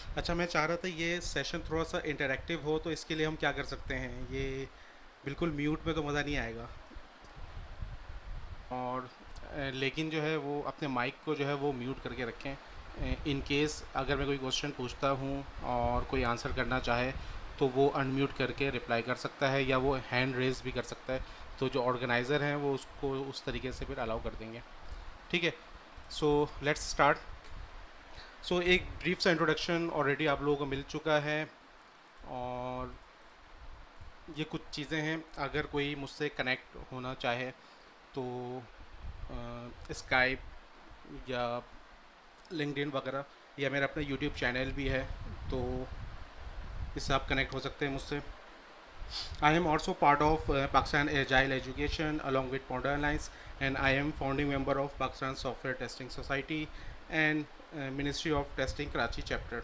अच्छा, मैं चाह रहा था ये सेशन थोड़ा सा इंटरैक्टिव हो, तो इसके लिए हम क्या कर सकते हैं? ये बिल्कुल म्यूट में तो मज़ा नहीं आएगा। और लेकिन जो है वो अपने माइक को जो है वो म्यूट करके रखें। इन केस अगर मैं कोई क्वेश्चन पूछता हूँ और कोई आंसर करना चाहे तो वो अनम्यूट करके रिप्लाई कर सकता है, या वो हैंड रेज भी कर सकता है। तो जो ऑर्गेनाइज़र हैं वो उसको उस तरीके से फिर अलाउ कर देंगे। ठीक है, सो लेट्स स्टार्ट। सो एक ब्रीफ सा इंट्रोडक्शन ऑलरेडी आप लोगों को मिल चुका है। और ये कुछ चीज़ें हैं, अगर कोई मुझसे कनेक्ट होना चाहे तो स्काइप या लिंक्डइन वगैरह, या मेरा अपना यूट्यूब चैनल भी है, तो इससे आप कनेक्ट हो सकते हैं मुझसे। I am also part of Pakistan agile education along with ponder alliance, and I am founding member of Pakistan software testing society and ministry of testing Karachi chapter.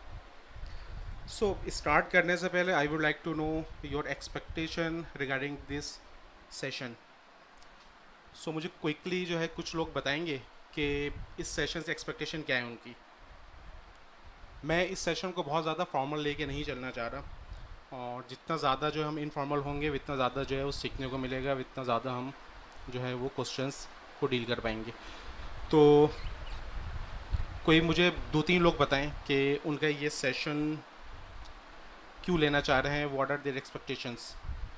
So start करने से पहले I would like to know your expectation regarding this session. So मुझे quickly जो है कुछ लोग बताएंगे कि इस सेशन से एक्सपेक्टेशन क्या है उनकी। मैं इस सेशन को बहुत ज़्यादा फॉर्मल लेके नहीं चलना चाह रहा, और जितना ज़्यादा जो हम इनफॉर्मल होंगे उतना ज़्यादा जो है वो सीखने को मिलेगा, उतना ज़्यादा हम जो है वो क्वेश्चंस को डील कर पाएंगे। तो कोई मुझे दो तीन लोग बताएं कि उनका ये सेशन क्यों लेना चाह रहे हैं, व्हाट आर देयर एक्सपेक्टेशंस।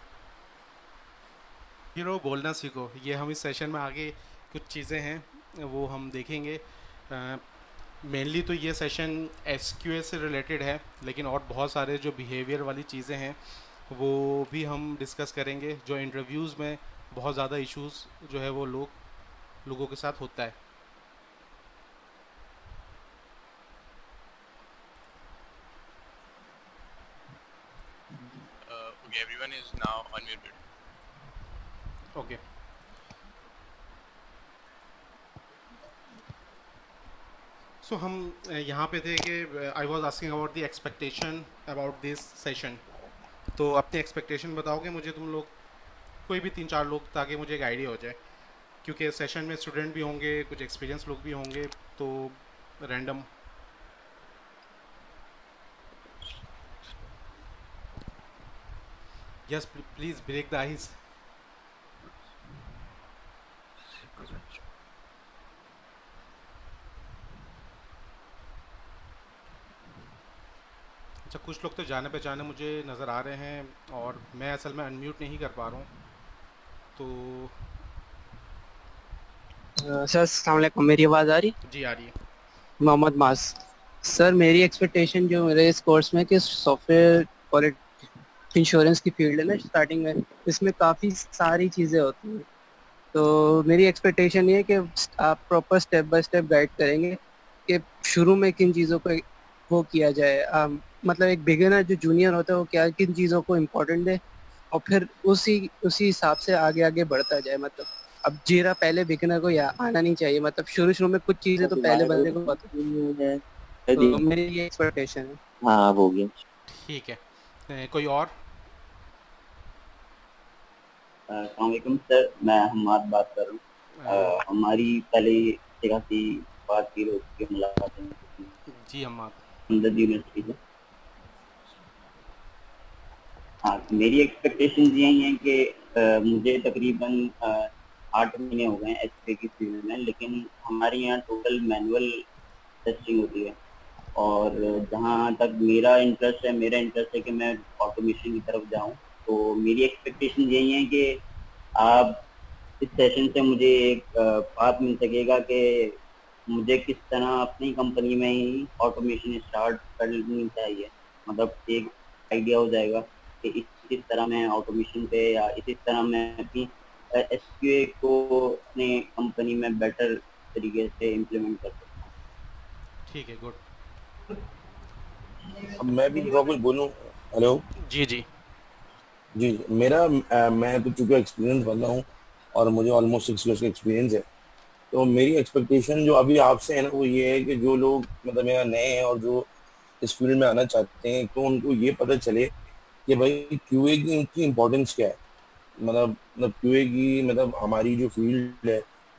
हीरो बोलना सीखो, ये हम इस सेशन में आगे कुछ चीज़ें हैं वो हम देखेंगे। मेनली तो ये सेशन एसक्यूएल से रिलेटेड है, लेकिन और बहुत सारे जो बिहेवियर वाली चीज़ें हैं वो भी हम डिस्कस करेंगे, जो इंटरव्यूज़ में बहुत ज़्यादा इश्यूज जो है वो लोगों के साथ होता है। Okay, everyone is now unmuted. Okay, so हम यहाँ पे थे कि I was asking about the expectation about this session. तो अपनी एक्सपेक्टेशन बताओगे मुझे तुम लोग, कोई भी तीन चार लोग, ताकि मुझे एक आइडिया हो जाए, क्योंकि सेशन में स्टूडेंट भी होंगे, कुछ एक्सपीरियंस लोग भी होंगे, तो random. Yes, please break the ice. अच्छा, कुछ लोग तो जाने पहचाने मुझे नज़र आ रहे हैं, और मैं असल में अनम्यूट नहीं कर पा रहा हूँ, तो सर अस्सलाम वालेकुम, मेरी आवाज़ आ रही? जी आ रही है। मोहम्मद मास। सर मेरी एक्सपेक्टेशन जो मेरे इस कोर्स में कि सॉफ्टवेयर क्वालिटी इंश्योरेंस की फील्ड है ना, स्टार्टिंग में इसमें काफ़ी सारी चीज़ें होती हैं। तो मेरी एक्सपेक्टेशन ये है कि आप proper step by step guide करेंगे कि शुरू में किन चीज़ों को वो किया जाए। मतलब एक बिगिनर जो जूनियर होता है वो क्या किन चीज़ों को इम्पोर्टेंट दे, और फिर उसी उसी हिसाब से आगे आगे बढ़ता जाए। मतलब अब जीरा पहले बिगिनर को या आना नहीं चाहिए, मतलब शुरू शुरू में कुछ चीज़ें तो पहले बंदे को पता। तो मेरी ये एक्सपेक्टेशन है। हाँ, हो गया। ठीक है, कोई और? अस्सलाम वालेकुम सर, मैं हम्माद बात कर रहा हूँ। हमारी पहले अच्छी खासी बातचीत हो चुकी है, मुलाकातें हो चुकी हैं जी अम्मा। हमदर्द यूनिवर्सिटी से। हाँ, तो मेरी एक्सपेक्टेशन यही है कि मुझे तकरीबन 8 महीने हो गए हैं एचपी की फील्ड में, लेकिन हमारे यहाँ टोटल मैनुअल टेस्टिंग होती है। और जहाँ तक मेरा इंटरेस्ट है कि मैं ऑटोमेशन की तरफ जाऊँ। तो मेरी एक्सपेक्टेशन यही है कि आप इस सेशन से मुझे एक बात मिल सकेगा कि मुझे किस तरह अपनी कंपनी में ही ऑटोमेशन स्टार्ट करनी चाहिए। मतलब एक आइडिया हो जाएगा कि इस तरह मैं ऑटोमेशन पे या इस तरह मैं अपनी एसक्यूए को अपने कंपनी में बेटर तरीके से इम्प्लीमेंट कर सकता हूँ। ठीक है, गुड। अब मैं भी थोड़ा कुछ बोलूं। हेलो जी जी। जी, मेरा मैं तो चूंकि एक्सपीरियंस बंदा हूँ और मुझे ऑलमोस्ट 6 इयर्स का एक्सपीरियंस है। तो मेरी एक्सपेक्टेशन जो अभी आपसे है ना वो ये है कि जो लोग मतलब मेरा नए हैं और जो इस फील्ड में आना चाहते हैं, तो उनको ये पता चले कि भाई क्यूए की इनकी इम्पोर्टेंस क्या है। मतलब क्यूए की मतलब हमारी जो फील्ड है,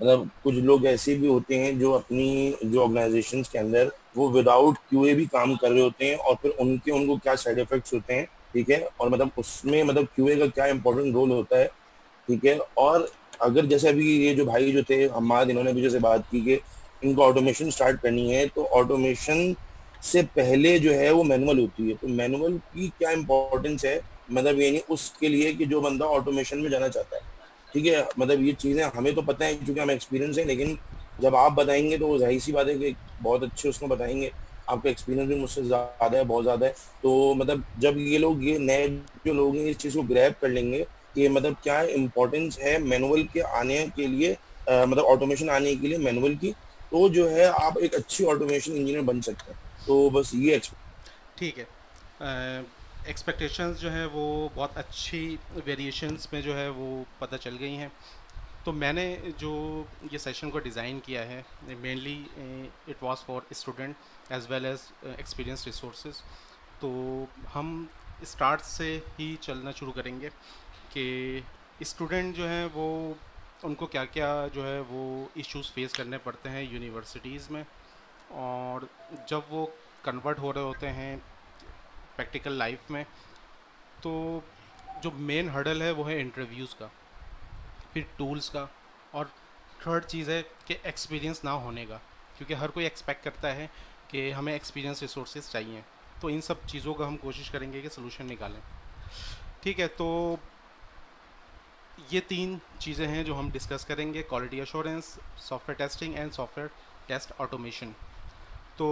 मतलब कुछ लोग ऐसे भी होते हैं जो अपनी जो ऑर्गेनाइजेशंस के अंदर वो विदाउट क्यूए भी काम कर रहे होते हैं, और फिर उनको क्या साइड इफेक्ट्स होते हैं, ठीक है, और मतलब उसमें मतलब क्यूए का क्या इंपॉर्टेंट रोल होता है, ठीक है। और अगर जैसे अभी ये जो भाई जो थे हमारे, इन्होंने भी जैसे बात की कि इनको ऑटोमेशन स्टार्ट करनी है, तो ऑटोमेशन से पहले जो है वो मैनुअल होती है, तो मैनुअल की क्या इंपॉर्टेंस है, मतलब ये नहीं उसके लिए कि जो बंदा ऑटोमेशन में जाना चाहता है, ठीक है, मतलब ये चीज़ें हमें तो पता है क्योंकि हमें एक्सपीरियंस है, लेकिन जब आप बताएंगे तो वो जाहिर सी बात है कि बहुत अच्छे उसमें बताएंगे, आपका एक्सपीरियंस भी मुझसे ज़्यादा है, बहुत ज़्यादा है। तो मतलब जब ये लोग, ये नए जो लोग हैं, इस चीज़ को ग्रैब कर लेंगे कि मतलब क्या इंपॉर्टेंस है मैनुअल के आने के लिए, मतलब ऑटोमेशन आने के लिए मैनुअल की, तो जो है आप एक अच्छी ऑटोमेशन इंजीनियर बन सकते हैं। तो बस ये ठीक है। एक्सपेक्टेशंस जो है वो बहुत अच्छी वेरिएशंस में जो है वो पता चल गई हैं। तो मैंने जो ये सेशन को डिज़ाइन किया है, mainly it was for student as well as experience resources. तो हम स्टार्ट से ही चलना शुरू करेंगे कि स्टूडेंट जो है वो उनको क्या क्या जो है वो इश्यूज़ फेस करने पड़ते हैं यूनिवर्सिटीज़ में, और जब वो कन्वर्ट हो रहे होते हैं प्रैक्टिकल लाइफ में, तो जो मेन हर्डल है वो है इंटरव्यूज़ का, फिर टूल्स का, और थर्ड चीज़ है कि एक्सपीरियंस ना होने का, क्योंकि हर कोई एक्सपेक्ट करता है कि हमें एक्सपीरियंस रिसोर्सेज चाहिए। तो इन सब चीज़ों का हम कोशिश करेंगे कि सलूशन निकालें। ठीक है, तो ये 3 चीज़ें हैं जो हम डिस्कस करेंगे: quality assurance, software testing and software test automation. तो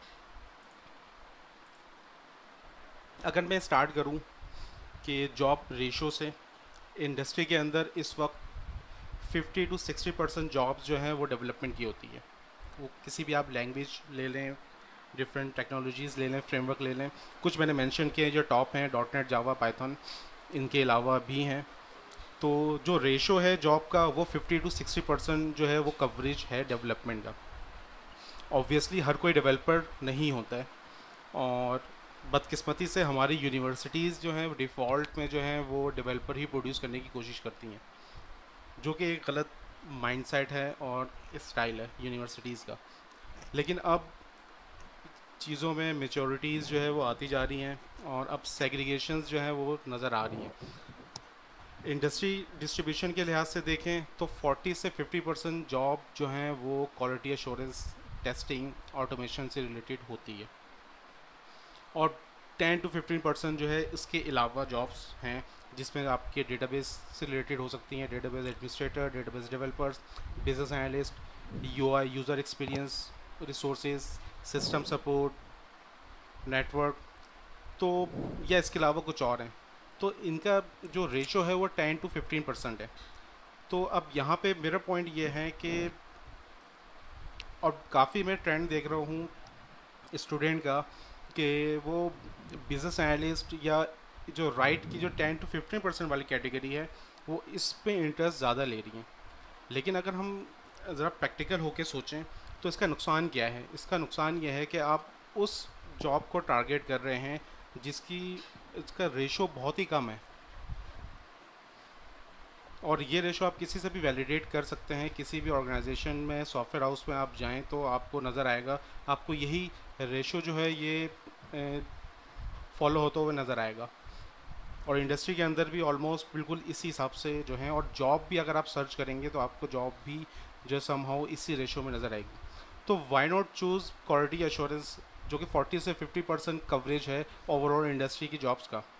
अगर मैं स्टार्ट करूं कि जॉब रेशो से, इंडस्ट्री के अंदर इस वक्त 50 to 60% जॉब्स जो हैं वो डेवलपमेंट की होती है। वो किसी भी आप लैंग्वेज ले लें, डिफरेंट टेक्नोलॉजीज़ ले लें, फ्रेमवर्क ले लें, कुछ मैंने मेंशन किए जो टॉप हैं, .NET, जावा, पाइथन, इनके अलावा भी हैं। तो जो रेशो है जॉब का वो 50 to 60% जो है वो कवरेज है डेवलपमेंट का। ऑब्वियसली हर कोई डेवलपर नहीं होता है, और बदकिस्मती से हमारी यूनिवर्सिटीज़ जो हैं डिफ़ॉल्ट में जो हैं वो डेवलपर ही प्रोड्यूस करने की कोशिश करती हैं, जो कि एक गलत माइंडसेट है और स्टाइल है यूनिवर्सिटीज़ का। लेकिन अब चीज़ों में मेच्योरिटीज़ जो है वो आती जा रही हैं, और अब सेग्रीगेशंस जो हैं वो नज़र आ रही हैं। इंडस्ट्री डिस्ट्रीब्यूशन के लिहाज से देखें तो 40 से 50% जॉब जो हैं वो क्वालिटी एश्योरेंस, टेस्टिंग, ऑटोमेशन से रिलेटेड होती है, और 10 to 15% जो है इसके अलावा जॉब्स हैं जिसमें आपके डेटाबेस से रिलेटेड हो सकती हैं: database administrator, database developers, business analyst, UI user experience resources, system support, network. तो या इसके अलावा कुछ और हैं। तो इनका जो रेशो है वो 10 to 15% है। तो अब यहाँ पे मेरा पॉइंट ये है कि, और काफ़ी मैं ट्रेंड देख रहा हूँ स्टूडेंट का, कि वो बिज़नेस एनालिस्ट या जो राइट की जो 10 to 15% वाली कैटेगरी है वो इस पे इंटरेस्ट ज़्यादा ले रही हैं। लेकिन अगर हम ज़रा प्रैक्टिकल होके सोचें तो इसका नुकसान क्या है? इसका नुकसान ये है कि आप उस जॉब को टारगेट कर रहे हैं जिसकी इसका रेशो बहुत ही कम है, और ये रेशो आप किसी से भी वैलिडेट कर सकते हैं। किसी भी ऑर्गेनाइजेशन में, सॉफ्टवेयर हाउस में आप जाएं तो आपको नज़र आएगा, आपको यही रेशो जो है ये फॉलो होता हुआ नज़र आएगा। और इंडस्ट्री के अंदर भी ऑलमोस्ट बिल्कुल इसी हिसाब से जो है, और जॉब भी अगर आप सर्च करेंगे तो आपको जॉब भी जो समहाउ इसी रेशो में नज़र आएगी। तो why not choose quality assurance, जो कि 40 से 50% कवरेज है ओवरऑल इंडस्ट्री की जॉब्स का।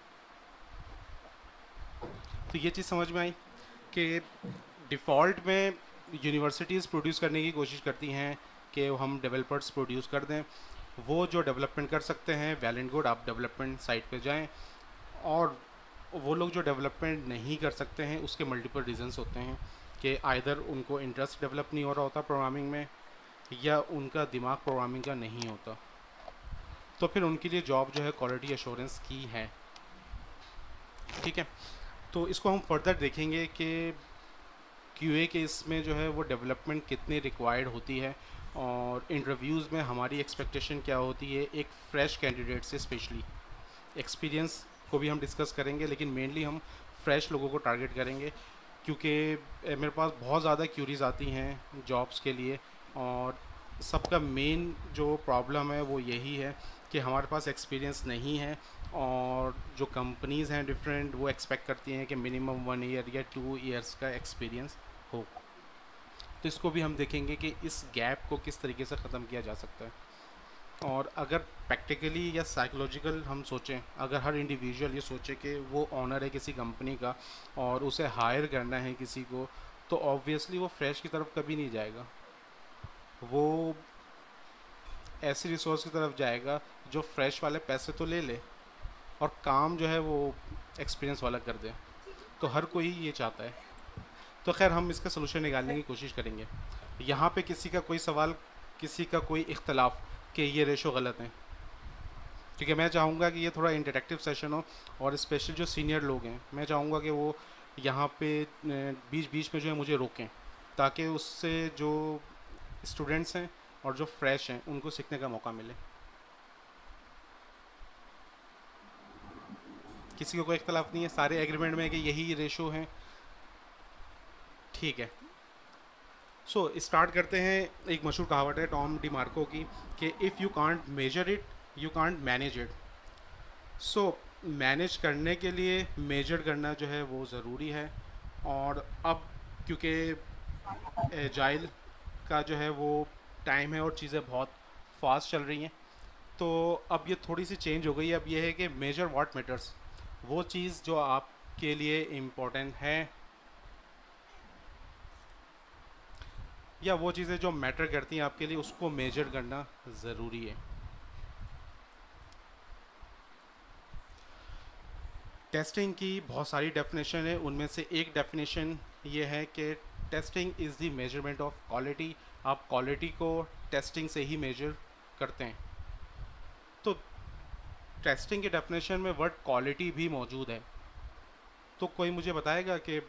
तो ये चीज़ समझ में आई कि डिफ़ॉल्ट में यूनिवर्सिटीज़ प्रोड्यूस करने की कोशिश करती हैं कि हम डेवलपर्स प्रोड्यूस कर दें। वो जो डेवलपमेंट कर सकते हैं वेल एंड गुड, आप डेवलपमेंट साइट पे जाएं। और वो लोग जो डेवलपमेंट नहीं कर सकते हैं उसके मल्टीपल रीजंस होते हैं कि आइदर उनको इंटरेस्ट डेवलप नहीं हो रहा होता प्रोग्रामिंग में, या उनका दिमाग प्रोग्रामिंग का नहीं होता। तो फिर उनके लिए जॉब जो है क्वालिटी एश्योरेंस की है। ठीक है, तो इसको हम फर्दर देखेंगे कि क्यूए के इसमें जो है वो डेवलपमेंट कितनी रिक्वायर्ड होती है, और इंटरव्यूज़ में हमारी एक्सपेक्टेशन क्या होती है एक फ़्रेश कैंडिडेट से। स्पेशली एक्सपीरियंस को भी हम डिस्कस करेंगे, लेकिन मेनली हम फ्रेश लोगों को टारगेट करेंगे, क्योंकि मेरे पास बहुत ज़्यादा क्यूरीज आती हैं जॉब्स के लिए, और सबका मेन जो प्रॉब्लम है वो यही है कि हमारे पास एक्सपीरियंस नहीं है, और जो कंपनीज़ हैं डिफरेंट वो एक्सपेक्ट करती हैं कि मिनिमम 1 ईयर या 2 ईयर्स का एक्सपीरियंस हो। तो इसको भी हम देखेंगे कि इस गैप को किस तरीके से ख़त्म किया जा सकता है। और अगर प्रैक्टिकली या साइकोलॉजिकल हम सोचें, अगर हर इंडिविजुअल ये सोचे कि वो ऑनर है किसी कंपनी का और उसे हायर करना है किसी को, तो ऑब्वियसली वो फ्रेश की तरफ कभी नहीं जाएगा, वो ऐसी रिसोर्स की तरफ जाएगा जो फ्रेश वाले पैसे तो ले ले और काम जो है वो एक्सपीरियंस वाला कर दे। तो हर कोई ये चाहता है। तो खैर हम इसका सलूशन निकालने की कोशिश करेंगे। यहाँ पे किसी का कोई सवाल, किसी का कोई इख्तलाफ कि ये रेशो गलत है, क्योंकि मैं चाहूँगा कि ये थोड़ा इंटरेक्टिव सेशन हो, और स्पेशली जो सीनियर लोग हैं मैं चाहूँगा कि वो यहाँ पे बीच बीच में जो है मुझे रोकें, ताकि उससे जो स्टूडेंट्स हैं और जो फ्रेश हैं उनको सीखने का मौका मिले। किसी को कोई इख्तलाफ नहीं है? सारे एग्रीमेंट में है कि यही रेशो हैं? ठीक है। सो स्टार्ट करते हैं। एक मशहूर कहावत है टॉम डी मार्को की कि if you can't measure it you can't manage it. So manage करने के लिए मेजर करना जो है वो ज़रूरी है। और अब क्योंकि एजाइल का जो है वो टाइम है और चीज़ें बहुत फास्ट चल रही हैं, तो अब ये थोड़ी सी चेंज हो गई है। अब ये है कि मेजर व्हाट मैटर्स, वो चीज़ जो आपके लिए इम्पोर्टेंट है या वो चीज़ें जो मैटर करती हैं आपके लिए, उसको मेजर करना ज़रूरी है। टेस्टिंग की बहुत सारी डेफिनेशन है, उनमें से एक डेफिनेशन ये है कि testing is the measurement of quality. आप क्वालिटी को टेस्टिंग से ही मेजर करते हैं। तो टेस्टिंग की डेफिनेशन में वर्ड क्वालिटी भी मौजूद है। तो कोई मुझे बताएगा कि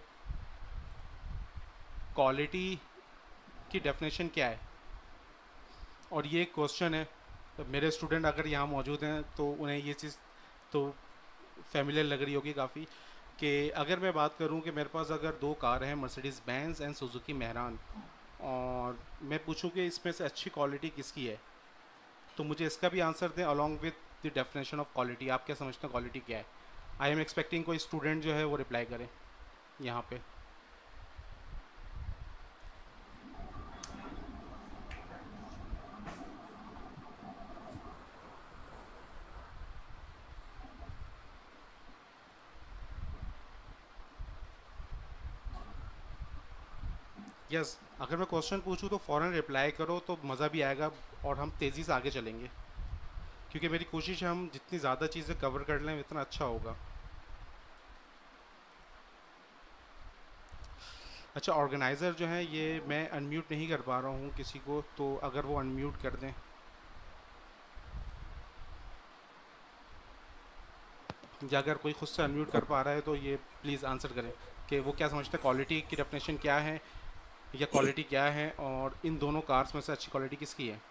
क्वालिटी की डेफिनेशन क्या है? और ये क्वेश्चन है, तो मेरे स्टूडेंट अगर यहाँ मौजूद हैं तो उन्हें ये चीज़ तो फैमिलियर लग रही होगी काफ़ी, कि अगर मैं बात करूँ कि मेरे पास अगर 2 कार हैं, Mercedes Benz and Suzuki Mehran, और मैं पूछूँ कि इसमें से अच्छी क्वालिटी किसकी है, तो मुझे इसका भी आंसर दें along with the definition of quality. आप क्या समझते हैं क्वालिटी क्या है? आई एम एक्सपेक्टिंग कोई स्टूडेंट जो है वो रिप्लाई करें यहाँ पे। यस, अगर मैं क्वेश्चन पूछूं तो फ़ौरन रिप्लाई करो, तो मज़ा भी आएगा और हम तेज़ी से आगे चलेंगे, क्योंकि मेरी कोशिश है हम जितनी ज़्यादा चीज़ें कवर कर लें उतना अच्छा होगा। अच्छा, ऑर्गेनाइज़र जो है ये मैं अनम्यूट नहीं कर पा रहा हूँ किसी को, तो अगर वो अनम्यूट कर दें, या अगर कोई खुद से अनम्यूट कर पा रहा है तो ये प्लीज़ आंसर करें कि वो क्या समझते हैं, क्वालिटी की डेफिनेशन क्या है या क्वालिटी क्या है, और इन दोनों कार्स में से अच्छी क्वालिटी किसकी है?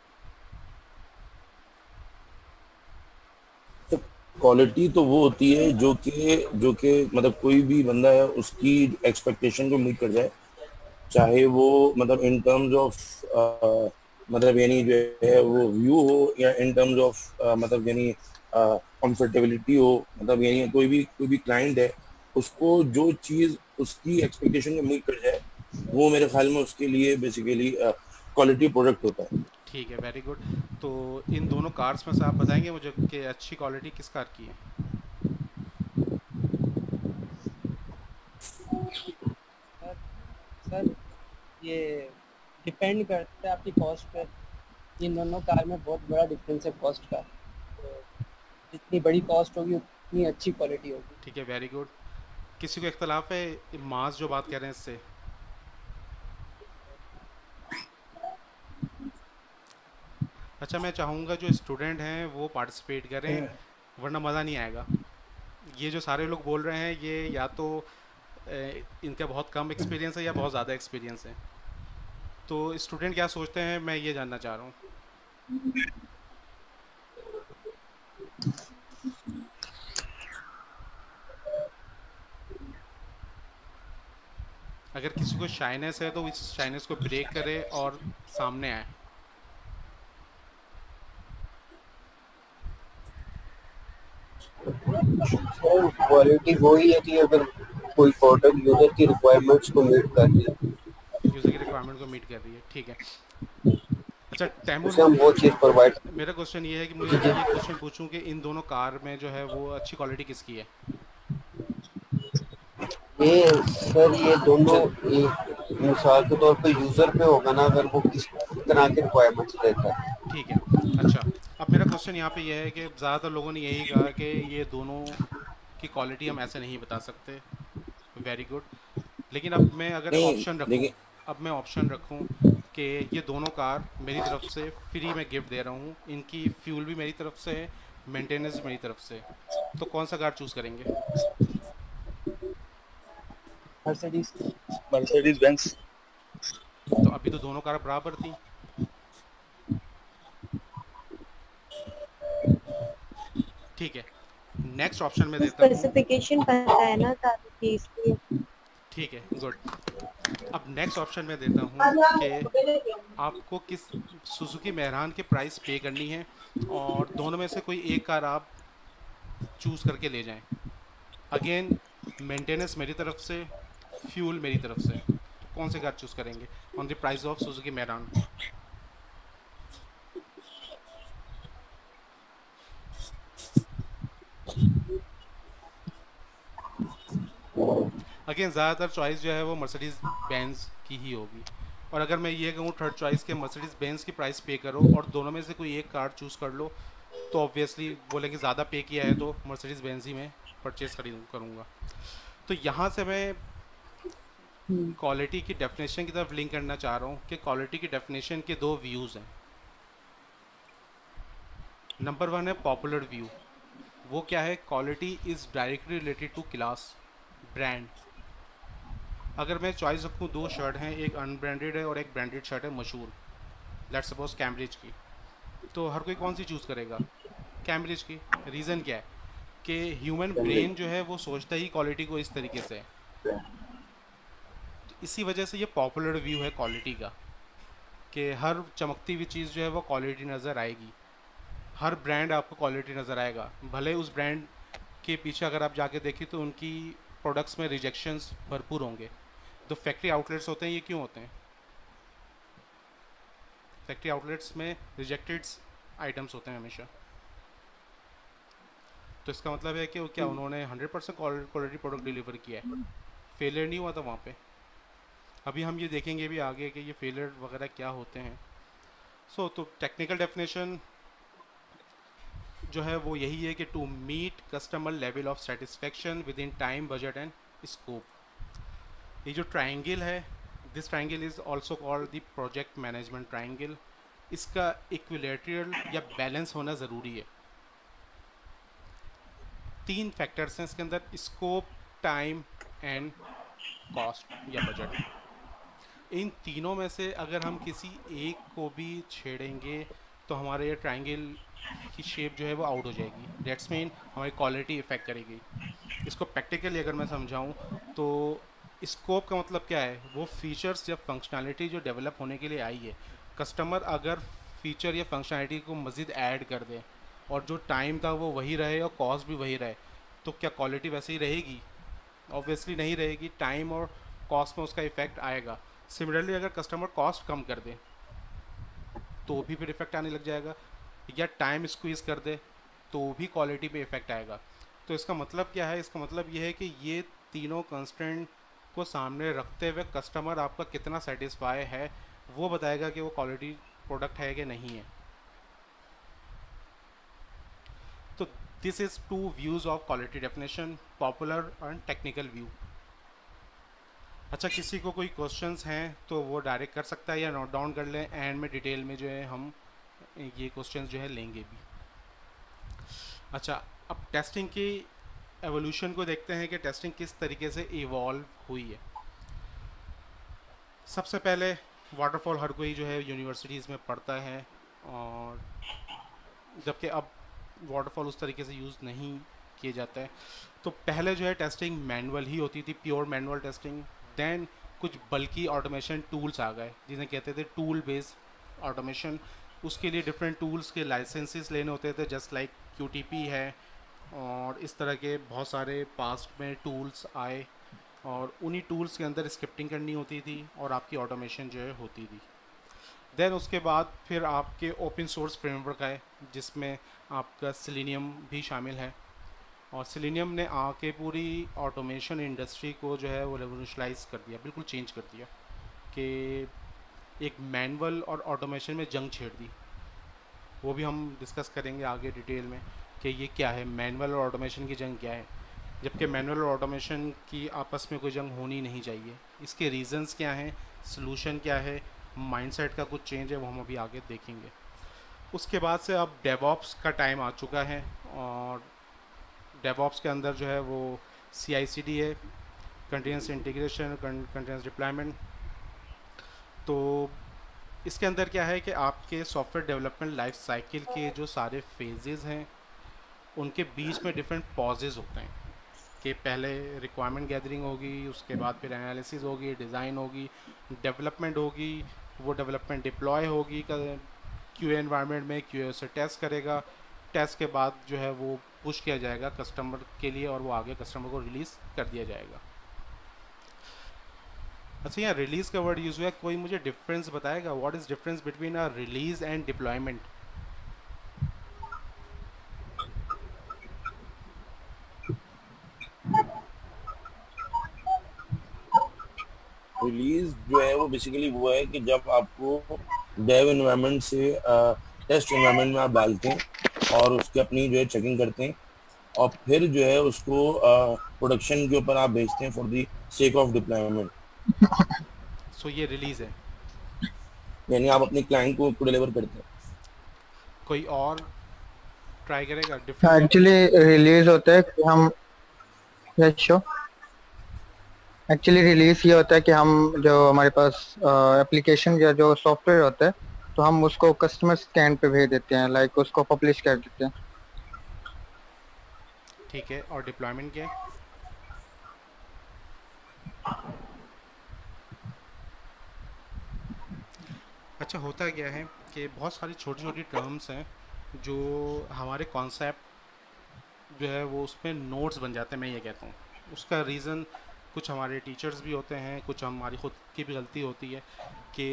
तो क्वालिटी तो वो होती है जो कि मतलब कोई भी बंदा है उसकी एक्सपेक्टेशन को मीट कर जाए, चाहे वो मतलब इन टर्म्स ऑफ मतलब यानी जो है वो व्यू हो, या इन टर्म्स ऑफ मतलब यानी कंफर्टेबिलिटी हो, मतलब यानी कोई भी क्लाइंट है उसको जो चीज़ उसकी एक्सपेक्टेशन को मीट कर जाए, वो मेरे ख्याल में उसके लिए बेसिकली क्वालिटी प्रोडक्ट होता है। ठीक है, वेरी गुड। तो इन दोनों कार्स में से आप बताएंगे मुझे कि अच्छी क्वालिटी किस कार की है? सर ये डिपेंड करता है आपकी कॉस्ट पे। इन दोनों कार में बहुत बड़ा डिफरेंस है कॉस्ट का, तो जितनी बड़ी कॉस्ट होगी उतनी अच्छी क्वालिटी होगी। ठीक है, वेरी गुड। किसी को इख्तलाफ है मास जो बात कर रहे हैं इससे? अच्छा, मैं चाहूँगा जो स्टूडेंट हैं वो पार्टिसिपेट करें, वरना मज़ा नहीं आएगा। ये जो सारे लोग बोल रहे हैं ये या तो इनका बहुत कम एक्सपीरियंस है या बहुत ज़्यादा एक्सपीरियंस है। तो स्टूडेंट क्या सोचते हैं मैं ये जानना चाह रहा हूँ। अगर किसी को शाइनेस है तो इस शाइनेस को ब्रेक करे और सामने आए। सर क्वालिटी वही है कि अगर कोई प्रोडक्ट यूजर की रिक्वायरमेंट्स को मीट कर रही है, यूज़र की रिक्वायरमेंट को मीट कर रही है, ठीक है। अच्छा तैमूर, उसे हम वो चीज़ प्रोवाइड। मेरा क्वेश्चन ये है कि मुझे जी जी ये क्वेश्चन पूछूं कि इन दोनों कार में जो है वो अच्छी क्वालिटी किसकी है? ये सर ये दोनों ये मिसाल के तौर पे यूजर पे होगा ना, अगर वो किस तरह के रिक्वायरमेंट्स देता है। ठीक है। अच्छा अब मेरा क्वेश्चन यहाँ पे ये है कि ज़्यादातर लोगों ने यही कहा कि ये दोनों की क्वालिटी हम ऐसे नहीं बता सकते। Very good. लेकिन अब मैं अगर नहीं ऑप्शन रखूँ, देखिए, अब मैं ऑप्शन रखूँ कि ये दोनों कार मेरी तरफ से फ्री में गिफ्ट दे रहा हूँ, इनकी फ्यूल भी मेरी तरफ से है, मेंटेनेंस भी मेरी तरफ से, तो कौन सा कार चूज़ करेंगे? Mercedes Benz. तो अभी तो दोनों कार बराबर थी। ठीक है, नेक्स्ट ऑप्शन में देता हूँ। स्पेसिफिकेशन पता है ना सारी चीज की। ठीक है, गुड। अब नेक्स्ट ऑप्शन में देता हूँ कि आपको किस सुजुकी मेहरान की प्राइस पे करनी है और दोनों में से कोई एक कार आप चूज़ करके ले जाएं। अगेन मेंटेनेंस मेरी तरफ से, फ्यूल मेरी तरफ से, तो कौन से कार चूज़ करेंगे on the price of Suzuki Mehran? Again ज़्यादातर चॉइस जो है वो मर्सिडीज़ बेंज की ही होगी, और अगर मैं ये कहूँ थर्ड चॉइस के मर्सिडीज़ बेंज की प्राइस पे करो और दोनों में से कोई एक कार चूज़ कर लो, तो ऑब्वियसली बोलेंगे ज़्यादा पे किया है तो मर्सिडीज़ बेंज ही मैं परचेज़ करूँगा। तो यहाँ से मैं क्वालिटी की डेफिनेशन की तरफ लिंक करना चाह रहा हूँ कि क्वालिटी की डेफिनेशन के दो व्यूज़ हैं। नंबर वन है पॉपुलर व्यू। वो क्या है? Quality is directly related to class, brand. अगर मैं चॉइस रखूँ, दो शर्ट हैं, एक अनब्रांडेड है और एक ब्रांडेड शर्ट है मशहूर, लेट्स सपोज कैम्ब्रिज की, तो हर कोई कौन सी चूज़ करेगा? कैम्ब्रिज की। रीज़न क्या है कि ह्यूमन ब्रेन जो है वो सोचता ही क्वालिटी को इस तरीके से है, तो इसी वजह से ये पॉपुलर व्यू है क्वालिटी का कि हर चमकती हुई चीज़ जो है वो क्वालिटी नज़र आएगी, हर ब्रांड आपको क्वालिटी नज़र आएगा। भले उस ब्रांड के पीछे अगर आप जाके देखें तो उनकी प्रोडक्ट्स में रिजेक्शंस भरपूर होंगे। तो फैक्ट्री आउटलेट्स होते हैं, ये क्यों होते हैं? फैक्ट्री आउटलेट्स में रिजेक्टेड आइटम्स होते हैं हमेशा। तो इसका मतलब है कि क्या उन्होंने 100% क्वालिटी प्रोडक्ट डिलीवर किया है, फेलियर नहीं हुआ था वहाँ पे। अभी हम ये देखेंगे भी आगे कि ये फेलियर वगैरह क्या होते हैं। तो टेक्निकल डेफिनेशन जो है वो यही है कि to meet customer level of satisfaction within time, budget and scope. ये जो ट्रायंगल है, this triangle is also called the project management triangle. इसका इक्विलेटरल या बैलेंस होना ज़रूरी है। तीन फैक्टर्स हैं इसके अंदर, स्कोप, टाइम एंड कॉस्ट या बजट। इन तीनों में से अगर हम किसी एक को भी छेड़ेंगे तो हमारे ये ट्रायंगल की शेप जो है वो आउट हो जाएगी। डेट्स मीन हमारी क्वालिटी इफेक्ट करेगी। इसको प्रैक्टिकली अगर मैं समझाऊं तो स्कोप का मतलब क्या है? वो फीचर्स या फंक्शनैलिटी जो डेवलप होने के लिए आई है, कस्टमर अगर फीचर या फंक्शनैलिटी को मज़ीद ऐड कर दे और जो टाइम था वो वही रहे और कॉस्ट भी वही रहे, तो क्या क्वालिटी वैसे ही रहेगी? ऑब्वियसली नहीं रहेगी। टाइम और कॉस्ट में उसका इफेक्ट आएगा। सिमिलरली अगर कस्टमर कॉस्ट कम कर दे तो भी फिर इफेक्ट आने लग जाएगा, या टाइम स्क्वीज़ कर दे तो भी क्वालिटी पे इफेक्ट आएगा। तो इसका मतलब क्या है? इसका मतलब ये है कि ये तीनों कंस्ट्रेंट को सामने रखते हुए कस्टमर आपका कितना सेटिस्फाई है वो बताएगा कि वो क्वालिटी प्रोडक्ट है कि नहीं है। तो this is two views of quality definition, popular and technical view. अच्छा, किसी को कोई क्वेश्चंस हैं तो वो डायरेक्ट कर सकता है या नोट डाउन कर लें, एंड में डिटेल में जो है हम ये क्वेश्चंस जो है लेंगे भी। अच्छा, अब टेस्टिंग की एवोल्यूशन को देखते हैं कि टेस्टिंग किस तरीके से इवॉल्व हुई है। सबसे पहले वाटरफॉल हर कोई जो है यूनिवर्सिटीज़ में पढ़ता है, और जबकि अब वाटरफॉल उस तरीके से यूज़ नहीं किए जाता है। तो पहले जो है टेस्टिंग मैनुअल ही होती थी, प्योर मैनुअल टेस्टिंग। देन कुछ बल्कि ऑटोमेशन टूल्स आ गए जिन्हें कहते थे टूल बेस्ड ऑटोमेशन। उसके लिए डिफरेंट टूल्स के लाइसेंसेस लेने होते थे, जस्ट लाइक QTP है, और इस तरह के बहुत सारे पास्ट में टूल्स आए, और उन्हीं टूल्स के अंदर स्क्रिप्टिंग करनी होती थी और आपकी ऑटोमेशन जो है होती थी। देन उसके बाद फिर आपके ओपन सोर्स फ्रेमवर्क आए जिसमें आपका सेलेनियम भी शामिल है, और सेलेनियम ने आके पूरी ऑटोमेशन इंडस्ट्री को जो है वो रेवोल्यूशनाइज कर दिया, बिल्कुल चेंज कर दिया, कि एक मैनुअल और ऑटोमेशन में जंग छेड़ दी। वो भी हम डिस्कस करेंगे आगे डिटेल में कि ये क्या है, मैनुअल और ऑटोमेशन की जंग क्या है, जबकि मैनुअल और ऑटोमेशन की आपस में कोई जंग होनी नहीं चाहिए। इसके रीजंस क्या हैं, सलूशन क्या है, माइंडसेट का कुछ चेंज है, वो हम अभी आगे देखेंगे। उसके बाद से अब डेवऑप्स का टाइम आ चुका है, और डेवऑप्स के अंदर जो है वो CI/CD है, कंटिन्यूस इंटीग्रेशन, कंटिन्यूस डिप्लॉयमेंट। तो इसके अंदर क्या है कि आपके सॉफ्टवेयर डेवलपमेंट लाइफ साइकिल के जो सारे फेजेस हैं उनके बीच में डिफरेंट पॉजेज होते हैं, कि पहले रिक्वायरमेंट गैदरिंग होगी, उसके बाद फिर एनालिसिस होगी, डिज़ाइन होगी, डेवलपमेंट होगी, वो डेवलपमेंट डिप्लॉय होगी QA एनवायरनमेंट में, QA उसे टेस्ट करेगा, टेस्ट के बाद जो है वो पुश किया जाएगा कस्टमर के लिए, और वो आगे कस्टमर को रिलीज़ कर दिया जाएगा। अच्छा, यहाँ रिलीज़ का वर्ड यूज़ हुआ है, कोई मुझे डिफरेंस बताएगा, what is difference between a release and deployment? Release जो है वो बेसिकली वो है कि जब आपको डेव एनवायरनमेंट से टेस्ट एनवायरनमेंट में आप डालते हैं और उसकी अपनी जो है चेकिंग करते हैं, और फिर जो है उसको प्रोडक्शन के ऊपर आप भेजते हैं for the sake of deployment. So ये रिलीज़ है, यानी आप अपने क्लाइंट को डिलीवर करते हैं। कोई और ट्राई करेगा? डिफरेंस एक्चुअली रिलीज होता है कि हम एक्चुअली रिलीज ये होता है कि हम जो हमारे पास एप्लीकेशन या जो सॉफ्टवेयर होता है तो हम उसको कस्टमर स्टैंड पे भेज देते हैं, लाइक उसको पब्लिश कर देते हैं। ठीक है, और डिप्लॉयमेंट क्या है? अच्छा, होता क्या है कि बहुत सारी छोटी छोटी टर्म्स हैं जो हमारे कॉन्सेप्ट जो है वो उसमें नोट्स बन जाते हैं, मैं ये कहता हूँ। उसका रीज़न कुछ हमारे टीचर्स भी होते हैं, कुछ हमारी खुद की भी गलती होती है कि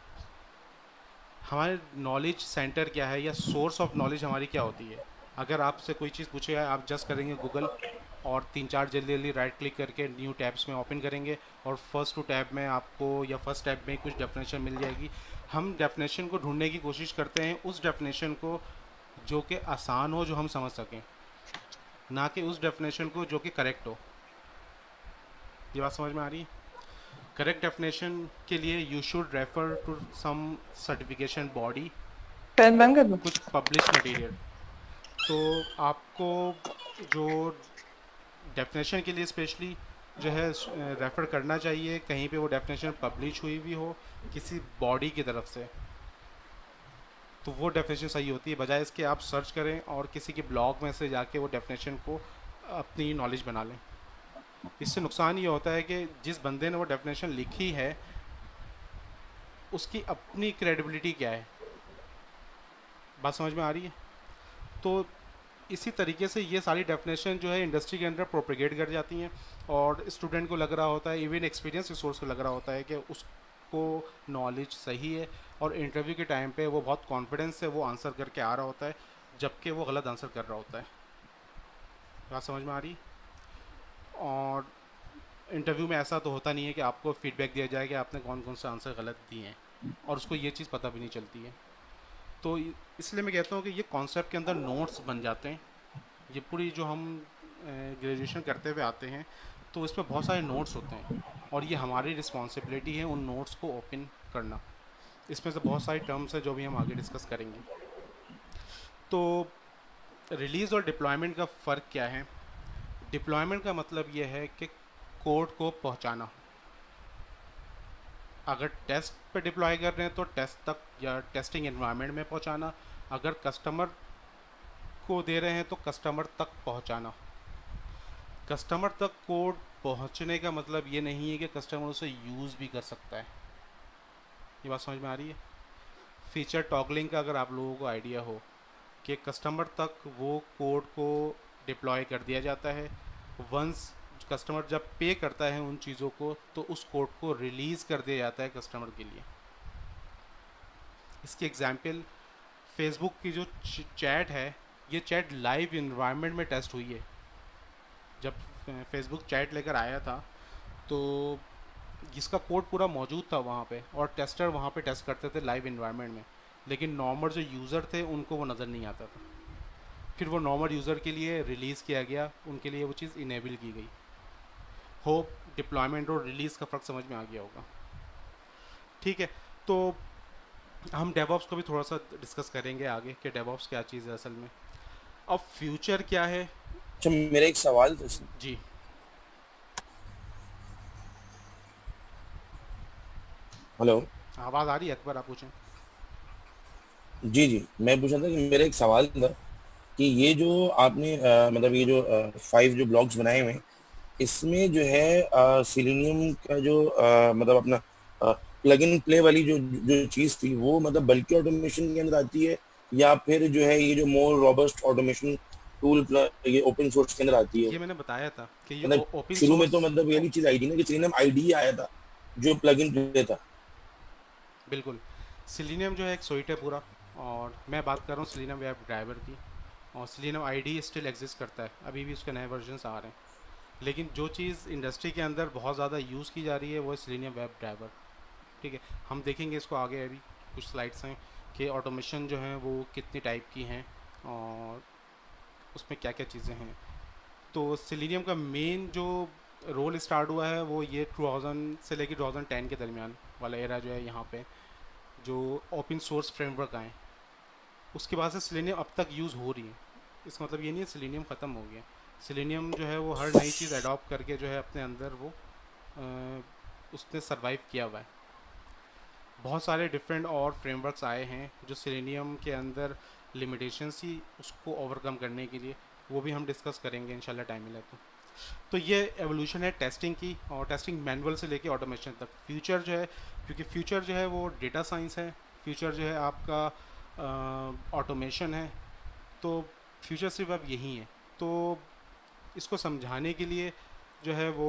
हमारे नॉलेज सेंटर क्या है या सोर्स ऑफ नॉलेज हमारी क्या होती है। अगर आपसे कोई चीज़ पूछेगा, आप जस्ट करेंगे गूगल और 3-4 जल्दी जल्दी राइट क्लिक करके न्यू टैब्स में ओपन करेंगे, और फर्स्ट टू टैब में आपको या फर्स्ट टैब में कुछ डेफिनेशन मिल जाएगी। हम डेफिनेशन को ढूंढने की कोशिश करते हैं, उस डेफिनेशन को जो कि आसान हो, जो हम समझ सकें, ना कि उस डेफिनेशन को जो कि करेक्ट हो। ये बात समझ में आ रही है? करेक्ट डेफिनेशन के लिए you should refer to some certification body, कुछ पब्लिश मटेरियल। तो आपको जो डेफिनेशन के लिए स्पेशली जो है रेफ़र करना चाहिए कहीं पे वो डेफिनेशन पब्लिश हुई भी हो किसी बॉडी की तरफ से, तो वो डेफिनेशन सही होती है, बजाय इसके आप सर्च करें और किसी के ब्लॉग में से जाके वो डेफिनेशन को अपनी नॉलेज बना लें। इससे नुकसान ये होता है कि जिस बंदे ने वो डेफिनेशन लिखी है उसकी अपनी क्रेडिबिलिटी क्या है। बात समझ में आ रही है? तो इसी तरीके से ये सारी डेफिनेशन जो है इंडस्ट्री के अंदर प्रोपेगेट कर जाती हैं, और स्टूडेंट को लग रहा होता है, इवन एक्सपीरियंस रिसोर्स को लग रहा होता है कि उसको नॉलेज सही है, और इंटरव्यू के टाइम पे वो बहुत कॉन्फिडेंस से वो आंसर करके आ रहा होता है, जबकि वो गलत आंसर कर रहा होता है। बात समझ में आ रही? और इंटरव्यू में ऐसा तो होता नहीं है कि आपको फीडबैक दिया जाए कि आपने कौन कौन से आंसर गलत दिए हैं, और उसको ये चीज़ पता भी नहीं चलती है। तो इसलिए मैं कहता हूँ कि ये कॉन्सेप्ट के अंदर नोट्स बन जाते हैं। ये पूरी जो हम ग्रेजुएशन करते हुए आते हैं तो इसमें बहुत सारे नोट्स होते हैं, और ये हमारी रिस्पॉन्सिबिलिटी है उन नोट्स को ओपन करना। इसमें से बहुत सारी टर्म्स हैं जो भी हम आगे डिस्कस करेंगे। तो रिलीज़ और डिप्लॉयमेंट का फ़र्क क्या है? डिप्लॉयमेंट का मतलब ये है कि कोड को पहुंचाना। अगर टेस्ट पे डिप्लॉय कर रहे हैं तो टेस्ट तक या टेस्टिंग एनवायरनमेंट में पहुंचाना, अगर कस्टमर को दे रहे हैं तो कस्टमर तक पहुंचाना। कस्टमर तक कोड पहुंचने का मतलब ये नहीं है कि कस्टमर उसे यूज़ भी कर सकता है। ये बात समझ में आ रही है? फीचर टॉगलिंग का अगर आप लोगों को आइडिया हो कि कस्टमर तक वो कोड को डिप्लॉय कर दिया जाता है, वंस कस्टमर जब पे करता है उन चीज़ों को तो उस कोड को रिलीज़ कर दिया जाता है कस्टमर के लिए। इसकी एग्जांपल फेसबुक की जो चैट है, ये चैट लाइव इन्वायरमेंट में टेस्ट हुई है। जब फेसबुक चैट लेकर आया था तो इसका कोड पूरा मौजूद था वहाँ पे, और टेस्टर वहाँ पे टेस्ट करते थे लाइव इन्वायरमेंट में, लेकिन नॉर्मल जो यूज़र थे उनको वो नज़र नहीं आता था। फिर वो नॉर्मल यूज़र के लिए रिलीज़ किया गया, उनके लिए वो चीज़ इनेबल की गई। होप डिप्लॉयमेंट और रिलीज़ का फ़र्क समझ में आ गया होगा। ठीक है, तो हम डेवऑप्स को भी थोड़ा सा डिस्कस करेंगे आगे कि डेवऑप्स क्या चीज़ है असल में। अब फ्यूचर क्या है? अच्छा, मेरा एक सवाल था जी। हेलो, आवाज़ आ रही है अकबर, आप पूछें। जी जी, मैं पूछ रहा था कि मेरा एक सवाल था कि ये जो आपने मतलब ये जो 5 जो ब्लॉग्स बनाए हुए हैं, इसमें जो है सेलेनियम का जो मतलब अपना प्लग इन प्ले वाली जो जो चीज़ थी वो मतलब बल्कि ऑटोमेशन के अंदर आती है, या फिर जो है ये जो मोर रॉबस्ट ऑटोमेशन टूल ये ओपन सोर्स के अंदर आती है? ये मैंने बताया था कि ये मतलब ओपन शुरू में तो मतलब ये चीज़ आई थी ना कि सेलेनियम आईडी आया था जो प्लग इन प्ले था। बिल्कुल, सेलेनियम जो है एक सुइट है पूरा, और मैं बात कर रहा हूँ सेलेनियम वेब ड्राइवर की, और सेलेनियम आईडी स्टिल एग्जिस्ट करता है, अभी भी उसके नए वर्जन्स आ रहे हैं। लेकिन जो चीज़ इंडस्ट्री के अंदर बहुत ज़्यादा यूज़ की जा रही है वो है सेलेनियम वेब ड्राइवर। ठीक है, हम देखेंगे इसको आगे, अभी कुछ स्लाइड्स हैं कि ऑटोमेशन जो है वो कितनी टाइप की हैं और उसमें क्या क्या चीज़ें हैं। तो सेलेनियम का मेन जो रोल स्टार्ट हुआ है वो ये 2000 से लेकर 2010 के दरमियान वाला एरा जो है, यहाँ पे जो ओपन सोर्स फ्रेमवर्क आए उसके बाद से सेलेनियम अब तक यूज़ हो रही है। इसका मतलब ये नहीं है सेलेनियम ख़त्म हो गया। सेलेनियम जो है वो हर नई चीज़ अडॉप्ट करके जो है अपने अंदर वो उसने सरवाइव किया हुआ है। बहुत सारे डिफरेंट और फ्रेमवर्क्स आए हैं जो सेलेनियम के अंदर लिमिटेशंस थी उसको ओवरकम करने के लिए, वो भी हम डिस्कस करेंगे इंशाल्लाह टाइम मिला तो ये एवोल्यूशन है टेस्टिंग की, और टेस्टिंग मैनुअल से लेके ऑटोमेशन तक। फ्यूचर जो है, क्योंकि फ्यूचर जो है वो डेटा साइंस है, फ्यूचर जो है आपका ऑटोमेशन है, तो फ्यूचर सिर्फ अब यही है। तो इसको समझाने के लिए जो है वो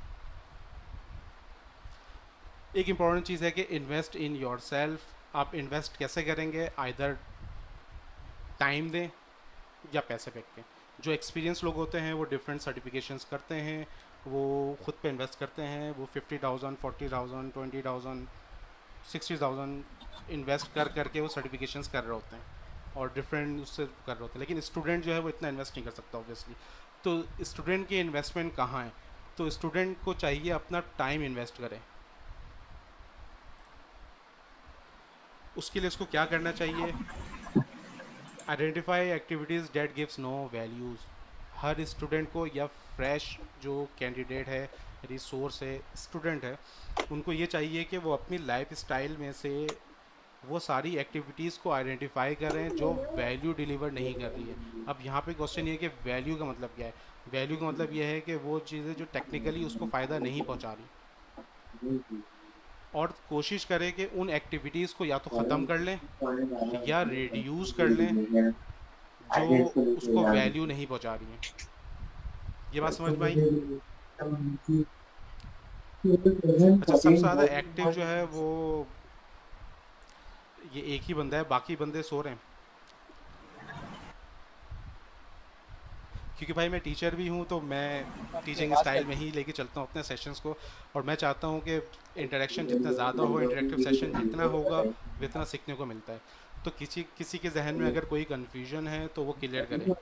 एक इम्पॉर्टेंट चीज़ है कि इन्वेस्ट इन योर सेल्फ। आप इन्वेस्ट कैसे करेंगे? आइदर टाइम दें या पैसे फेंक के। जो एक्सपीरियंस लोग होते हैं वो डिफरेंट सर्टिफिकेशंस करते हैं, वो खुद पे इन्वेस्ट करते हैं, वो 50,000 40,000 20,000 60,000 इन्वेस्ट कर करके वो सर्टिफिकेशंस कर रहे होते हैं और डिफरेंट उससे कर रहे होते हैं। लेकिन स्टूडेंट जो है वो इतना इन्वेस्ट नहीं कर सकता ऑब्वियसली। तो स्टूडेंट की इन्वेस्टमेंट कहाँ है? तो स्टूडेंट को चाहिए अपना टाइम इन्वेस्ट करें। उसके लिए उसको क्या करना चाहिए? Identify activities that gives no values. हर स्टूडेंट को या फ्रेश जो कैंडिडेट है, रिसोर्स है, स्टूडेंट है, उनको ये चाहिए कि वो अपनी लाइफ स्टाइल में से वो सारी एक्टिविटीज़ को आइडेंटिफाई करें जो वैल्यू डिलीवर नहीं कर रही है। अब यहाँ पे क्वेश्चन ये है कि वैल्यू का मतलब क्या है? वैल्यू का मतलब ये है कि वो चीज़ें जो टेक्निकली उसको फ़ायदा नहीं पहुँचा रही, और कोशिश करें कि उन एक्टिविटीज़ को या तो ख़त्म कर लें या रिड्यूस कर लें जो उसको वैल्यू नहीं पहुंचा रही हैं। ये बात समझ में आई? अच्छा, सबसे ज़्यादा एक्टिव जो है वो ये एक ही बंदा है, बाकी बंदे सो रहे हैं। क्योंकि भाई मैं टीचर भी हूँ तो मैं टीचिंग स्टाइल में ही लेके चलता हूँ अपने सेशंस को, और मैं चाहता हूँ कि इंटरेक्शन जितना ज़्यादा हो, इंटरेक्टिव सेशन जितना होगा उतना सीखने को मिलता है। तो किसी के जहन में अगर कोई कन्फ्यूजन है तो वो क्लियर करें।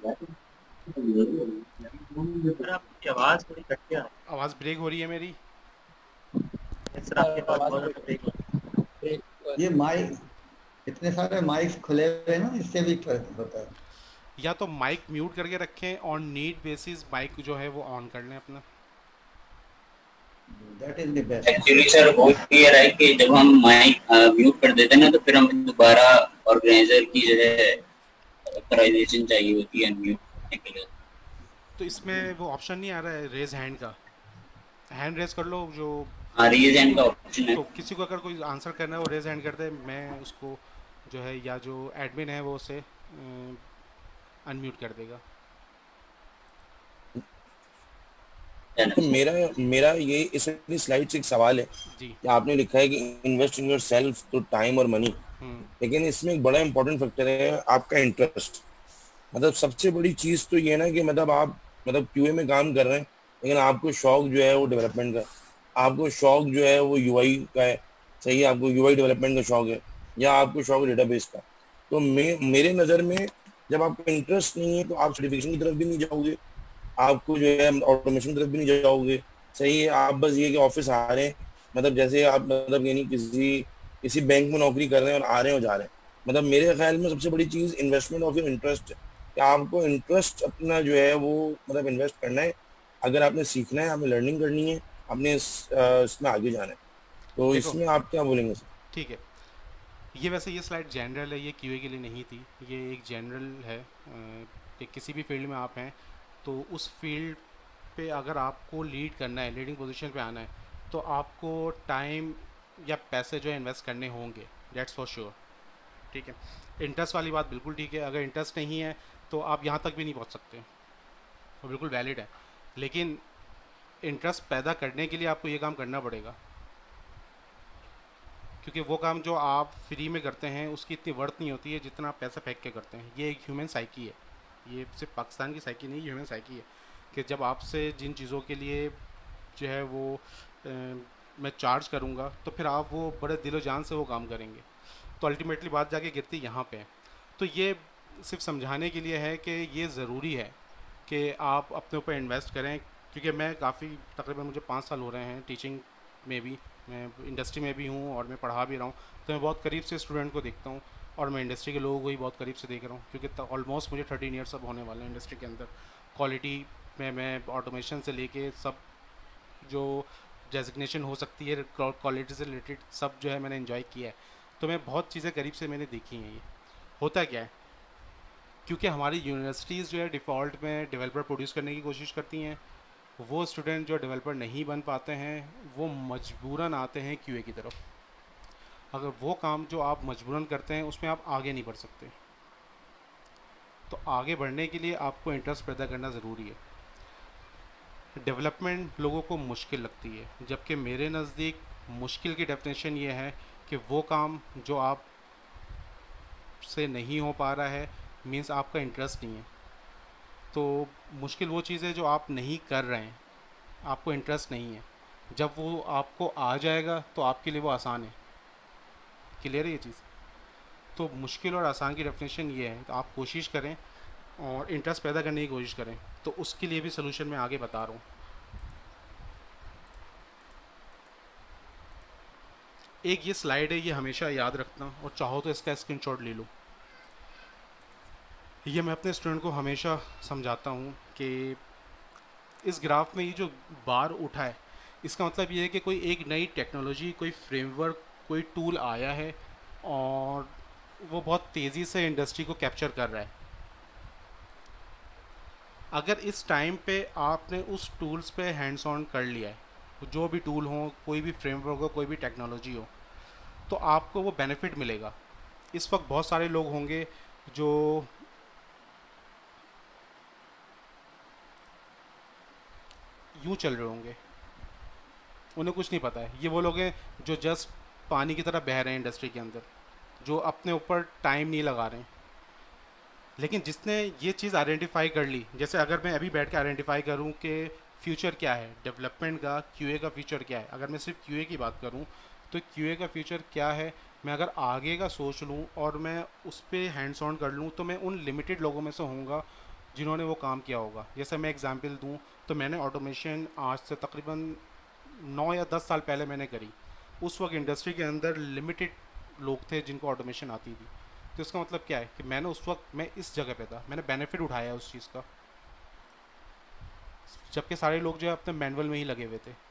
आवाज़ थोड़ी कट गया, आवाज़ ब्रेक हो रही है मेरी। सर आपके पास बहुत ब्रेक। ये माइक, इतने सारे माइक खुले हुए हैं ना, इससे भी फर्क होता है। या तो माइक म्यूट करके रखें, ऑन नीड बेसिस माइक जो है वो ऑन कर लें अपना। That is the best. Actually sir वो क्लियर है कि जब हम माइक म्यूट कर देते हैं ना तो फिर हम दोबारा ऑर्गेनाइजर की जो है ऑथराइजेशन चाहिए होती है अनम्यूट करने के लिए। तो इसमें वो ऑप्शन नहीं आ रहा है रेज हैंड का? हैंड रेज कर लो, जो रेज किसी हैंड को का ऑप्शन है। तो किसी को अगर कोई आंसर करना है वो रेज हैंड कर दे, मैं उसको जो है या जो एडमिन है वो उसे अनम्यूट कर देगा। तो मेरा मेरा ये इस स्लाइड से एक सवाल है जी। कि आपने लिखा है कि इन्वेस्ट इन योर सेल्फ तो टाइम और मनी, लेकिन इसमें एक बड़ा इंपॉर्टेंट फैक्टर है आपका इंटरेस्ट। मतलब सबसे बड़ी चीज तो ये है ना कि मतलब आप मतलब क्यूए में काम कर रहे हैं, लेकिन आपको शौक जो है वो डेवलपमेंट का, आपको शौक जो है वो यूआई का है, सही है, आपको यूआई डेवलपमेंट का शौक है, या आपको शौक है डेटाबेस का। तो मेरे नज़र में जब आपका इंटरेस्ट नहीं है तो आप सर्टिफिकेशन की तरफ भी नहीं जाओगे, आपको जो है ऑटोमेशन की तरफ भी नहीं जाओगे, सही है। आप बस ये कि ऑफिस आ रहे हैं, मतलब जैसे आप मतलब यानी किसी किसी बैंक में नौकरी कर रहे हैं और आ रहे हैं और जा रहे हैं। मतलब मेरे ख्याल में सबसे बड़ी चीज़ इन्वेस्टमेंट ऑफ योर इंटरेस्ट है, कि आपको इंटरेस्ट अपना जो है वो मतलब इन्वेस्ट करना है। अगर आपने सीखना है, आपने लर्निंग करनी है, आपने इसमें आगे जाना है। तो देखो इसमें आप क्या बोलेंगे सर? ठीक है, ये वैसे ये स्लाइड जनरल है, ये क्यूए के लिए नहीं थी, ये एक जनरल है कि किसी भी फील्ड में आप हैं तो उस फील्ड पे अगर आपको लीड करना है, लीडिंग पोजीशन पे आना है, तो आपको टाइम या पैसे जो है इन्वेस्ट करने होंगे, डेट्स फॉर श्योर। ठीक है, इंटरेस्ट वाली बात बिल्कुल ठीक है, अगर इंटरेस्ट नहीं है तो आप यहाँ तक भी नहीं पहुँच सकते, वो बिल्कुल वैलिड है। लेकिन इंटरेस्ट पैदा करने के लिए आपको ये काम करना पड़ेगा, क्योंकि वो काम जो आप फ्री में करते हैं उसकी इतनी वर्थ नहीं होती है जितना आप पैसा फेंक के करते हैं। ये एक ह्यूमन साइकी है, ये सिर्फ पाकिस्तान की साइकी नहीं, ह्यूमन साइकी है कि जब आपसे जिन चीज़ों के लिए जो है वो मैं चार्ज करूँगा तो फिर आप वो बड़े दिलो जान से वो काम करेंगे, तो अल्टीमेटली बात जाके गिरती यहाँ पे है। तो ये सिर्फ समझाने के लिए है कि ये ज़रूरी है कि आप अपने ऊपर इन्वेस्ट करें, क्योंकि मैं काफ़ी तकरीबन मुझे 5 साल हो रहे हैं टीचिंग में भी, मैं इंडस्ट्री में भी हूँ और मैं पढ़ा भी रहा हूँ, तो मैं बहुत करीब से स्टूडेंट को देखता हूँ और मैं इंडस्ट्री के लोगों को ही बहुत करीब से देख रहा हूँ, क्योंकि ऑलमोस्ट मुझे 13 ईयर्स अब होने वाले हैं इंडस्ट्री के अंदर। क्वालिटी में मैं ऑटोमेशन से लेके सब जो डेजिग्नेशन हो सकती है क्वालिटी से रिलेटेड सब जो है मैंने इन्जॉय किया है, तो मैं बहुत चीज़ें करीब से मैंने देखी हैं। ये होता क्या है, क्योंकि हमारी यूनिवर्सिटीज़ जो है डिफ़ॉल्ट में डेवलपर प्रोड्यूस करने की कोशिश करती हैं, वो स्टूडेंट जो डेवलपर नहीं बन पाते हैं वो मजबूरन आते हैं क्यूए की तरफ। अगर वो काम जो आप मजबूरन करते हैं उसमें आप आगे नहीं बढ़ सकते, तो आगे बढ़ने के लिए आपको इंटरेस्ट पैदा करना ज़रूरी है। डेवलपमेंट लोगों को मुश्किल लगती है, जबकि मेरे नज़दीक मुश्किल की डेफिनेशन ये है कि वो काम जो आप से नहीं हो पा रहा है, मीन्स आपका इंटरेस्ट नहीं है। तो मुश्किल वो चीज़ है जो आप नहीं कर रहे हैं, आपको इंटरेस्ट नहीं है, जब वो आपको आ जाएगा तो आपके लिए वो आसान है। क्लियर है ये चीज़? तो मुश्किल और आसान की डेफिनेशन ये है, तो आप कोशिश करें और इंटरेस्ट पैदा करने की कोशिश करें, तो उसके लिए भी सलूशन मैं आगे बता रहा हूँ। एक ये स्लाइड है, ये हमेशा याद रखना, और चाहो तो इसका स्क्रीनशॉट ले लो। ये मैं अपने स्टूडेंट को हमेशा समझाता हूँ कि इस ग्राफ में ये जो बार उठा है, इसका मतलब ये है कि कोई एक नई टेक्नोलॉजी, कोई फ्रेमवर्क, कोई टूल आया है और वो बहुत तेज़ी से इंडस्ट्री को कैप्चर कर रहा है। अगर इस टाइम पे आपने उस टूल्स पे हैंड्स ऑन कर लिया है, जो भी टूल हो, कोई भी फ्रेमवर्क हो, कोई भी टेक्नोलॉजी हो, तो आपको वो बेनिफिट मिलेगा। इस वक्त बहुत सारे लोग होंगे जो यूँ चल रहे होंगे, उन्हें कुछ नहीं पता है। ये वो लोग हैं जो जस्ट पानी की तरह बह रहे हैं इंडस्ट्री के अंदर, जो अपने ऊपर टाइम नहीं लगा रहे हैं। लेकिन जिसने ये चीज़ आइडेंटिफाई कर ली, जैसे अगर मैं अभी बैठ के आइडेंटिफाई करूं कि फ्यूचर क्या है डेवलपमेंट का, क्यूए का फ्यूचर क्या है, अगर मैं सिर्फ क्यूए की बात करूं तो क्यूए का फ्यूचर क्या है, मैं अगर आगे का सोच लूं और मैं उस पर हैंड्स ऑन कर लूं तो मैं उन लिमिटेड लोगों में से होऊंगा जिन्होंने वो काम किया होगा। जैसे मैं एग्जांपल दूं तो मैंने ऑटोमेशन आज से तकरीबन 9 या 10 साल पहले मैंने करी। उस वक्त इंडस्ट्री के अंदर लिमिटेड लोग थे जिनको ऑटोमेशन आती थी। तो इसका मतलब क्या है कि मैंने उस वक्त, मैं इस जगह पे था, मैंने बेनिफिट उठाया उस चीज़ का, जबकि सारे लोग जो है अपने मैनुअल में ही लगे हुए थे।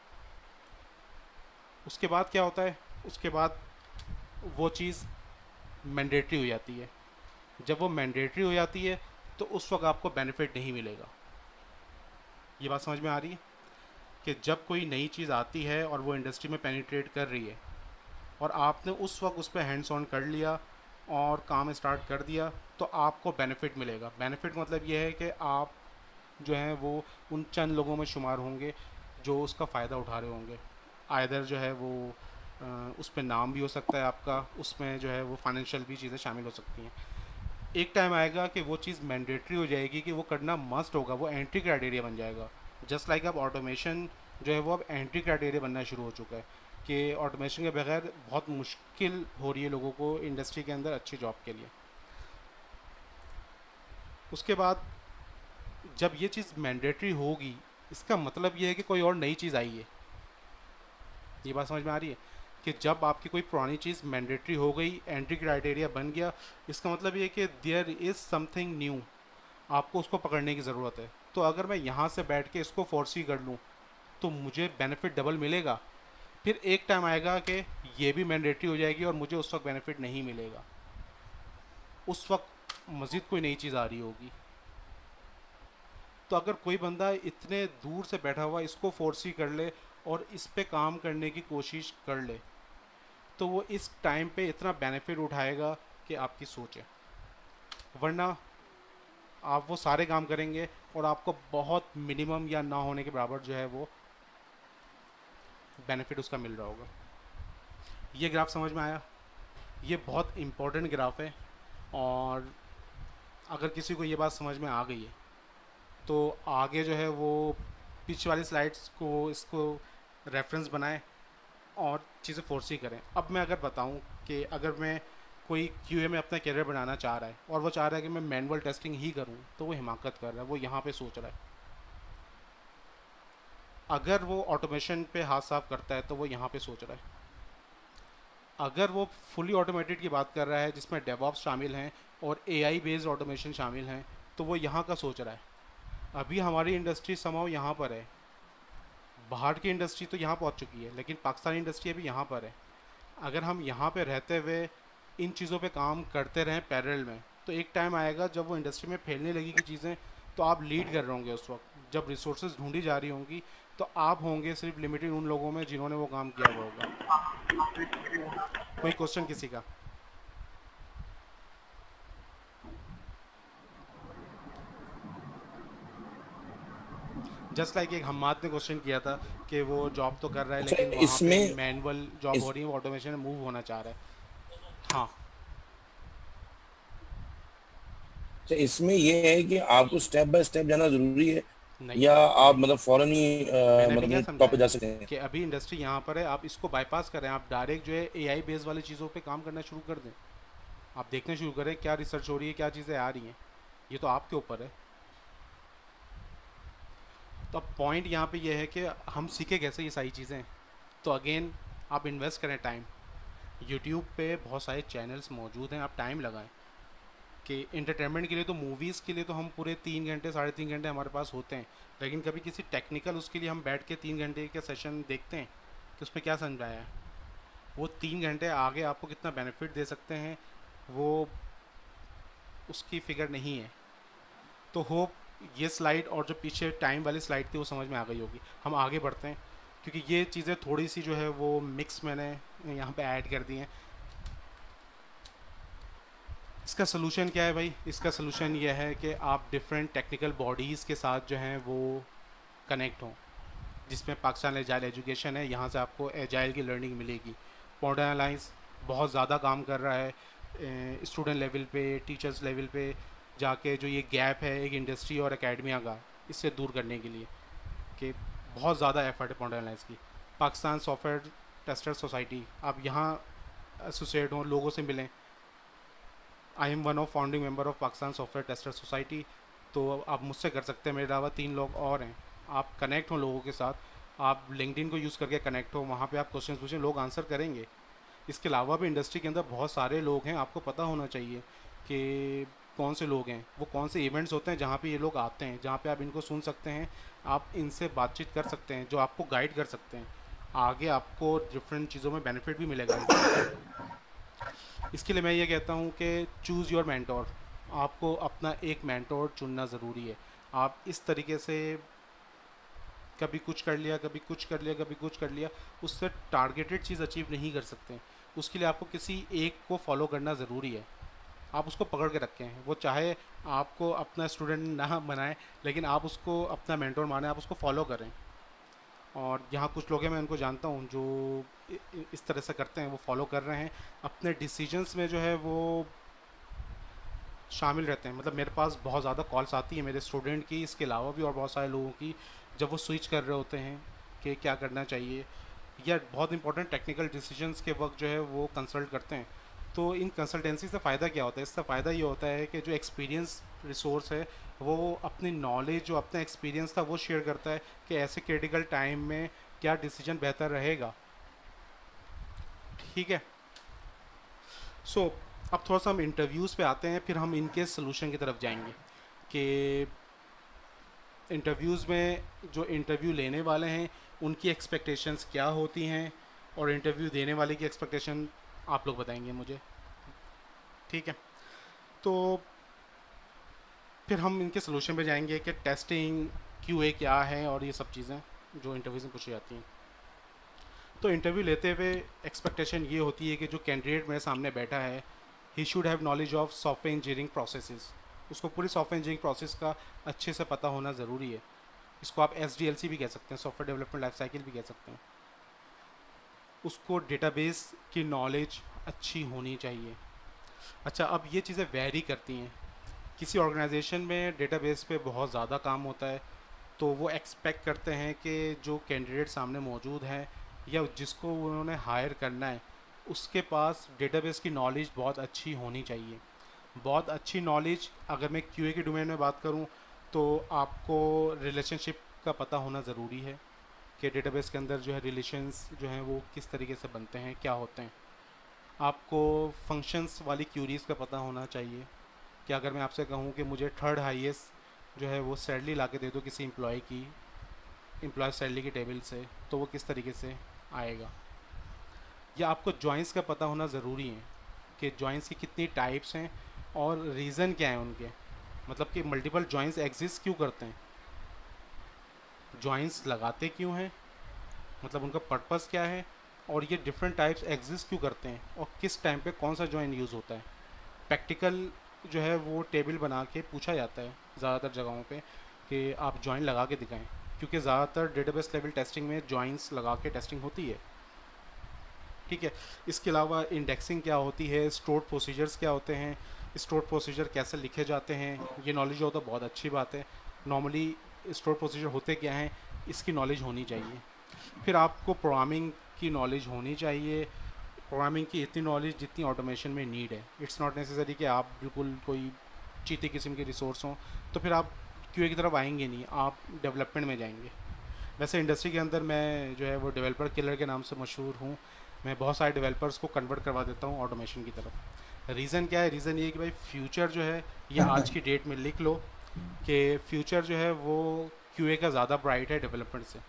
उसके बाद क्या होता है, उसके बाद वो चीज़ मैंडेटरी हो जाती है। जब वो मैंडेटरी हो जाती है तो उस वक्त आपको बेनिफिट नहीं मिलेगा। ये बात समझ में आ रही है? कि जब कोई नई चीज़ आती है और वो इंडस्ट्री में पेनिट्रेट कर रही है और आपने उस वक्त उस पर हैंड्स ऑन कर लिया और काम स्टार्ट कर दिया, तो आपको बेनिफिट मिलेगा। बेनिफिट मतलब ये है कि आप जो हैं वो उन चंद लोगों में शुमार होंगे जो उसका फ़ायदा उठा रहे होंगे। आइदर जो है वो उस पर नाम भी हो सकता है आपका, उसमें जो है वो फाइनेंशियल भी चीज़ें शामिल हो सकती हैं। एक टाइम आएगा कि वो चीज़ मैंडेटरी हो जाएगी कि वो करना मस्ट होगा, वो एंट्री क्राइटेरिया बन जाएगा। जस्ट लाइक अब ऑटोमेशन जो है वो अब एंट्री क्राइटेरिया बनना शुरू हो चुका है कि ऑटोमेशन के बगैर बहुत मुश्किल हो रही है लोगों को इंडस्ट्री के अंदर अच्छी जॉब के लिए। उसके बाद जब ये चीज़ मैंडेटरी होगी, इसका मतलब ये है कि कोई और नई चीज़ आई है। ये बात समझ में आ रही है कि जब आपकी कोई पुरानी चीज़ मैंडेटरी हो गई, एंट्री क्राइटेरिया बन गया, इसका मतलब ये है कि देयर इज़ समथिंग न्यू, आपको उसको पकड़ने की ज़रूरत है। तो अगर मैं यहाँ से बैठ के इसको फोर्सी कर लूँ तो मुझे बेनिफिट डबल मिलेगा। फिर एक टाइम आएगा कि ये भी मैंडेटरी हो जाएगी और मुझे उस वक्त बेनिफिट नहीं मिलेगा, उस वक्त मज़ीद कोई नई चीज़ आ रही होगी। तो अगर कोई बंदा इतने दूर से बैठा हुआ इसको फोर्सी कर ले और इस पे काम करने की कोशिश कर ले, तो वो इस टाइम पे इतना बेनिफिट उठाएगा कि आपकी सोच है। वरना आप वो सारे काम करेंगे और आपको बहुत मिनिमम या ना होने के बराबर जो है वो बेनिफिट उसका मिल रहा होगा। ये ग्राफ समझ में आया? ये बहुत इम्पोर्टेंट ग्राफ है और अगर किसी को ये बात समझ में आ गई है तो आगे जो है वो पीछे वाली स्लाइड्स को इसको रेफरेंस बनाएं और चीज़ें फोर्सी करें। अब मैं अगर बताऊं कि अगर मैं कोई क्यूए में अपना कैरियर बनाना चाह रहा है और वो चाह रहा है कि मैं मैनुअल टेस्टिंग ही करूं, तो वो हिमाकत कर रहा है, वो यहाँ पे सोच रहा है। अगर वो ऑटोमेशन पे हाथ साफ करता है तो वो यहाँ पे सोच रहा है। अगर वो फुली ऑटोमेटेड की बात कर रहा है जिसमें डेवऑप्स शामिल हैं और एआई बेस्ड ऑटोमेशन शामिल हैं, तो वो यहाँ का सोच रहा है। अभी हमारी इंडस्ट्री समाव यहाँ पर है, बाहर की इंडस्ट्री तो यहाँ पहुँच चुकी है, लेकिन पाकिस्तानी इंडस्ट्री अभी यहाँ पर है। अगर हम यहाँ पे रहते हुए इन चीज़ों पे काम करते रहें पैरेलल में, तो एक टाइम आएगा जब वो इंडस्ट्री में फैलने लगेगी चीज़ें, तो आप लीड कर रहे होंगे। उस वक्त जब रिसोर्सेज ढूंढी जा रही होंगी तो आप होंगे सिर्फ लिमिटेड उन लोगों में जिन्होंने वो काम किया हुआ होगा। कोई क्वेश्चन किसी का? जस्ट लाइक एक हम्माद ने क्वेश्चन किया था कि वो जॉब तो कर रहा है लेकिन वहाँ पे मैनुअल जॉब हो रही है, वो ऑटोमेशन में मूव होना चाह रहा है। हाँ, अच्छा, इसमें ये है कि आपको स्टेप बाय स्टेप जाना जरूरी है या आप मतलब फौरन ही मतलब टॉप पे जा सकते हैं? कि अभी इंडस्ट्री यहाँ पर है, आप इसको बाईपास करें, आप डायरेक्ट जो है एआई बेस्ड वाली चीज़ों पे काम करना शुरू कर दें। आप देखना शुरू करें क्या रिसर्च हो रही है, क्या चीज़ें आ रही हैं, ये तो आपके ऊपर है। तो अब पॉइंट यहाँ पे ये है कि हम सीखे कैसे ये सारी चीज़ें। तो अगेन आप इन्वेस्ट करें टाइम। यूट्यूब पे बहुत सारे चैनल्स मौजूद हैं, आप टाइम लगाएं। कि इंटरटेनमेंट के लिए तो मूवीज़ के लिए तो हम पूरे 3 घंटे 3.5 घंटे हमारे पास होते हैं, लेकिन कभी किसी टेक्निकल उसके लिए हम बैठ के 3 घंटे के सेशन देखते हैं कि उसमें क्या समझाया है। वो 3 घंटे आगे आपको कितना बेनिफिट दे सकते हैं वो उसकी फिगर नहीं है। तो होप ये स्लाइड और जो पीछे टाइम वाली स्लाइड थी वो समझ में आ गई होगी। हम आगे बढ़ते हैं क्योंकि ये चीज़ें थोड़ी सी जो है वो मिक्स मैंने यहाँ पे ऐड कर दी हैं। इसका सलूशन क्या है भाई? इसका सलूशन ये है कि आप डिफरेंट टेक्निकल बॉडीज़ के साथ जो हैं वो कनेक्ट हों, जिसमें पाकिस्तान एजाइल एजुकेशन है, यहाँ से आपको एजाइल की लर्निंग मिलेगी। पॉन्डर एलायंस बहुत ज़्यादा काम कर रहा है स्टूडेंट लेवल पे, टीचर्स लेवल पे जाके जो ये गैप है एक इंडस्ट्री और एकेडमिया का, इससे दूर करने के लिए कि बहुत ज़्यादा एफर्ट है पॉन्डर एलायंस की। पाकिस्तान सॉफ्टवेयर टेस्टर सोसाइटी, आप यहाँ एसोसिएट हों, लोगों से मिलें। I am one of founding member of Pakistan software tester society. तो आप मुझसे कर सकते हैं, मेरे अलावा 3 लोग और हैं। आप कनेक्ट हो लोगों के साथ, आप लिंक्डइन को यूज़ करके कनेक्ट हो, वहाँ पे आप क्वेश्चन पूछें, लोग आंसर करेंगे। इसके अलावा भी इंडस्ट्री के अंदर बहुत सारे लोग हैं, आपको पता होना चाहिए कि कौन से लोग हैं, वो कौन से इवेंट्स होते हैं जहाँ पे ये लोग आते हैं, जहाँ पे आप इनको सुन सकते हैं, आप इनसे बातचीत कर सकते हैं, जो आपको गाइड कर सकते हैं। आगे आपको डिफरेंट चीज़ों में बेनिफिट भी मिलेगा। इसके लिए मैं ये कहता हूँ कि चूज़ योर मेंटोर। आपको अपना एक मेंटोर चुनना ज़रूरी है। आप इस तरीके से कभी कुछ कर लिया, कभी कुछ कर लिया, कभी कुछ कर लिया, उससे टारगेटेड चीज़ अचीव नहीं कर सकते। उसके लिए आपको किसी एक को फॉलो करना ज़रूरी है। आप उसको पकड़ के रखें, वो चाहे आपको अपना स्टूडेंट ना बनाए, लेकिन आप उसको अपना मेंटोर माने, आप उसको फॉलो करें। और यहाँ कुछ लोग हैं, मैं उनको जानता हूँ जो इस तरह से करते हैं, वो फॉलो कर रहे हैं, अपने डिसीजंस में जो है वो शामिल रहते हैं। मतलब मेरे पास बहुत ज़्यादा कॉल्स आती है मेरे स्टूडेंट की, इसके अलावा भी और बहुत सारे लोगों की, जब वो स्विच कर रहे होते हैं कि क्या करना चाहिए, या बहुत इंपॉर्टेंट टेक्निकल डिसीजंस के वक्त जो है वो कंसल्ट करते हैं। तो इन कंसल्टेंसी से फ़ायदा क्या होता है? इससे फ़ायदा ये होता है कि जो एक्सपीरियंस रिसोर्स है वो अपनी नॉलेज, जो अपना एक्सपीरियंस था वो शेयर करता है कि ऐसे क्रिटिकल टाइम में क्या डिसीजन बेहतर रहेगा। ठीक है, सो अब थोड़ा सा हम इंटरव्यूज़ पे आते हैं, फिर हम इनके सोल्यूशन की तरफ जाएंगे कि इंटरव्यूज़ में जो इंटरव्यू लेने वाले हैं उनकी एक्सपेक्टेशंस क्या होती हैं, और इंटरव्यू देने वाले की एक्सपेक्टेशन आप लोग बताएंगे मुझे। ठीक है, तो फिर हम इनके सोल्यूशन पे जाएंगे कि टेस्टिंग क्यूए क्या है और ये सब चीज़ें जो इंटरव्यूज़ में पूछी जाती हैं। तो इंटरव्यू लेते हुए एक्सपेक्टेशन ये होती है कि जो कैंडिडेट मेरे सामने बैठा है, he should have knowledge of software engineering processes. उसको पूरी सॉफ्टवेयर इंजीनियरिंग प्रोसेस का अच्छे से पता होना ज़रूरी है। इसको आप SDLC भी कह सकते हैं, सॉफ्टवेयर डेवलपमेंट लाइफ साइकिल भी कह सकते हैं। उसको डेटाबेस की नॉलेज अच्छी होनी चाहिए। अच्छा, अब ये चीज़ें वेरी करती हैं। किसी ऑर्गेनाइजेशन में डेटाबेस पे बहुत ज़्यादा काम होता है, तो वो एक्सपेक्ट करते हैं कि जो कैंडिडेट सामने मौजूद है या जिसको उन्होंने हायर करना है, उसके पास डेटाबेस की नॉलेज बहुत अच्छी होनी चाहिए। बहुत अच्छी नॉलेज, अगर मैं QA के डोमेन में बात करूं, तो आपको रिलेशनशिप का पता होना ज़रूरी है कि डेटाबेस के अंदर जो है रिलेशंस जो हैं वो किस तरीके से बनते हैं, क्या होते हैं। आपको फंक्शंस वाली क्यूरीज़ का पता होना चाहिए कि अगर मैं आपसे कहूँ कि मुझे थर्ड हाईएस्ट जो है वो सैलरी ला के दे दो किसी एम्प्लॉय सैलरी की टेबल से, तो वो किस तरीके से आएगा। या आपको जॉइंट्स का पता होना ज़रूरी है कि जॉइंट्स की कितनी टाइप्स हैं और रीज़न क्या है उनके, मतलब कि मल्टीपल जॉइंट्स एग्जिस्ट क्यों करते हैं, जॉइंट्स लगाते क्यों हैं, मतलब उनका पर्पस क्या है, और ये डिफरेंट टाइप्स एग्जिस्ट क्यों करते हैं और किस टाइम पे कौन सा जॉइंट यूज़ होता है। प्रैक्टिकल जो है वो टेबल बना के पूछा जाता है ज़्यादातर जगहों पे कि आप जॉइंट लगा के दिखाएं, क्योंकि ज़्यादातर डेटाबेस लेवल टेस्टिंग में जॉइंट्स लगा के टेस्टिंग होती है। ठीक है, इसके अलावा इंडेक्सिंग क्या होती है, स्टोर्ड प्रोसीजर्स क्या होते हैं, स्टोर्ड प्रोसीजर कैसे लिखे जाते हैं, ये नॉलेज हो तो बहुत अच्छी बात है। नॉर्मली स्टोर्ड प्रोसीजर होते क्या हैं, इसकी नॉलेज होनी चाहिए। फिर आपको प्रोग्रामिंग की नॉलेज होनी चाहिए, प्रोग्रामिंग की इतनी नॉलेज जितनी ऑटोमेशन में नीड है। इट्स नॉट नेसेसरी कि आप बिल्कुल कोई चीते किस्म के रिसोर्स हों, तो फिर आप QA की तरफ आएंगे नहीं, आप डेवलपमेंट में जाएंगे। वैसे इंडस्ट्री के अंदर मैं जो है वो डेवलपर किलर के नाम से मशहूर हूँ। मैं बहुत सारे डेवलपर्स को कन्वर्ट करवा देता हूँ ऑटोमेशन की तरफ। रीज़न क्या है? रीज़न ये है कि भाई फ्यूचर जो है, ये आज की डेट में लिख लो कि फ्यूचर जो है वो QA का ज़्यादा ब्राइट है डेवलपमेंट से।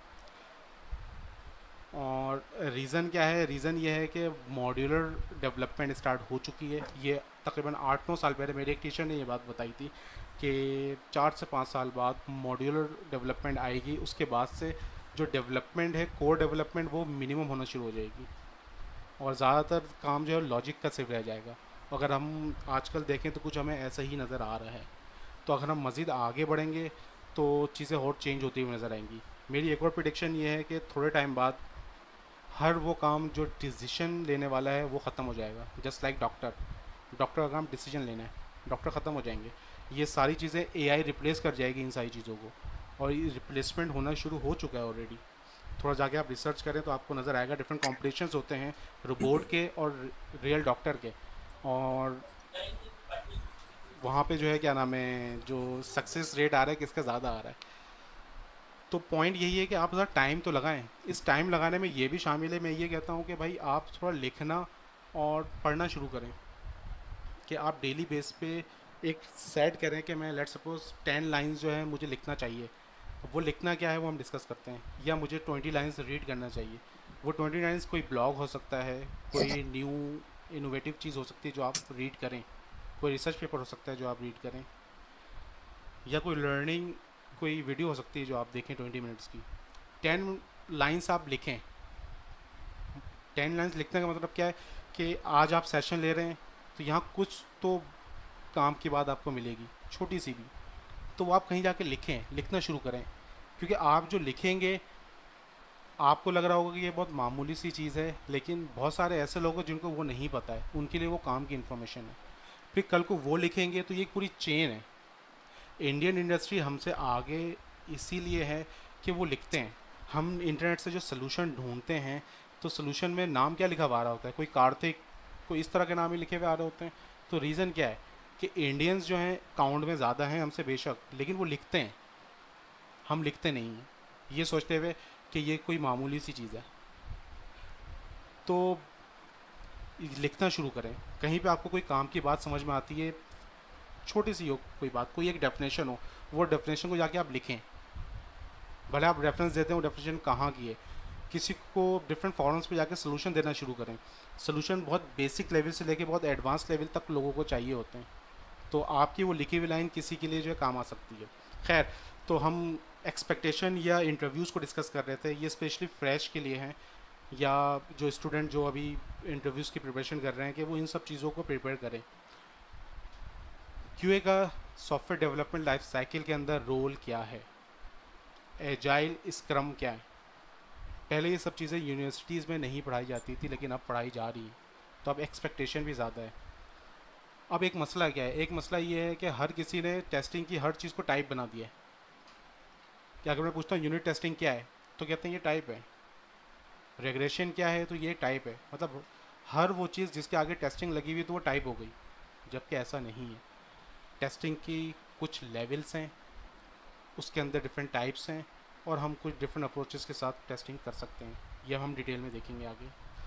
और रीज़न क्या है? रीज़न ये है कि मॉड्यूलर डेवलपमेंट स्टार्ट हो चुकी है। ये तकरीबन 8-9 साल पहले मेरे एक टीचर ने ये बात बताई थी कि 4 से 5 साल बाद मॉड्यूलर डेवलपमेंट आएगी। उसके बाद से जो डेवलपमेंट है, कोर डेवलपमेंट, वो मिनिमम होना शुरू हो जाएगी और ज़्यादातर काम जो है लॉजिक का सिर्फ रह जाएगा। अगर हम आजकल देखें तो कुछ हमें ऐसा ही नज़र आ रहा है। तो अगर हम मज़ीद आगे बढ़ेंगे तो चीज़ें और चेंज होती हुई नज़र आएंगी। मेरी एक और प्रेडिक्शन ये है कि थोड़े टाइम बाद हर वो काम जो डिसीजन लेने वाला है वो ख़त्म हो जाएगा। जस्ट लाइक डॉक्टर का काम डिसीजन लेना है, डॉक्टर ख़त्म हो जाएंगे। ये सारी चीज़ें AI रिप्लेस कर जाएगी इन सारी चीज़ों को, और ये रिप्लेसमेंट होना शुरू हो चुका है ऑलरेडी। थोड़ा जाके आप रिसर्च करें तो आपको नज़र आएगा, डिफरेंट कॉम्पिटिशन्स होते हैं रोबोट के और रियल डॉक्टर के, और वहाँ पे जो है क्या नाम है, जो सक्सेस रेट आ रहा है किसका ज़्यादा आ रहा है। तो पॉइंट यही है कि आप ज़रा टाइम तो लगाएं। इस टाइम लगाने में ये भी शामिल है, मैं ये कहता हूँ कि भाई आप थोड़ा लिखना और पढ़ना शुरू करें, कि आप डेली बेस पे एक सेट करें कि मैं लेट सपोज 10 लाइंस जो है मुझे लिखना चाहिए। वो लिखना क्या है वो हम डिस्कस करते हैं, या मुझे 20 लाइंस रीड करना चाहिए। वो 20 लाइंस कोई ब्लॉग हो सकता है, कोई न्यू इनोवेटिव चीज़ हो सकती है जो आप रीड करें, कोई रिसर्च पेपर हो सकता है जो आप रीड करें, या कोई लर्निंग कोई वीडियो हो सकती है जो आप देखें 20 मिनट्स की। 10 लाइन्स आप लिखें। 10 लाइन्स लिखने का मतलब क्या है कि आज आप सेशन ले रहे हैं तो यहाँ कुछ तो काम की बात आपको मिलेगी, छोटी सी भी, तो वो आप कहीं जाके लिखें, लिखना शुरू करें। क्योंकि आप जो लिखेंगे, आपको लग रहा होगा कि ये बहुत मामूली सी चीज़ है, लेकिन बहुत सारे ऐसे लोग हैं जिनको वो नहीं पता है, उनके लिए वो काम की इन्फॉर्मेशन है। फिर कल को वो लिखेंगे तो ये एक पूरी चेन है। इंडियन इंडस्ट्री हमसे आगे इसीलिए है कि वो लिखते हैं। हम इंटरनेट से जो सलूशन ढूंढते हैं तो सलूशन में नाम क्या लिखा हुआ आ रहा होता है, कोई कार्तिक, कोई इस तरह के नाम ही लिखे हुए आ रहे होते हैं। तो रीज़न क्या है कि इंडियंस जो हैं काउंट में ज़्यादा हैं हमसे बेशक, लेकिन वो लिखते हैं, हम लिखते नहीं हैं, ये सोचते हुए कि ये कोई मामूली सी चीज़ है। तो लिखना शुरू करें। कहीं पे आपको कोई काम की बात समझ में आती है, छोटी सी हो कोई बात, कोई एक डेफिनेशन हो, वो डेफिनेशन को जाके आप लिखें। भले आप रेफरेंस देते हैं वो डेफिनेशन कहाँ की है। किसी को डिफरेंट फॉरम्स पे जाके सोल्यूशन देना शुरू करें। सोल्यूशन बहुत बेसिक लेवल से लेके बहुत एडवांस लेवल तक लोगों को चाहिए होते हैं, तो आपकी वो लिखी हुई लाइन किसी के लिए जो है काम आ सकती है। खैर, तो हम एक्सपेक्टेशन या इंटरव्यूज़ को डिस्कस कर रहे थे। ये स्पेशली फ्रेश के लिए हैं, या जो स्टूडेंट जो अभी इंटरव्यूज़ की प्रिपरेशन कर रहे हैं, कि वो इन सब चीज़ों को प्रिपेयर करें। क्यूए का सॉफ्टवेयर डेवलपमेंट लाइफ साइकिल के अंदर रोल क्या है, एजाइल स्क्रम क्या है। पहले ये सब चीज़ें यूनिवर्सिटीज़ में नहीं पढ़ाई जाती थी, लेकिन अब पढ़ाई जा रही है, तो अब एक्सपेक्टेशन भी ज़्यादा है। अब एक मसला क्या है, एक मसला ये है कि हर किसी ने टेस्टिंग की हर चीज़ को टाइप बना दिया है। कि अगर मैं पूछता हूँ यूनिट टेस्टिंग क्या है, तो कहते हैं ये टाइप है। रेग्रेशन क्या है, तो ये टाइप है। मतलब हर वो चीज़ जिसके आगे टेस्टिंग लगी हुई तो वो टाइप हो गई, जबकि ऐसा नहीं है। टेस्टिंग की कुछ लेवल्स हैं, उसके अंदर डिफरेंट टाइप्स हैं, और हम कुछ डिफरेंट अप्रोचेस के साथ टेस्टिंग कर सकते हैं। यह हम डिटेल में देखेंगे आगे।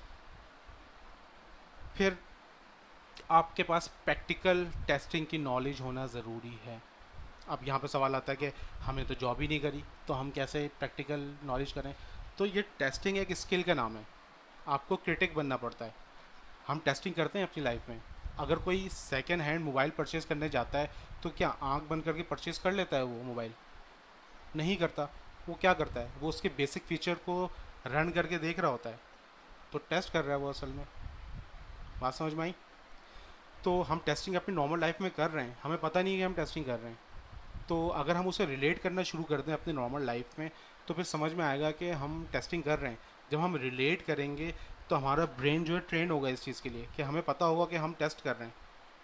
फिर आपके पास प्रैक्टिकल टेस्टिंग की नॉलेज होना ज़रूरी है। अब यहाँ पे सवाल आता है कि हमें तो जॉब ही नहीं करी, तो हम कैसे प्रैक्टिकल नॉलेज करें। तो ये टेस्टिंग एक स्किल का नाम है, आपको क्रिटिक बनना पड़ता है। हम टेस्टिंग करते हैं अपनी लाइफ में। अगर कोई सेकेंड हैंड मोबाइल परचेज़ करने जाता है तो क्या आंख बंद करके परचेज़ कर लेता है वो मोबाइल? नहीं करता। वो क्या करता है, वो उसके बेसिक फीचर को रन करके देख रहा होता है, तो टेस्ट कर रहा है वो असल में। बात समझ में आई? तो हम टेस्टिंग अपनी नॉर्मल लाइफ में कर रहे हैं, हमें पता नहीं है कि हम टेस्टिंग कर रहे हैं। तो अगर हम उसे रिलेट करना शुरू कर दें अपनी नॉर्मल लाइफ में, तो फिर समझ में आएगा कि हम टेस्टिंग कर रहे हैं। जब हम रिलेट करेंगे तो हमारा ब्रेन जो है ट्रेन होगा इस चीज़ के लिए, कि हमें पता होगा कि हम टेस्ट कर रहे हैं।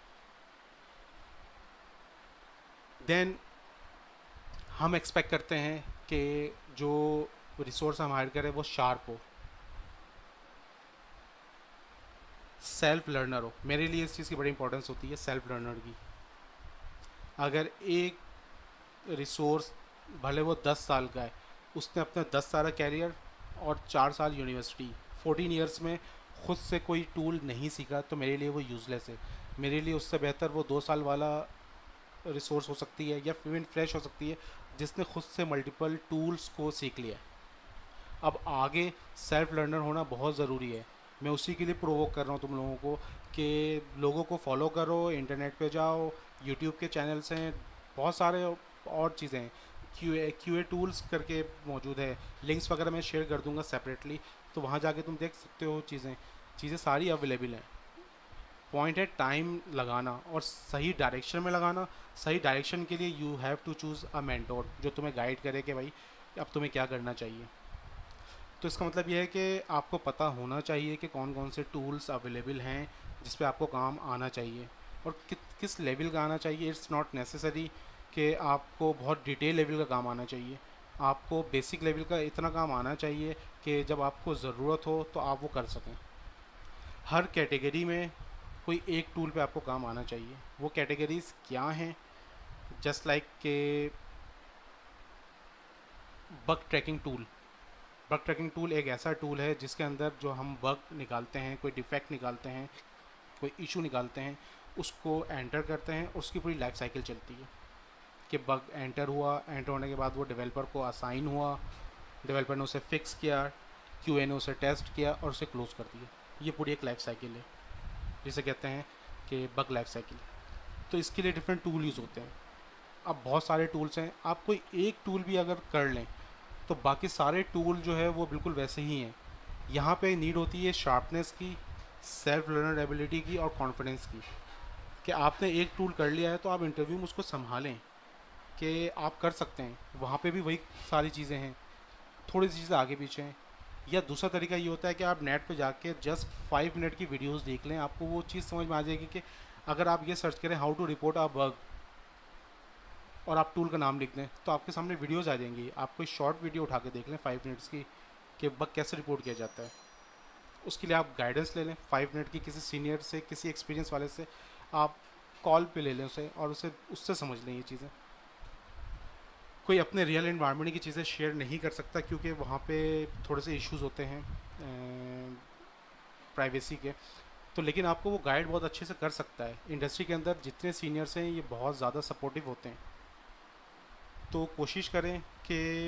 देन हम एक्सपेक्ट करते हैं कि जो रिसोर्स हम हायर करें वो शार्प हो, सेल्फ लर्नर हो। मेरे लिए इस चीज़ की बड़ी इंपॉर्टेंस होती है, सेल्फ लर्नर की। अगर एक रिसोर्स भले वो 10 साल का है, उसने अपना 10 साल का कैरियर और 4 साल यूनिवर्सिटी, 14 ईयर्स में खुद से कोई टूल नहीं सीखा, तो मेरे लिए वो यूज़लेस है। मेरे लिए उससे बेहतर वो 2 साल वाला रिसोर्स हो सकती है, या इवन फ्रेश हो सकती है, जिसने खुद से मल्टीपल टूल्स को सीख लिया। अब आगे सेल्फ लर्नर होना बहुत ज़रूरी है। मैं उसी के लिए प्रोवोक कर रहा हूँ तुम लोगों को कि लोगों को फॉलो करो, इंटरनेट पे जाओ, यूट्यूब के चैनल्स हैं, बहुत सारे और चीज़ें हैं। क्यूए टूल्स करके मौजूद है, लिंक्स वगैरह मैं शेयर कर दूंगा सेपरेटली, तो वहाँ जाके तुम देख सकते हो। चीज़ें सारी अवेलेबल हैं। पॉइंट है टाइम लगाना और सही डायरेक्शन में लगाना। सही डायरेक्शन के लिए you have to choose a mentor जो तुम्हें गाइड करे कि भाई अब तुम्हें क्या करना चाहिए। तो इसका मतलब यह है कि आपको पता होना चाहिए कि कौन कौन से टूल्स अवेलेबल हैं जिस पे आपको काम आना चाहिए, और किस लेवल का आना चाहिए। इट्स नॉट नेसेसरी कि आपको बहुत डिटेल लेवल का काम आना चाहिए। आपको बेसिक लेवल का इतना काम आना चाहिए कि जब आपको ज़रूरत हो तो आप वो कर सकें। हर कैटेगरी में कोई एक टूल पे आपको काम आना चाहिए। वो कैटेगरीज़ क्या हैं? जस्ट लाइक के bug tracking tool. Bug tracking tool एक ऐसा टूल है जिसके अंदर जो हम बग निकालते हैं, कोई डिफेक्ट निकालते हैं, कोई इशू निकालते हैं, उसको एंटर करते हैं और उसकी पूरी लाइफ साइकिल चलती है कि बग एंटर हुआ, एंटर होने के बाद वो डेवलपर को असाइन हुआ, डेवलपर ने उसे फिक्स किया, क्यूए ने उसे टेस्ट किया और उसे क्लोज़ कर दिया। ये पूरी एक लाइफ साइकिल है जिसे कहते हैं कि बग लाइफ साइकिल। तो इसके लिए डिफरेंट टूल यूज़ होते हैं। अब बहुत सारे टूल्स हैं, आप कोई एक टूल भी अगर कर लें तो तो बाकी सारे टूल जो है वो बिल्कुल वैसे ही हैं। यहाँ पे नीड होती है शार्पनेस की, सेल्फ लर्नर एबिलिटी की और कॉन्फिडेंस की, कि आपने एक टूल कर लिया है तो आप इंटरव्यू में उसको संभालें कि आप कर सकते हैं। वहाँ पे भी वही सारी चीज़ें हैं, थोड़ी सी चीज़ें आगे पीछे हैं। या दूसरा तरीका ये होता है कि आप नेट पे जाके जस्ट 5 मिनट की वीडियोस देख लें, आपको वो चीज़ समझ में आ जाएगी कि अगर आप ये सर्च करें how to report a bug और आप टूल का नाम लिख दें तो आपके सामने वीडियोस आ जाएंगी। आप कोई शॉर्ट वीडियो उठा के देख लें 5 मिनट्स की कि बग कैसे रिपोर्ट किया जाता है। उसके लिए आप गाइडेंस ले लें 5 मिनट की, किसी सीनियर से, किसी एक्सपीरियंस वाले से आप कॉल पे ले लें उसे, और उससे समझ लें ये चीज़ें। कोई अपने रियल एनवायरनमेंट की चीज़ें शेयर नहीं कर सकता क्योंकि वहाँ पे थोड़े से इश्यूज होते हैं प्राइवेसी के। तो लेकिन आपको वो गाइड बहुत अच्छे से कर सकता है। इंडस्ट्री के अंदर जितने सीनियर्स हैं ये बहुत ज़्यादा सपोर्टिव होते हैं। तो कोशिश करें कि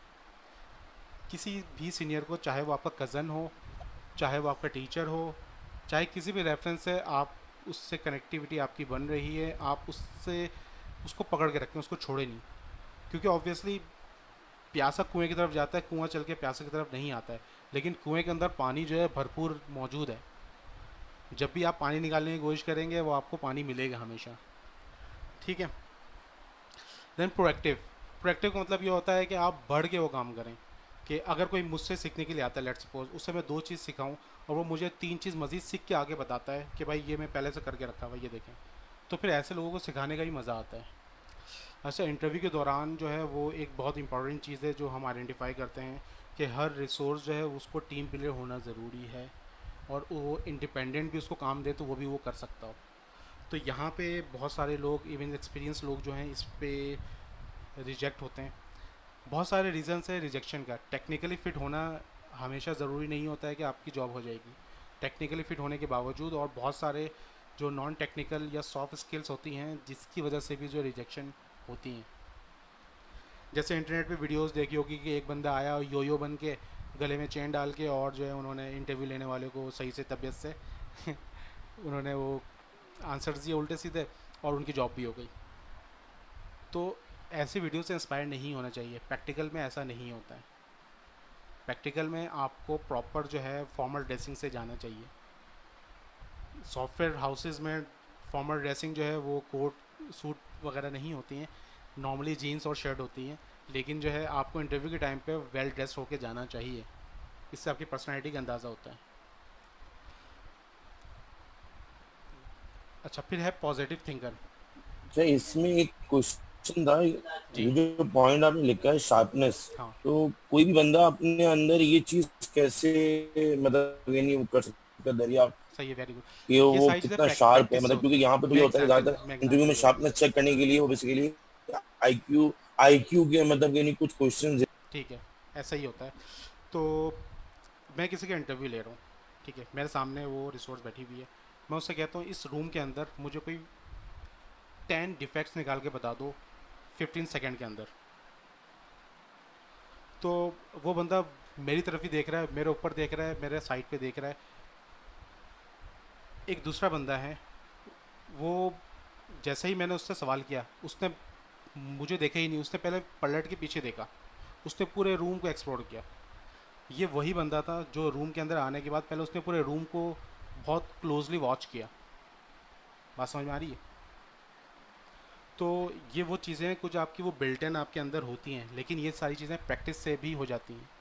किसी भी सीनियर को, चाहे वो आपका कज़न हो, चाहे वो आपका टीचर हो, चाहे किसी भी रेफरेंस से आप उससे कनेक्टिविटी आपकी बन रही है, आप उसको पकड़ के रखें, उसको छोड़े नहीं। क्योंकि ऑब्वियसली प्यासा कुएं की तरफ जाता है, कुआं चल के प्यासे की तरफ नहीं आता है, लेकिन कुएं के अंदर पानी जो है भरपूर मौजूद है। जब भी आप पानी निकालने की कोशिश करेंगे वो आपको पानी मिलेगा हमेशा। ठीक है। देन प्रोएक्टिव का मतलब ये होता है कि आप बढ़ के वो काम करें। कि अगर कोई मुझसे सीखने के लिए आता है, लेट्स सपोज उससे मैं 2 चीज़ सिखाऊं और वो मुझे 3 चीज़ मज़ीद सीख के आगे बताता है कि भाई ये मैं पहले से करके रखा हुआ, ये देखें, तो फिर ऐसे लोगों को सिखाने का ही मज़ा आता है। अच्छा, इंटरव्यू के दौरान जो है वो एक बहुत इंपॉर्टेंट चीज़ है जो हम आइडेंटिफाई करते हैं कि हर रिसोर्स जो है उसको टीम प्लेयर होना ज़रूरी है, और वो इंडिपेंडेंट भी उसको काम दे तो वो भी वो कर सकता हो। तो यहाँ पे बहुत सारे लोग, इवन एक्सपीरियंस लोग जो हैं, इस पे रिजेक्ट होते हैं। बहुत सारे रीज़न्स है रिजेक्शन का। टेक्निकली फ़िट होना हमेशा ज़रूरी नहीं होता है कि आपकी जॉब हो जाएगी। टेक्निकली फ़िट होने के बावजूद और बहुत सारे जो नॉन टेक्निकल या सॉफ्ट स्किल्स होती हैं जिसकी वजह से भी जो रिजेक्शन होती हैं। जैसे इंटरनेट पे वीडियोस देखी होगी कि एक बंदा आया यो बन के, गले में चेन डाल के, और जो है उन्होंने इंटरव्यू लेने वाले को सही से तबीयत से उन्होंने वो आंसर्स दिए उल्टे सीधे और उनकी जॉब भी हो गई। तो ऐसी वीडियो से इंस्पायर नहीं होना चाहिए। प्रैक्टिकल में ऐसा नहीं होता है। प्रैक्टिकल में आपको प्रॉपर जो है फॉर्मल ड्रेसिंग से जाना चाहिए। सॉफ्टवेयर हाउसेस में फॉर्मल ड्रेसिंग जो है वो कोट सूट वगैरह नहीं होती हैं, नॉर्मली जीन्स और शर्ट होती हैं। लेकिन जो है आपको इंटरव्यू के टाइम पे वेल ड्रेस्ड होके जाना चाहिए, इससे आपकी पर्सनैलिटी का अंदाज़ा होता है। अच्छा, फिर है पॉजिटिव थिंकर। अच्छा, इसमें एक क्वेश्चन था, ये जो पॉइंट आपने लिखा है शार्पनेस, हाँ। तो कोई भी बंदा अपने अंदर ये चीज कैसे मतलब ये नहीं कर सकता दरिया, सही है, वेरी गुड, कि वो कितना शार्प है, मतलब क्योंकि यहाँ पे तो ये होता है ज्यादातर इंटरव्यू में शार्पनेस चेक करने के लिए वो बेसिकली आईक्यू के मतलब यानी कुछ क्वेश्चंस। ठीक है, ऐसा ही होता है। तो मैं किसी का इंटरव्यू ले रहा हूँ, ठीक है, मेरे सामने वो रिसोर्स बैठी हुई है, मैं उससे कहता हूँ इस रूम के अंदर मुझे कोई 10 डिफेक्ट्स निकाल के बता दो 15 सेकंड के अंदर। तो वो बंदा मेरी तरफ ही देख रहा है, मेरे ऊपर देख रहा है, मेरे साइड पे देख रहा है। एक दूसरा बंदा है, वो जैसे ही मैंने उससे सवाल किया उसने मुझे देखा ही नहीं, उसने पहले पलट के पीछे देखा, उसने पूरे रूम को एक्सप्लोर किया। ये वही बंदा था जो रूम के अंदर आने के बाद पहले उसने पूरे रूम को बहुत क्लोजली वॉच किया। बात समझ में आ रही है? तो ये वो चीज़ें कुछ आपकी वो बिल्ट इन आपके अंदर होती हैं, लेकिन ये सारी चीज़ें प्रैक्टिस से भी हो जाती हैं।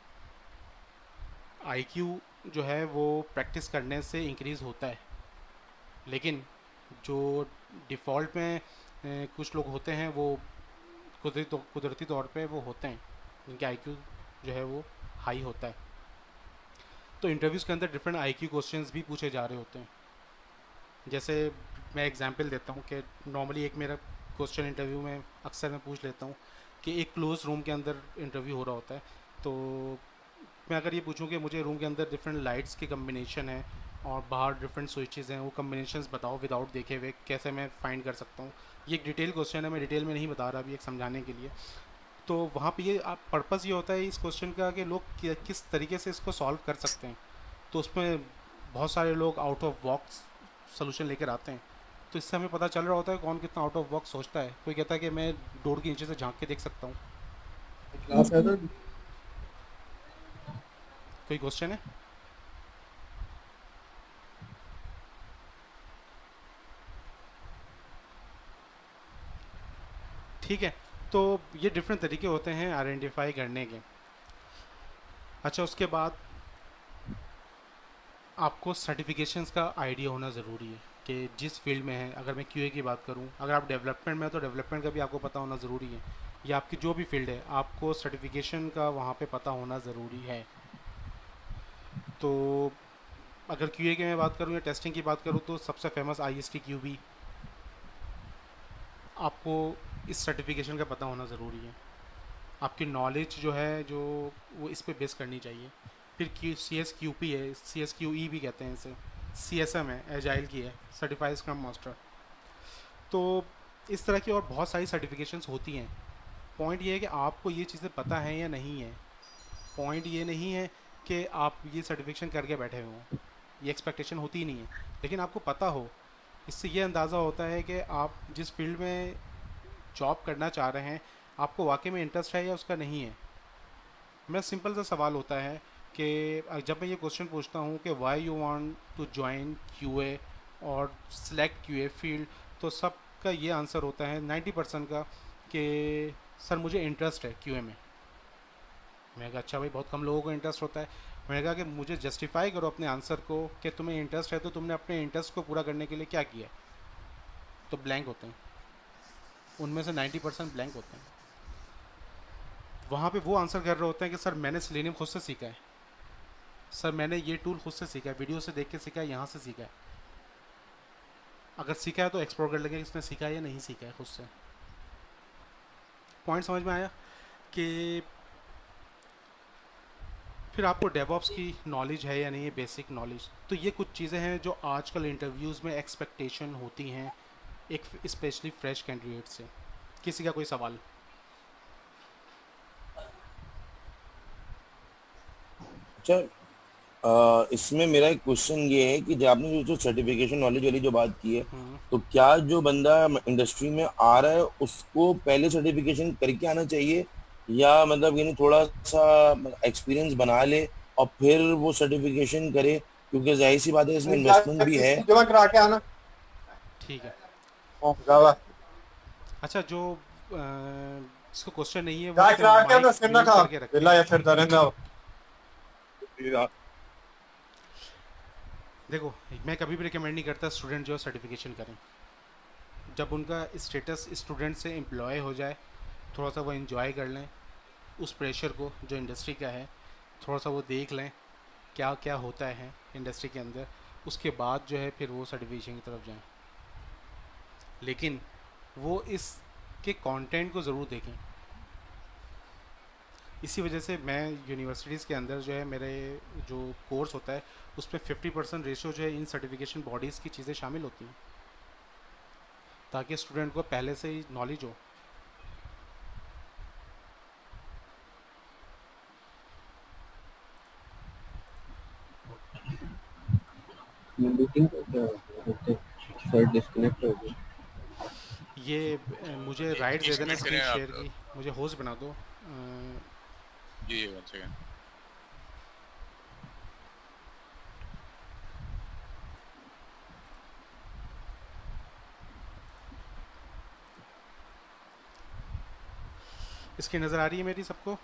आईक्यू जो है वो प्रैक्टिस करने से इंक्रीज़ होता है, लेकिन जो डिफ़ॉल्ट में कुछ लोग होते हैं वो कुदरती तौर पे वो होते हैं जिनके आईक्यू जो है वो हाई होता है। तो इंटरव्यूज़ के अंदर डिफरेंट आईक्यू क्वेश्चंस भी पूछे जा रहे होते हैं। जैसे मैं एग्जांपल देता हूँ कि नॉर्मली एक मेरा क्वेश्चन इंटरव्यू में अक्सर मैं पूछ लेता हूँ कि एक क्लोज रूम के अंदर इंटरव्यू हो रहा होता है, तो मैं अगर ये पूछूं कि मुझे रूम के अंदर डिफरेंट लाइट्स के कम्बिनेशन है और बाहर डिफरेंट स्विचेस हैं, वो कम्बिनेशंस बताओ विदाउट देखे हुए, कैसे मैं फाइंड कर सकता हूँ। ये एक डिटेल क्वेश्चन है, मैं डिटेल में नहीं बता रहा अभी, एक समझाने के लिए। तो वहाँ पे ये पर्पस ये होता है इस क्वेश्चन का कि लोग किस तरीके से इसको सॉल्व कर सकते हैं। तो उसमें बहुत सारे लोग आउट ऑफ बॉक्स सोल्यूशन लेकर आते हैं, तो इससे हमें पता चल रहा होता है कौन कितना आउट ऑफ बॉक्स सोचता है। कोई कहता है कि मैं डोर के नीचे से झांक के देख सकता हूँ। क्लास है तो कोई क्वेश्चन है? ठीक है, तो ये डिफरेंट तरीके होते हैं आइडेंटिफाई करने के। अच्छा, उसके बाद आपको सर्टिफिकेशंस का आइडिया होना ज़रूरी है कि जिस फील्ड में है। अगर मैं क्यूए की बात करूं, अगर आप डेवलपमेंट में हैं तो डेवलपमेंट का भी आपको पता होना ज़रूरी है, या आपकी जो भी फील्ड है आपको सर्टिफिकेशन का वहाँ पे पता होना ज़रूरी है। तो अगर क्यूए की मैं बात करूं या टेस्टिंग की बात करूं तो सबसे फेमस ISTQB, आपको इस सर्टिफिकेशन का पता होना ज़रूरी है। आपकी नॉलेज जो है जो वो इस पे बेस करनी चाहिए। फिर CSQP है, CSQE भी कहते हैं इसे, CSM है, एजाइल की है, सर्टिफाइड स्क्रम मास्टर। तो इस तरह की और बहुत सारी सर्टिफिकेशंस होती हैं। पॉइंट ये है कि आपको ये चीज़ें पता है या नहीं है। पॉइंट ये नहीं है कि आप ये सर्टिफिकेशन करके बैठे हुए हों, ये एक्सपेक्टेशन होती ही नहीं है, लेकिन आपको पता हो। इससे ये अंदाज़ा होता है कि आप जिस फील्ड में जॉब करना चाह रहे हैं आपको वाकई में इंटरेस्ट है या उसका नहीं है। मेरा सिंपल सा सवाल होता है कि जब मैं ये क्वेश्चन पूछता हूँ कि why you want to join QA और सिलेक्ट QA फील्ड, तो सबका ये आंसर होता है 90% का कि सर मुझे इंटरेस्ट है QA में। मैंने कहा अच्छा भाई, बहुत कम लोगों को इंटरेस्ट होता है। मैंने कहा कि मुझे जस्टिफाई करो अपने आंसर को कि तुम्हें इंटरेस्ट है, तो तुमने अपने इंटरेस्ट को पूरा करने के लिए क्या किया। तो ब्लैंक होते हैं, उनमें से 90% ब्लैंक होते हैं। वहाँ पे वो आंसर कर रहे होते हैं कि सर मैंने सेलेनियम खुद से सीखा है, सर मैंने ये टूल खुद से सीखा है, वीडियो से देख के सीखा है, यहाँ से सीखा है। अगर सीखा है तो एक्सप्लोर कर लेंगे इसने सीखा है या नहीं सीखा है खुद से। पॉइंट समझ में आया? कि फिर आपको डेवऑप्स की नॉलेज है या नहीं है, बेसिक नॉलेज। तो ये कुछ चीज़ें हैं जो आजकल इंटरव्यूज़ में एक्सपेक्टेशन होती हैं एक स्पेशली फ्रेश कैंडिडेट से। किसी का कोई सवाल? अच्छा, इसमें मेरा एक क्वेश्चन ये है कि जब आपने जो सर्टिफिकेशन नॉलेज वाली जो बात की है, तो क्या जो बंदा इंडस्ट्री में आ रहा है उसको पहले सर्टिफिकेशन करके आना चाहिए, या मतलब यानी थोड़ा सा एक्सपीरियंस बना ले और फिर वो सर्टिफिकेशन करे? क्योंकि जाहिर सी बात है इसमें इन्वेस्टमेंट भी है। जमा करा के आना। ठीक है। अच्छा, जो इसको क्वेश्चन नहीं है वो करा के आना, फिर ना खा बिल्ला या फिर दरंगा। देखो, मैं कभी भी रिकमेंड नहीं करता स्टूडेंट जो सर्टिफिकेशन करें। जब उनका स्टेटस स्टूडेंट से एम्प्लॉय हो जाए, थोड़ा सा वो एंजॉय कर लें उस प्रेशर को जो इंडस्ट्री का है, थोड़ा सा वो देख लें क्या क्या होता है इंडस्ट्री के अंदर, उसके बाद जो है फिर वो सर्टिफिकेशन की तरफ जाएं। लेकिन वो इसके कंटेंट को ज़रूर देखें। इसी वजह से मैं यूनिवर्सिटीज़ के अंदर जो है मेरे जो कोर्स होता है उसमें 50% रेशियो जो है इन सर्टिफिकेशन बॉडीज़ की चीज़ें शामिल होती हैं, ताकि स्टूडेंट को पहले से ही नॉलेज हो। ये मुझे राइट दे देना स्क्रीन शेयर की, मुझे होस्ट बना दो। जी 1 सेकंड। इसकी नज़र आ रही है मेरी सबको?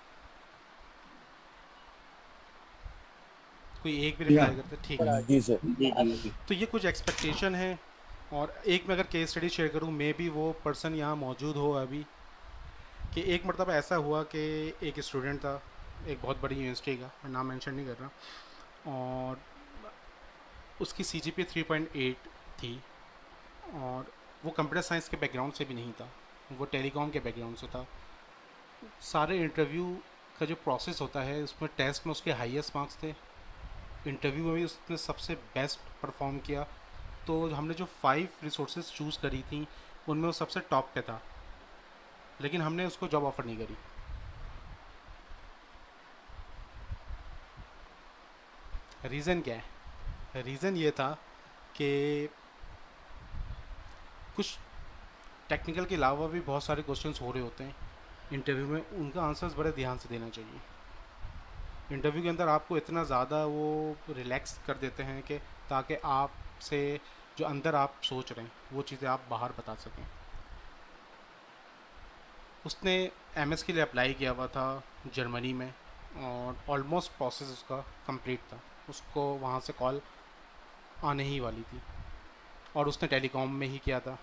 कोई एक भी रिप्लाई करते? ठीक है जी सर। तो ये कुछ एक्सपेक्टेशन है। और एक मैं अगर केस स्टडी शेयर करूँ, मे भी वो पर्सन यहाँ मौजूद हो अभी, कि एक मरतबा ऐसा हुआ कि एक स्टूडेंट था एक बहुत बड़ी यूनिवर्सिटी का, मैं नाम मेंशन नहीं कर रहा, और उसकी CGPA 3.8 थी, और वो कंप्यूटर साइंस के बैकग्राउंड से भी नहीं था, वो टेलीकॉम के बैकग्राउंड से था। सारे इंटरव्यू का जो प्रोसेस होता है उसमें टेस्ट में उसके हाईएस्ट मार्क्स थे, इंटरव्यू में भी उसने सबसे बेस्ट परफॉर्म किया। तो हमने जो 5 रिसोर्सेज चूज़ करी थी उनमें वो सबसे टॉप पे था, लेकिन हमने उसको जॉब ऑफ़र नहीं करी। रीज़न क्या है? रीज़न ये था कि कुछ टेक्निकल के अलावा भी बहुत सारे क्वेश्चंस हो रहे होते हैं इंटरव्यू में, उनका आंसर्स बड़े ध्यान से देना चाहिए। इंटरव्यू के अंदर आपको इतना ज़्यादा वो रिलैक्स कर देते हैं कि ताकि आपसे जो अंदर आप सोच रहे हैं वो चीज़ें आप बाहर बता सकें। उसने एमएस के लिए अप्लाई किया हुआ था जर्मनी में और ऑलमोस्ट प्रोसेस उसका कंप्लीट था, उसको वहाँ से कॉल आने ही वाली थी और उसने टेलीकॉम में ही किया था।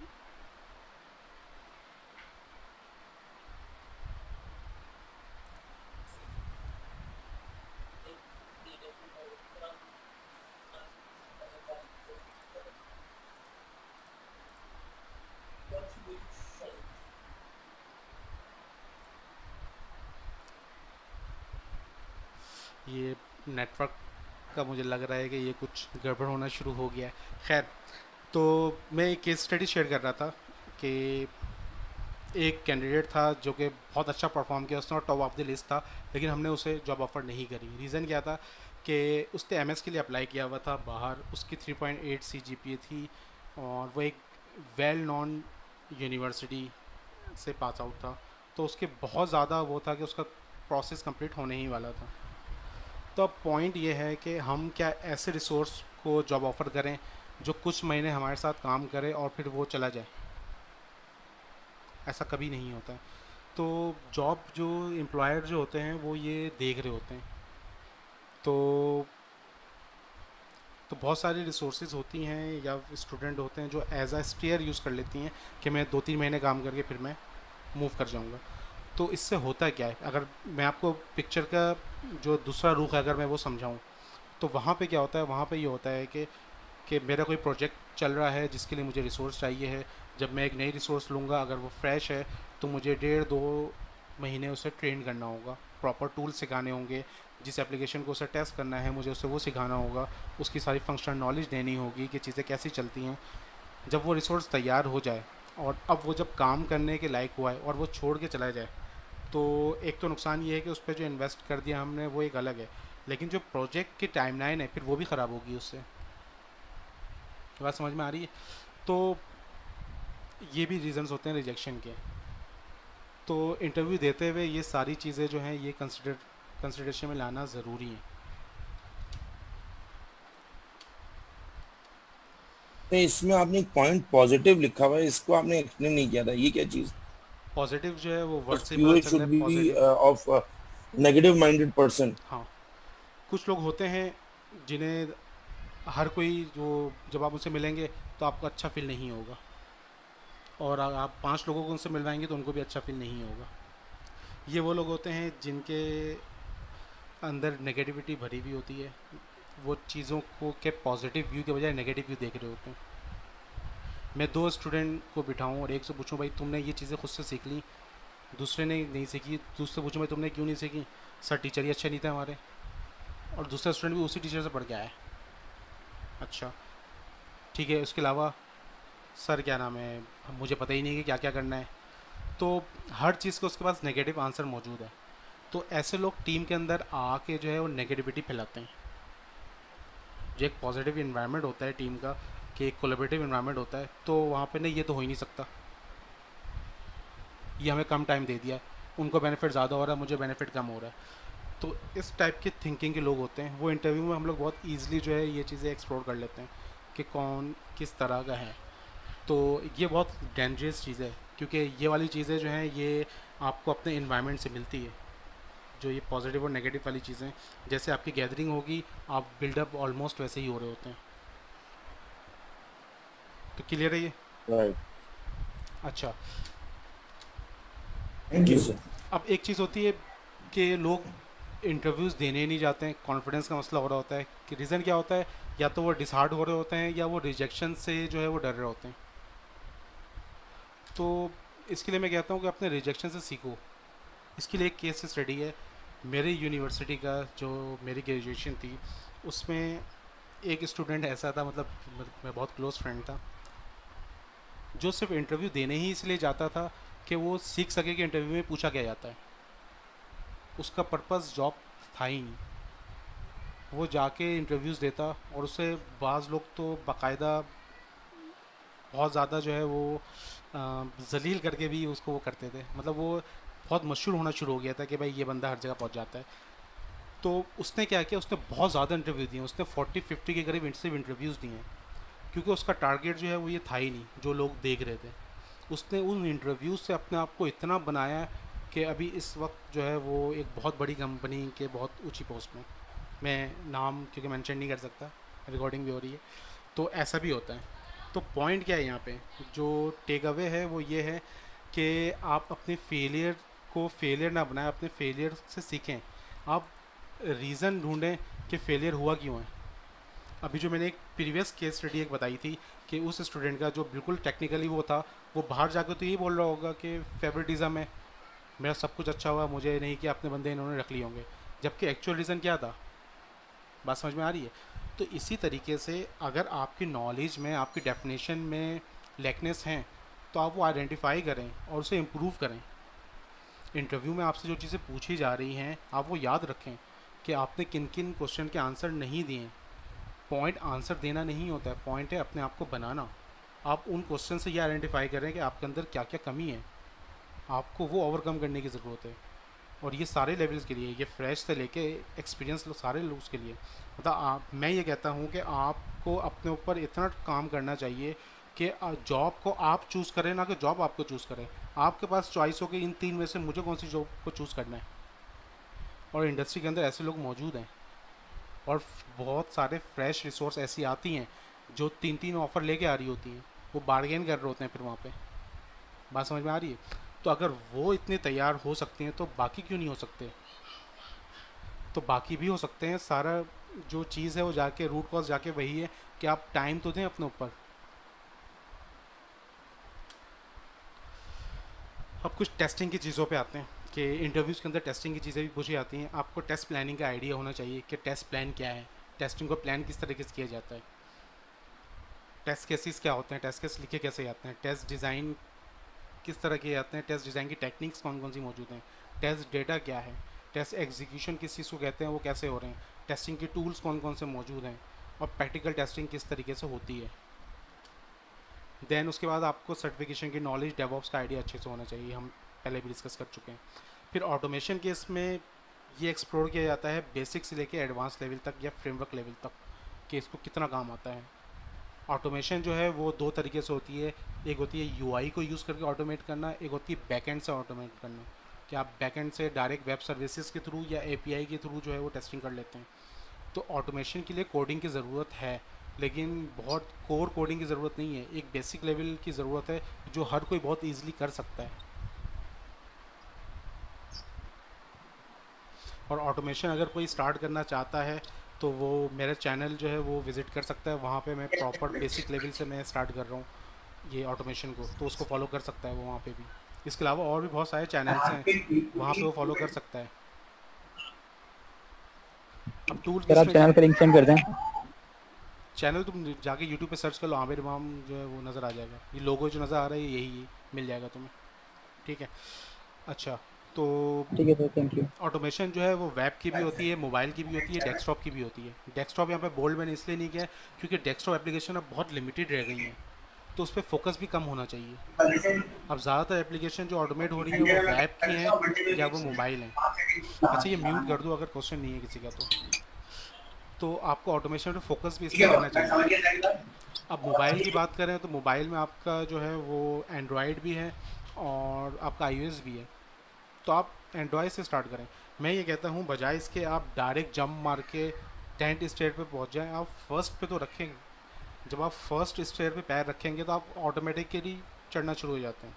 ये नेटवर्क का मुझे लग रहा है कि ये कुछ गड़बड़ होना शुरू हो गया है। खैर, तो मैं एक केस स्टडी शेयर कर रहा था कि एक कैंडिडेट था जो कि बहुत अच्छा परफॉर्म किया, उसने टॉप ऑफ द लिस्ट था, लेकिन हमने उसे जॉब ऑफ़र नहीं करी। रीज़न क्या था कि उसने एमएस के लिए अप्लाई किया हुआ था बाहर, उसकी 3.8 सीजीपीए थी और वो एक वेल नॉन यूनिवर्सिटी से पास आउट था, तो उसके बहुत ज़्यादा वो था कि उसका प्रोसेस कंप्लीट होने ही वाला था। तो अब पॉइंट ये है कि हम क्या ऐसे रिसोर्स को जॉब ऑफ़र करें जो कुछ महीने हमारे साथ काम करे और फिर वो चला जाए? ऐसा कभी नहीं होता है। तो जॉब जो एम्प्लॉयर जो होते हैं वो ये देख रहे होते हैं। तो बहुत सारी रिसोर्सेज होती हैं या स्टूडेंट होते हैं जो एज अ स्टेयर यूज़ कर लेती हैं कि मैं 2-3 महीने काम करके फिर मैं मूव कर जाऊंगा। तो इससे होता क्या है, अगर मैं आपको पिक्चर का जो दूसरा रुख है अगर मैं वो समझाऊं, तो वहाँ पे क्या होता है, वहाँ पे ये होता है कि मेरा कोई प्रोजेक्ट चल रहा है जिसके लिए मुझे रिसोर्स चाहिए है। जब मैं एक नई रिसोर्स लूँगा, अगर वो फ्रेश है तो मुझे 1.5-2 महीने उसे ट्रेन करना होगा, प्रॉपर टूल सिखाने होंगे, जिस एप्लीकेशन को उसे टेस्ट करना है मुझे उसे वो सिखाना होगा, उसकी सारी फंक्शनल नॉलेज देनी होगी कि चीज़ें कैसी चलती हैं। जब वो रिसोर्स तैयार हो जाए और अब वो जब काम करने के लायक हुआ है और वो छोड़ के चला जाए, तो एक तो नुकसान ये है कि उस पर जो इन्वेस्ट कर दिया हमने वो एक अलग है, लेकिन जो प्रोजेक्ट की टाइमलाइन है फिर वो भी ख़राब होगी उससे। बात समझ में आ रही है? तो ये भी रीज़न्स होते हैं रिजेक्शन के। तो इंटरव्यू देते हुए ये सारी चीज़ें जो हैं ये कंसिडरेशन में लाना ज़रूरी है। तो इसमें आपने एक पॉइंट पॉजिटिव लिखा हुआ है, इसको आपने एक्सप्लेन नहीं किया था, ये क्या चीज़? पॉजिटिव जो है वो वर्ड से ही QA पता should चलता है be positive. of negative minded person. हाँ, कुछ लोग होते हैं जिन्हें हर कोई जो जब आप उनसे मिलेंगे तो आपको अच्छा फील नहीं होगा, और आप 5 लोगों को उनसे मिलवाएंगे तो उनको भी अच्छा फील नहीं होगा। ये वो लोग होते हैं जिनके अंदर नेगेटिविटी भरी हुई होती है, वो चीज़ों को के पॉजिटिव व्यू के बजाय नेगेटिव व्यू देख रहे होते हैं। मैं 2 स्टूडेंट को बिठाऊं और एक से पूछूं भाई तुमने ये चीज़ें खुद से सीख ली, दूसरे ने नहीं सीखी, दूसरे पूछूं भाई तुमने क्यों नहीं सीखी, सर टीचर ही अच्छे नहीं थे हमारे, और दूसरा स्टूडेंट भी उसी टीचर से पढ़ के आया है। अच्छा ठीक है, उसके अलावा सर क्या नाम है, मुझे पता ही नहीं कि क्या क्या करना है। तो हर चीज़ का उसके पास नेगेटिव आंसर मौजूद है। तो ऐसे लोग टीम के अंदर आके जो है वो नेगेटिविटी फैलाते हैं। जो एक पॉजिटिव इन्वायरमेंट होता है टीम का, कि एक कोलैबोरेटिव इन्वायरमेंट होता है, तो वहाँ पे नहीं ये तो हो ही नहीं सकता, ये हमें कम टाइम दे दिया है, उनको बेनिफिट ज़्यादा हो रहा है, मुझे बेनिफिट कम हो रहा है। तो इस टाइप की थिंकिंग के लोग होते हैं, वो इंटरव्यू में हम लोग बहुत ईजिली जो है ये चीज़ें एक्सप्लोर कर लेते हैं कि कौन किस तरह का है। तो ये बहुत डेंजरस चीज़ है, क्योंकि ये वाली चीज़ें जो हैं ये आपको अपने इन्वायरमेंट से मिलती है। जो ये पॉजिटिव और नेगेटिव वाली चीज़ें, जैसे आपकी गैदरिंग होगी, आप बिल्डअप ऑलमोस्ट वैसे ही हो रहे होते हैं। तो क्लियर है ये? राइट। अच्छा, थैंक यू सर। अब एक चीज़ होती है कि लोग इंटरव्यूज़ देने नहीं जाते हैं, कॉन्फिडेंस का मसला हो रहा होता है। कि रीज़न क्या होता है, या तो वो डिसहार्ड हो रहे होते हैं या वो रिजेक्शन से जो है वो डर रहे होते हैं। तो इसके लिए मैं कहता हूँ कि अपने रिजेक्शन से सीखो। इसके लिए एक केस स्टडी है मेरी यूनिवर्सिटी का, जो मेरी ग्रेजुएशन थी उसमें एक स्टूडेंट ऐसा था, मतलब मैं बहुत क्लोज़ फ्रेंड था, जो सिर्फ इंटरव्यू देने ही इसलिए जाता था कि वो सीख सके कि इंटरव्यू में पूछा क्या जाता है। उसका पर्पस जॉब था ही नहीं। वो जाके इंटरव्यूज़ देता और उससे बाज़ लोग तो बाकायदा बहुत ज़्यादा जो है वो जलील करके भी उसको वो करते थे। मतलब वो बहुत मशहूर होना शुरू हो गया था कि भाई ये बंदा हर जगह पहुंच जाता है। तो उसने क्या किया, उसने बहुत ज़्यादा इंटरव्यू दिए, उसने 40-50 के करीब सिर्फ इंटरव्यूज़ दिए हैं, क्योंकि उसका टारगेट जो है वो ये था ही नहीं जो लोग देख रहे थे। उसने उन इंटरव्यूज़ से अपने आप को इतना बनाया कि अभी इस वक्त जो है वो एक बहुत बड़ी कंपनी के बहुत ऊंची पोस्ट में, मैं नाम क्योंकि मेंशन नहीं कर सकता, रिकॉर्डिंग भी हो रही है, तो ऐसा भी होता है। तो पॉइंट क्या है यहाँ पे, जो टेक अवे है वो ये है कि आप अपने फेलियर को फेलियर ना बनाएं, अपने फेलियर से सीखें, आप रीज़न ढूंढें कि फेलियर हुआ क्यों है। अभी जो मैंने एक प्रीवियस केस स्टडी एक बताई थी कि उस स्टूडेंट का जो बिल्कुल टेक्निकली वो था, वो बाहर जाकर तो ये बोल रहा होगा कि फेवरेटिज़म है, मेरा सब कुछ अच्छा हुआ, मुझे नहीं कि अपने बंदे इन्होंने रख लिए होंगे, जबकि एक्चुअल रीज़न क्या था। बात समझ में आ रही है? तो इसी तरीके से अगर आपकी नॉलेज में, आपकी डेफिनेशन में लैकनेस हैं, तो आप वो आइडेंटिफाई करें और उसे इम्प्रूव करें। इंटरव्यू में आपसे जो चीज़ें पूछी जा रही हैं आप वो याद रखें कि आपने किन किन क्वेश्चन के आंसर नहीं दिए। पॉइंट आंसर देना नहीं होता है, पॉइंट है अपने आप को बनाना। आप उन क्वेश्चन से ये आइडेंटिफाई करें कि आपके अंदर क्या क्या कमी है, आपको वो ओवरकम करने की ज़रूरत है। और ये सारे लेवल्स के लिए, ये फ्रेश से लेके एक्सपीरियंस सारे लोग के लिए, मतलब मैं ये कहता हूँ कि आपको अपने ऊपर इतना काम करना चाहिए कि जॉब को आप चूज़ करें, ना कि जॉब आपको चूज़ करे। आपके पास चॉइस हो कि इन 3 में से मुझे कौन सी जॉब को चूज़ करना है। और इंडस्ट्री के अंदर ऐसे लोग मौजूद हैं और बहुत सारे फ्रेश रिसोर्स ऐसी आती हैं जो 3-3 ऑफ़र लेके आ रही होती हैं, वो बार्गेन कर रहे होते हैं फिर वहाँ पे। बात समझ में आ रही है? तो अगर वो इतने तैयार हो सकते हैं तो बाकी क्यों नहीं हो सकते? तो बाकी भी हो सकते हैं। सारा जो चीज़ है वो जाके रूट कॉज जाके वही है कि आप टाइम तो दें अपने ऊपर। अब कुछ टेस्टिंग की चीज़ों पे आते हैं कि इंटरव्यूज़ के अंदर टेस्टिंग की चीज़ें भी पूछी जाती हैं। आपको टेस्ट प्लानिंग का आइडिया होना चाहिए कि टेस्ट प्लान क्या है, टेस्टिंग को प्लान किस तरीके से किया जाता है, टेस्ट केसेस क्या होते हैं, टेस्ट केस लिखे कैसे जाते हैं, टेस्ट डिज़ाइन किस तरह किए जाते हैं, टेस्ट डिज़ाइन की टेक्निक्स कौन कौन सी मौजूद हैं, टेस्ट डेटा क्या है, टेस्ट एग्जीक्यूशन किस चीज़ को कहते हैं वो कैसे हो रहे हैं, टेस्टिंग के टूल्स कौन कौन से मौजूद हैं, और प्रैक्टिकल टेस्टिंग किस तरीके से होती है। देन उसके बाद आपको सर्टिफिकेशन की नॉलेज, डेवऑप्स का आइडिया अच्छे से होना चाहिए, हम पहले भी डिस्कस कर चुके हैं। फिर ऑटोमेशन के इसमें ये एक्सप्लोर किया जाता है बेसिक से लेके एडवांस लेवल तक या फ्रेमवर्क लेवल तक कि इसको कितना काम आता है। ऑटोमेशन जो है वो 2 तरीके से होती है, एक होती है यूआई को यूज़ करके ऑटोमेट करना, एक होती है बैकएंड से ऑटोमेट करना कि आप बैकएंड से डायरेक्ट वेब सर्विसेज के थ्रू या एपीआई के थ्रू जो है वो टेस्टिंग कर लेते हैं। तो ऑटोमेशन के लिए कोडिंग की ज़रूरत है, लेकिन बहुत कोर कोडिंग की ज़रूरत नहीं है, एक बेसिक लेवल की ज़रूरत है जो हर कोई बहुत ईजिली कर सकता है। और ऑटोमेशन अगर कोई स्टार्ट करना चाहता है तो वो मेरा चैनल जो है वो विज़िट कर सकता है, वहाँ पे मैं प्रॉपर बेसिक लेवल से मैं स्टार्ट कर रहा हूँ ये ऑटोमेशन को, तो उसको फॉलो कर सकता है वो वहाँ पे भी। इसके अलावा और भी बहुत सारे चैनल्स हैं वहाँ पे वो फॉलो कर सकता है। अब टूल सर आप चैनल का लिंक सेंड कर दें। चैनल तुम जाके यूट्यूब पे सर्च कर लो, आमिर इमाम जो है वो नज़र आ जाएगा, ये लोगो जो नज़र आ रहा है यही मिल जाएगा तुम्हें, ठीक है। अच्छा तो ठीक है सर, थैंक यू। ऑटोमेशन जो है वो वेब की भी होती है, मोबाइल की भी होती है, डेस्कटॉप की भी होती है। डेस्कटॉप यहाँ पे बोल्ड मैंने इसलिए नहीं किया क्योंकि डेस्कटॉप एप्लीकेशन अब बहुत लिमिटेड रह गई हैं, तो उस पर फोकस भी कम होना चाहिए। अब ज़्यादातर एप्लीकेशन जो ऑटोमेट हो रही है वो वेब की हैं या वो मोबाइल हैं। अच्छा ये म्यूट कर दो अगर क्वेश्चन नहीं है किसी का तो आपको ऑटोमेशन पे फोकस भी इसलिए करना चाहिए। अब मोबाइल की बात करें तो मोबाइल में आपका जो है वो एंड्रॉयड भी है और आपका iOS भी है, तो आप एंड्रॉयड से स्टार्ट करें। मैं ये कहता हूँ बजाय इसके आप डायरेक्ट जंप मार के 10th स्टेज पे पहुँच जाएं, आप फर्स्ट पे तो रखेंगे। जब आप फर्स्ट स्टेज पे पैर रखेंगे तो आप ऑटोमेटिकली चढ़ना शुरू हो जाते हैं।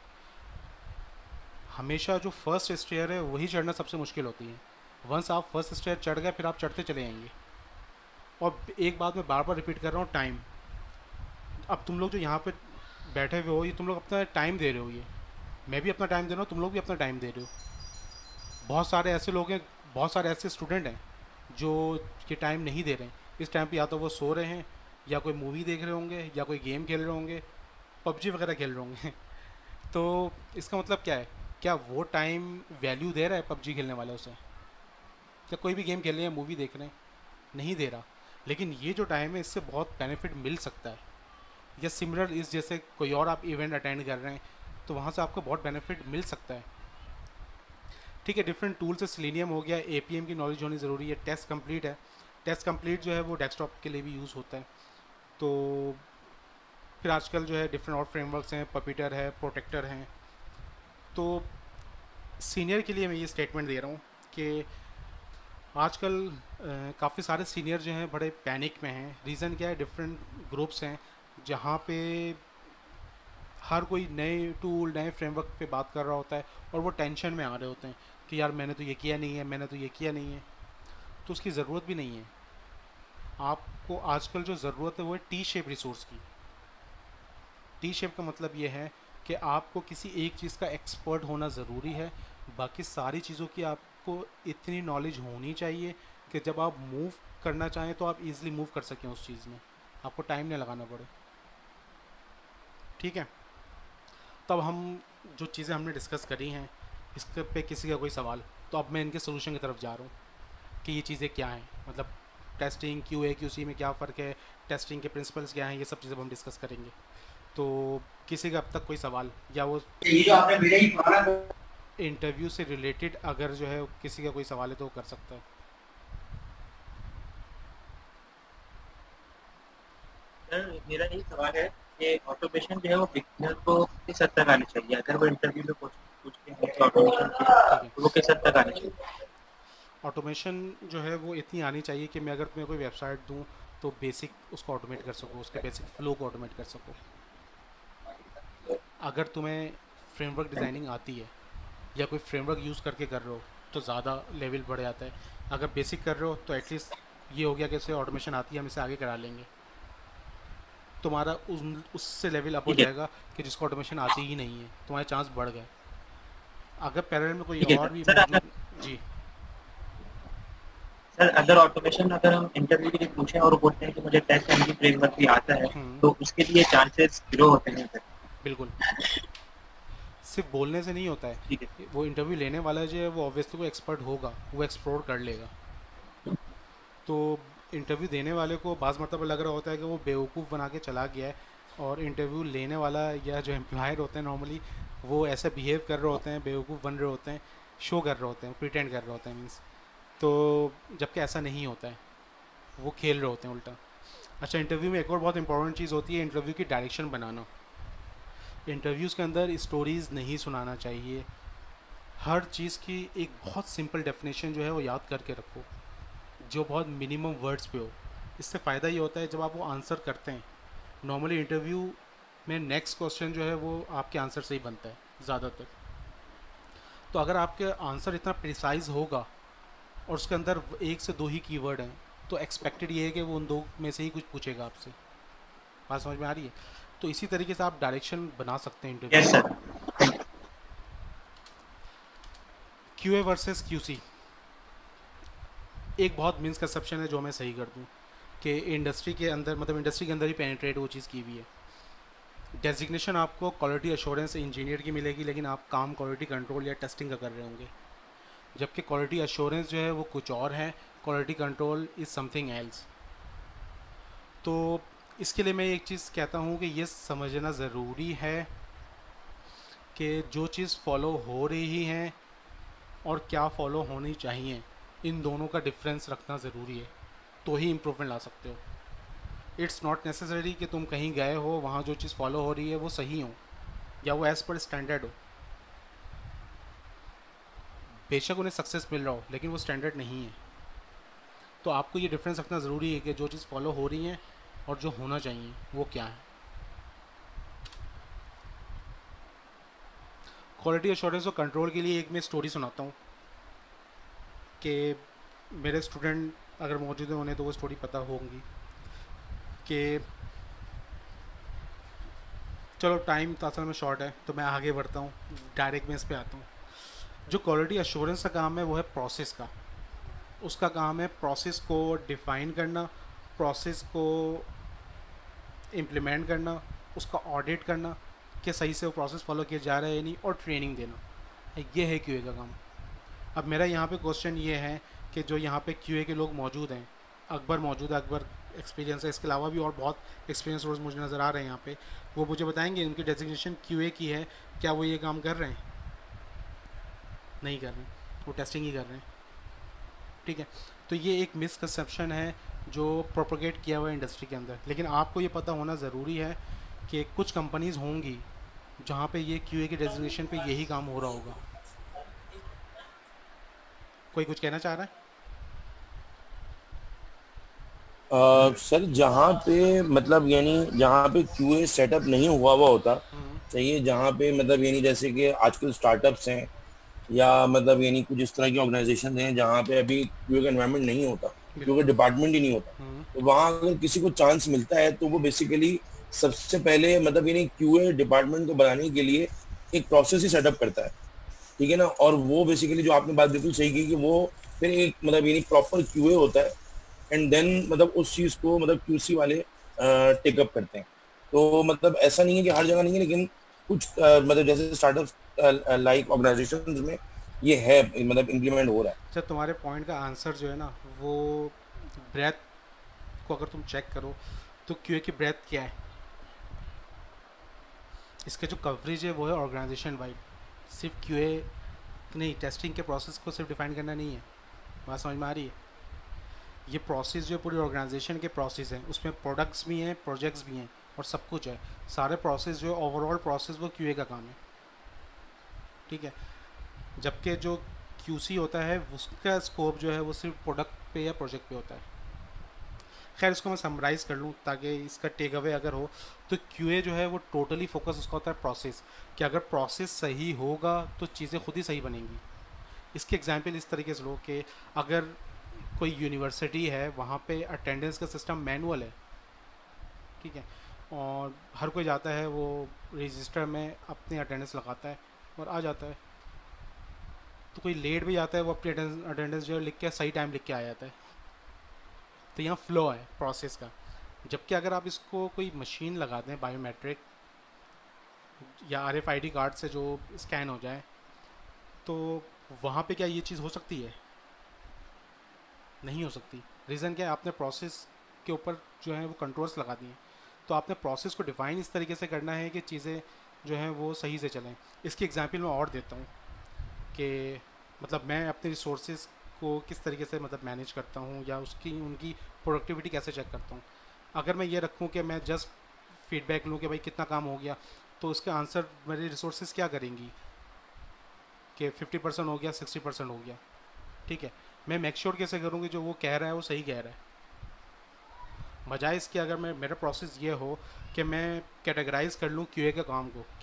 हमेशा जो फर्स्ट स्टेयर है वही चढ़ना सबसे मुश्किल होती है। वंस आप फर्स्ट स्टेयर चढ़ गए फिर आप चढ़ते चले जाएंगे। और एक बात मैं बार बार रिपीट कर रहा हूँ, टाइम। अब तुम लोग जो यहाँ पे बैठे हुए हो ये तुम लोग अपना टाइम दे रहे हो, ये मैं भी अपना टाइम दे रहा हूँ, तुम लोग भी अपना टाइम दे रहे हो। बहुत सारे ऐसे लोग हैं, बहुत सारे ऐसे स्टूडेंट हैं जो ये टाइम नहीं दे रहे हैं। इस टाइम पे या तो वो सो रहे हैं या कोई मूवी देख रहे होंगे या कोई गेम खेल रहे होंगे, पबजी वगैरह खेल रहे होंगे। तो इसका मतलब क्या है, क्या वो टाइम वैल्यू दे रहा है पबजी खेलने वाले उसे? क्या कोई भी गेम खेल रहे हैं, मूवी देख रहे हैं, नहीं दे रहा। लेकिन ये जो टाइम है इससे बहुत बेनिफिट मिल सकता है। या सिमिलर इस जैसे कोई और आप इवेंट अटेंड कर रहे हैं तो वहाँ से आपको बहुत बेनिफिट मिल सकता है। ठीक है, डिफरेंट टूल से सिलेनियम हो गया, APM की नॉलेज होनी ज़रूरी है, टेस्ट कंप्लीट है। टेस्ट कंप्लीट जो है वो डेस्कटॉप के लिए भी यूज़ होता है। तो फिर आजकल जो है डिफरेंट और फ्रेमवर्क्स हैं, पपीटर है, प्रोटेक्टर हैं। तो सीनियर के लिए मैं ये स्टेटमेंट दे रहा हूँ कि आजकल काफ़ी सारे सीनियर जो हैं बड़े पैनिक में हैं। रीज़न क्या है, डिफरेंट ग्रुप्स हैं जहाँ पे हर कोई नए टूल, नए फ्रेमवर्क पे बात कर रहा होता है और वो टेंशन में आ रहे होते हैं कि यार मैंने तो ये किया नहीं है, मैंने तो ये किया नहीं है। तो उसकी ज़रूरत भी नहीं है। आपको आजकल जो ज़रूरत है वो है टी शेप रिसोर्स की। टी शेप का मतलब ये है कि आपको किसी एक चीज़ का एक्सपर्ट होना ज़रूरी है, बाकी सारी चीज़ों की आपको इतनी नॉलेज होनी चाहिए कि जब आप मूव करना चाहें तो आप इजीली मूव कर सकें उस चीज़ में, आपको टाइम नहीं लगाना पड़े। ठीक है, तब हम जो चीज़ें हमने डिस्कस करी हैं इसके पे किसी का कोई सवाल, तो अब मैं इनके सोल्यूशन की तरफ जा रहा हूँ कि ये चीज़ें क्या हैं, मतलब टेस्टिंग, QA QC में क्या फ़र्क है, टेस्टिंग के प्रिंसिपल्स क्या हैं, ये सब चीज़ें हम डिस्कस करेंगे। तो किसी का अब तक कोई सवाल या वो इंटरव्यू से रिलेटेड अगर जो है किसी का कोई सवाल है तो वो कर सकता है। सर मेरा यही सवाल है कि ऑटोमेशन जो है वो बिगिनर को किस हद तक आनी चाहिए? अगर वो इंटरव्यू में पूछते हैं कि ऑटोमेशन की, वो किस हद तक आनी चाहिए? ऑटोमेशन जो है वो इतनी आनी चाहिए कि मैं अगर तुम्हें कोई वेबसाइट दूं तो बेसिक उसको ऑटोमेट कर सको, उसके बेसिक फ्लो को ऑटोमेट कर सको। अगर तुम्हें फ्रेमवर्क डिज़ाइनिंग आती है या कोई फ्रेमवर्क यूज़ करके कर रहे हो तो ज़्यादा लेवल बढ़ जाता है। अगर बेसिक कर रहे हो तो एटलीस्ट ये हो गया कि इसे ऑटोमेशन आती है, हम इसे आगे करा लेंगे। तुम्हारा उससे लेवल अप हो जाएगा कि जिसको ऑटोमेशन आती ही नहीं है, तुम्हारे चांस बढ़ गए। अगर पैरेलल में कोई और भी जी सर, अगर ऑटोमेशन अगर हम इंटरव्यू के लिए पूछें और बोलते हैं कि मुझे टेस्ट एंड फ्रेमवर्क भी आता है, तो उसके लिए चांसेस 0 होते हैं सर? बिल्कुल, सिर्फ बोलने से नहीं होता है। वो इंटरव्यू लेने वाला जो है वो ऑब्वियसली कोई एक्सपर्ट होगा, वो एक्सप्लोर कर लेगा। तो इंटरव्यू देने वाले को बाज़ मरतबा लग रहा होता है कि वो बेवकूफ़ बना के चला गया है, और इंटरव्यू लेने वाला या जो एम्प्लॉयर होते हैं नॉर्मली वो ऐसा बिहेव कर रहे होते हैं, बेवकूफ़ बन रहे होते हैं, शो कर रहे होते हैं, प्रिटेंड कर रहे होते हैं मीन्स। तो जबकि ऐसा नहीं होता है, वो खेल रहे होते हैं उल्टा। अच्छा, इंटरव्यू में एक और बहुत इंपॉर्टेंट चीज़ होती है इंटरव्यू की डायरेक्शन बनाना। इंटरव्यूज़ के अंदर स्टोरीज़ नहीं सुनाना चाहिए। हर चीज़ की एक बहुत सिंपल डेफिनेशन जो है वो याद करके रखो, जो बहुत मिनिमम वर्ड्स पे हो। इससे फ़ायदा ये होता है जब आप वो आंसर करते हैं, नॉर्मली इंटरव्यू में नेक्स्ट क्वेश्चन जो है वो आपके आंसर से ही बनता है ज़्यादातर। तो अगर आपके आंसर इतना प्रिसाइज होगा और उसके अंदर 1 से 2 ही कीवर्ड हैं, तो एक्सपेक्टेड ये है कि वो उन 2 में से ही कुछ पूछेगा आपसे। बात समझ में आ रही है? तो इसी तरीके से आप डायरेक्शन बना सकते हैं interview. Yes sir. QA versus QC एक बहुत मिसकंसेप्शन है जो मैं सही कर दूं कि इंडस्ट्री के अंदर, मतलब इंडस्ट्री के अंदर ही पेनिट्रेट वो चीज़ की हुई है। डेजिग्नेशन आपको क्वालिटी अश्योरेंस इंजीनियर की मिलेगी, लेकिन आप काम क्वालिटी कंट्रोल या टेस्टिंग का कर रहे होंगे, जबकि क्वालिटी अश्योरेंस जो है वो कुछ और है, quality control is something else. तो इसके लिए मैं एक चीज़ कहता हूँ कि ये समझना ज़रूरी है कि जो चीज़ फॉलो हो रही है और क्या फॉलो होनी चाहिए, इन दोनों का डिफरेंस रखना ज़रूरी है, तो ही इम्प्रूवमेंट ला सकते हो। इट्स नॉट नेसेसरी कि तुम कहीं गए हो, वहाँ जो चीज़ फॉलो हो रही है वो सही हो या वो एज़ पर स्टैंडर्ड हो। बेशक उन्हें सक्सेस मिल रहा हो, लेकिन वो स्टैंडर्ड नहीं है। तो आपको ये डिफरेंस रखना ज़रूरी है कि जो चीज़ फॉलो हो रही है और जो होना चाहिए वो क्या है। क्वालिटी एश्योरेंस और कंट्रोल के लिए एक मैं स्टोरी सुनाता हूँ कि मेरे स्टूडेंट अगर मौजूद हैं उन्हें तो वो स्टोरी पता होगी कि चलो टाइम तो असल में शॉर्ट है तो मैं आगे बढ़ता हूँ, डायरेक्ट मैं इस पे आता हूँ। जो क्वालिटी एश्योरेंस का काम है वो है प्रोसेस का। उसका काम है प्रोसेस को डिफ़ाइन करना, प्रोसेस को इम्प्लीमेंट करना, उसका ऑडिट करना कि सही से वो प्रोसेस फॉलो किया जा रहा है या नहीं, और ट्रेनिंग देना। ये है QA का काम। अब मेरा यहाँ पे क्वेश्चन ये है कि जो यहाँ पे QA के लोग मौजूद हैं, अकबर मौजूद है, अकबर एक्सपीरियंस है, इसके अलावा भी और बहुत एक्सपीरियंस रोज मुझे नज़र आ रहे हैं यहाँ पे, वो मुझे बताएंगे उनकी डेजिग्नेशन QA की है, क्या वो ये काम कर रहे हैं? नहीं कर रहे हैं। वो टेस्टिंग ही कर रहे हैं, ठीक है। तो ये एक मिसकंसेप्शन है जो प्रोपोगेट किया हुआ है इंडस्ट्री के अंदर। लेकिन आपको ये पता होना ज़रूरी है कि कुछ कंपनीज़ होंगी जहाँ पे ये QA की डेजिग्नेशन पे यही काम हो रहा होगा। कोई कुछ कहना चाह रहा है? सर जहाँ पे मतलब यानी जहाँ पे QA सेटअप नहीं हुआ होता चाहिए, जहाँ पे मतलब यानी जैसे कि आजकल स्टार्टअप्स हैं या मतलब यानी कुछ इस तरह की ऑर्गेनाइजेशन हैं जहाँ पे अभी QA का एनवायरनमेंट नहीं होता, QA डिपार्टमेंट ही नहीं होता, तो वहाँ अगर किसी को चांस मिलता है तो वो बेसिकली सबसे पहले मतलब यानी QA डिपार्टमेंट को बनाने के लिए एक प्रोसेस ही सेटअप करता है, ठीक है ना। और वो बेसिकली जो आपने बात बिल्कुल सही की कि वो फिर एक मतलब यानी प्रॉपर QA होता है एंड देन मतलब उस चीज़ को मतलब QC वाले टेकअप करते हैं। तो मतलब ऐसा नहीं है कि हर जगह नहीं है, लेकिन कुछ मतलब जैसे स्टार्टअप लाइक ऑर्गेनाइजेशंस में ये है मतलब इम्प्लीमेंट हो रहा है। सर तुम्हारे पॉइंट का आंसर जो है ना, वो ब्रेथ को अगर तुम चेक करो तो QA की ब्रेथ क्या है, इसका जो कवरेज है वो है ऑर्गेनाइजेशन वाइड। सिर्फ QA नहीं, टेस्टिंग के प्रोसेस को सिर्फ डिफाइन करना नहीं है। बात समझ में आ रही है? ये प्रोसेस जो पूरी ऑर्गेनाइजेशन के प्रोसेस हैं, उसमें प्रोडक्ट्स भी हैं, प्रोजेक्ट्स भी हैं और सब कुछ है। सारे प्रोसेस जो है ओवरऑल प्रोसेस वो QA का काम है, ठीक है। जबकि जो QC होता है उसका स्कोप जो है वो सिर्फ प्रोडक्ट पे या प्रोजेक्ट पे होता है। खैर इसको मैं समराइज़ कर लूँ ताकि इसका टेक अवे अगर हो तो QA जो है वो टोटली फोकस उसका होता है प्रोसेस, कि अगर प्रोसेस सही होगा तो चीज़ें खुद ही सही बनेंगी। इसके एग्जांपल इस तरीके से लो कि अगर कोई यूनिवर्सिटी है, वहाँ पे अटेंडेंस का सिस्टम मैनुअल है, ठीक है, और हर कोई जाता है वो रजिस्टर में अपनी अटेंडेंस लगाता है और आ जाता है। तो कोई लेट भी जाता है वो अपनी अटेंडेंस जो है लिख के सही टाइम लिख के आ जाता है। तो यहाँ फ्लो है प्रोसेस का। जबकि अगर आप इसको कोई मशीन लगा दें बायोमेट्रिक या RFID कार्ड से जो स्कैन हो जाए, तो वहाँ पे क्या ये चीज़ हो सकती है? नहीं हो सकती। रीज़न क्या है? आपने प्रोसेस के ऊपर जो है वो कंट्रोल्स लगा दिए। तो आपने प्रोसेस को डिफ़ाइन इस तरीके से करना है कि चीज़ें जो हैं वो सही से चलें। इसकी एग्जांपल मैं और देता हूँ कि मतलब मैं अपने रिसोर्सेज को किस तरीके से मतलब मैनेज करता हूँ या उनकी प्रोडक्टिविटी कैसे चेक करता हूँ। अगर मैं ये रखूँ कि मैं जस्ट फीडबैक लूँ कि भाई कितना काम हो गया, तो उसका आंसर मेरे रिसोर्सेज क्या करेंगी कि 50% हो गया, 60% हो गया, ठीक है। मैं मेक श्योर कैसे करूँगी जो वो कह रहा है वो सही कह रहा है, बजाय इसके अगर मेरा प्रोसेस ये हो कि मैं कैटेगराइज कर लूँ QA के काम को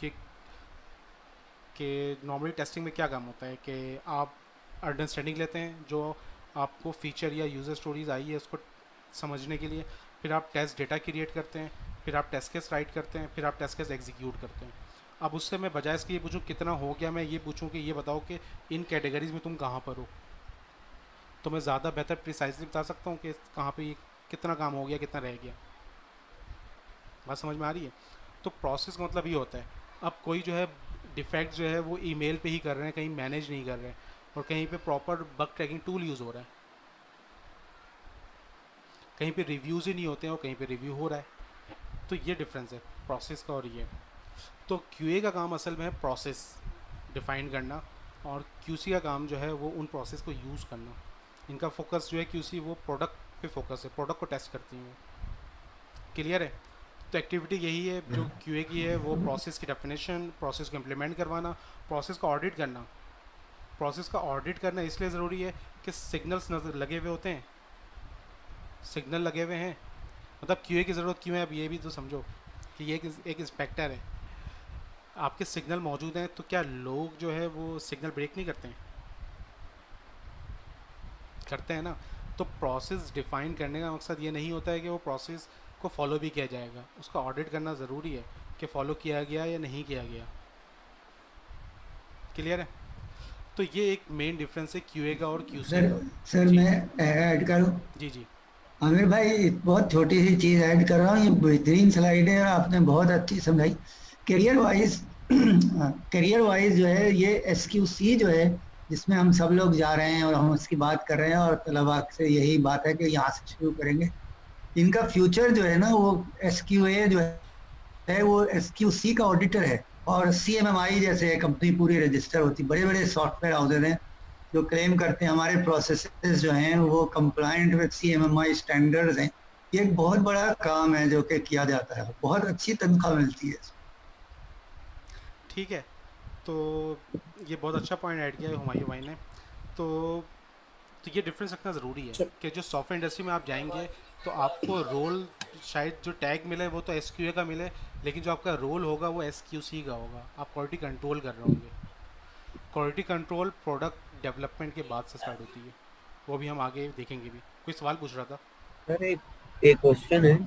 कि नॉर्मली टेस्टिंग में क्या काम होता है कि आप अंडरस्टैंडिंग लेते हैं जो आपको फीचर या यूज़र स्टोरीज आई है उसको समझने के लिए, फिर आप टेस्ट डेटा क्रिएट करते हैं, फिर आप टेस्ट केस राइट करते हैं, फिर आप टेस्ट केस एग्जीक्यूट करते हैं। अब उससे मैं बजाय इसके ये पूछूं कितना हो गया, मैं ये पूछूं कि ये बताओ कि इन कैटेगरीज में तुम कहाँ पर हो, तो मैं ज़्यादा बेहतर प्रिसाइजली बता सकता हूँ कि कहाँ पे ये कितना काम हो गया, कितना रह गया। बात समझ में आ रही है? तो प्रोसेस का मतलब ये होता है। अब कोई जो है डिफेक्ट जो है वो ईमेल पे ही कर रहे हैं, कहीं मैनेज नहीं कर रहे हैं, और कहीं पे proper bug tracking tool use हो रहा है, कहीं पे रिव्यूज़ ही नहीं होते हैं और कहीं पे रिव्यू हो रहा है। तो ये डिफरेंस है प्रोसेस का और ये। तो QA का काम असल में है प्रोसेस डिफ़ाइन करना, और QC का काम जो है वो उन प्रोसेस को यूज़ करना। इनका फोकस जो है QC वो प्रोडक्ट पे फोकस है, प्रोडक्ट को टेस्ट करती हैं। क्लियर है? तो एक्टिविटी यही है जो QA की है, वो प्रोसेस की डेफिनेशन, प्रोसेस को इम्प्लीमेंट करवाना, प्रोसेस का ऑडिट करना। प्रोसेस का ऑडिट करना इसलिए ज़रूरी है कि सिग्नल्स नज़र लगे हुए होते हैं, सिग्नल लगे हुए हैं, मतलब QA की ज़रूरत क्यों है? अब ये भी तो समझो कि ये एक इंस्पेक्टर है, आपके सिग्नल मौजूद हैं, तो क्या लोग जो है वो सिग्नल ब्रेक नहीं करते हैं? करते हैं ना। तो प्रोसेस डिफ़ाइन करने का मकसद ये नहीं होता है कि वो प्रोसेस को फॉलो भी किया जाएगा, उसका ऑडिट करना ज़रूरी है कि फ़ॉलो किया गया या नहीं किया गया। क्लियर है? तो ये एक मेन डिफरेंस है QA का और QC का। सर मैं ऐड करूं? जी जी आमिर भाई, बहुत छोटी सी चीज़ ऐड कर रहा हूँ। ये बेहतरीन स्लाइड है और आपने बहुत अच्छी समझाई। करियर वाइज जो है ये SQC जो है जिसमें हम सब लोग जा रहे हैं और हम उसकी बात कर रहे हैं, और तलबा से यही बात है कि यहाँ से शुरू करेंगे। इनका फ्यूचर जो है ना वो SQA जो है वो SQC का ऑडिटर है, और CMMI जैसे कंपनी पूरी रजिस्टर होती, बड़े बड़े सॉफ्टवेयर हाउसेज हैं जो क्लेम करते हैं हमारे प्रोसेसेस जो हैं वो कंप्लायंट विद CMMI स्टैंडर्ड्स हैं, ये एक बहुत बड़ा काम है जो कि किया जाता है, बहुत अच्छी तनख्वाह मिलती है। ठीक है, तो ये बहुत अच्छा पॉइंट ऐड किया है हुमायूं भाई ने। तो ये डिफरेंस रखना ज़रूरी है कि जो सॉफ्टवेयर इंडस्ट्री में आप जाएंगे तो आपको रोल शायद जो टैग मिले वो तो SQA का मिले, लेकिन जो आपका रोल होगा वो SQC का होगा। आप क्वालिटी कंट्रोल कर रहे होंगे। क्वालिटी कंट्रोल प्रोडक्ट डेवलपमेंट के बाद से स्टार्ट होती है, वो भी हम आगे देखेंगे भी। कोई सवाल पूछ रहा था सर? एक क्वेश्चन है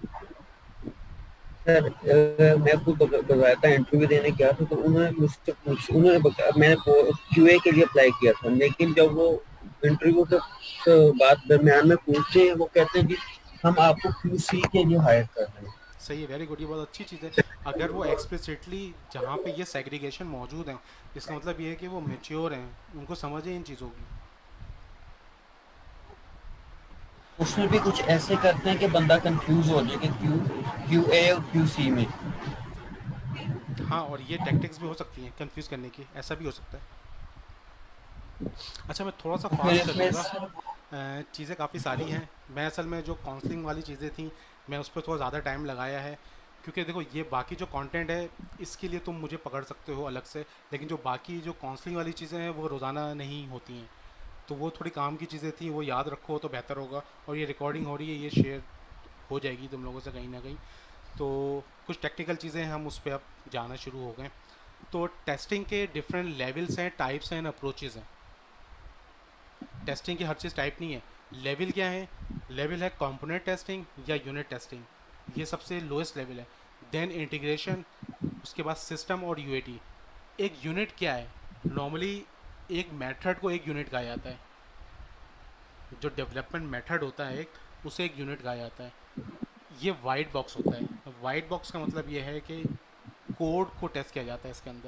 सर। मैं खुद बताया था, इंटरव्यू देने गया था तो उन्होंने मुझसे उन्होंने बताया, मैंने QA के लिए अप्लाई किया था, लेकिन जब वो इंटरव्यू के बाद दरम्यान में पूछते हैं वो कहते हैं कि हम आपको QC के लिए हायर कर रहे हैं। सही है, वेरी गुड, ये बहुत अच्छी चीज़ है। अगर वो एक्सप्लिसिटली जहाँ पे ये सेग्रीगेशन मौजूद है, इसका मतलब ये है कि वो मैच्योर हैं, उनको समझ है इन चीज़ों की। उसमें भी कुछ ऐसे करते हैं कि बंदा कंफ्यूज हो जाए कि QA और QC में। हाँ, और ये टैक्टिक्स भी हो सकती हैं कंफ्यूज करने की, ऐसा भी हो सकता है। अच्छा, मैं थोड़ा सा फास्ट चलूँगा, चीज़ें काफ़ी सारी हैं। मैं असल में जो काउंसलिंग वाली चीज़ें थी मैं उस पर थोड़ा ज़्यादा टाइम लगाया है, क्योंकि देखो ये बाकी जो कंटेंट है इसके लिए तुम मुझे पकड़ सकते हो अलग से, लेकिन जो बाकी जो काउंसलिंग वाली चीज़ें हैं वो रोज़ाना नहीं होती हैं, तो वो थोड़ी काम की चीज़ें थी, वो याद रखो तो बेहतर होगा। और ये रिकॉर्डिंग हो रही है, ये शेयर हो जाएगी तुम लोगों से कहीं ना कहीं। तो कुछ टेक्निकल चीज़ें हम उस पर अब जाना शुरू हो गए। तो टेस्टिंग के डिफरेंट लेवल्स हैं, टाइप्स हैं, अप्रोचेज़ हैं। टेस्टिंग की हर चीज़ टाइप नहीं है। लेवल क्या है? लेवल है कंपोनेंट टेस्टिंग या यूनिट टेस्टिंग, ये सबसे लोएस्ट लेवल है। देन इंटीग्रेशन, उसके बाद सिस्टम और UAT। एक यूनिट क्या है? नॉर्मली एक मेथड को एक यूनिट कहा जाता है, जो डेवलपमेंट मेथड होता है एक, उसे एक यूनिट कहा जाता है। ये वाइट बॉक्स होता है। वाइट बॉक्स का मतलब ये है कि कोड को टेस्ट किया जाता है इसके अंदर।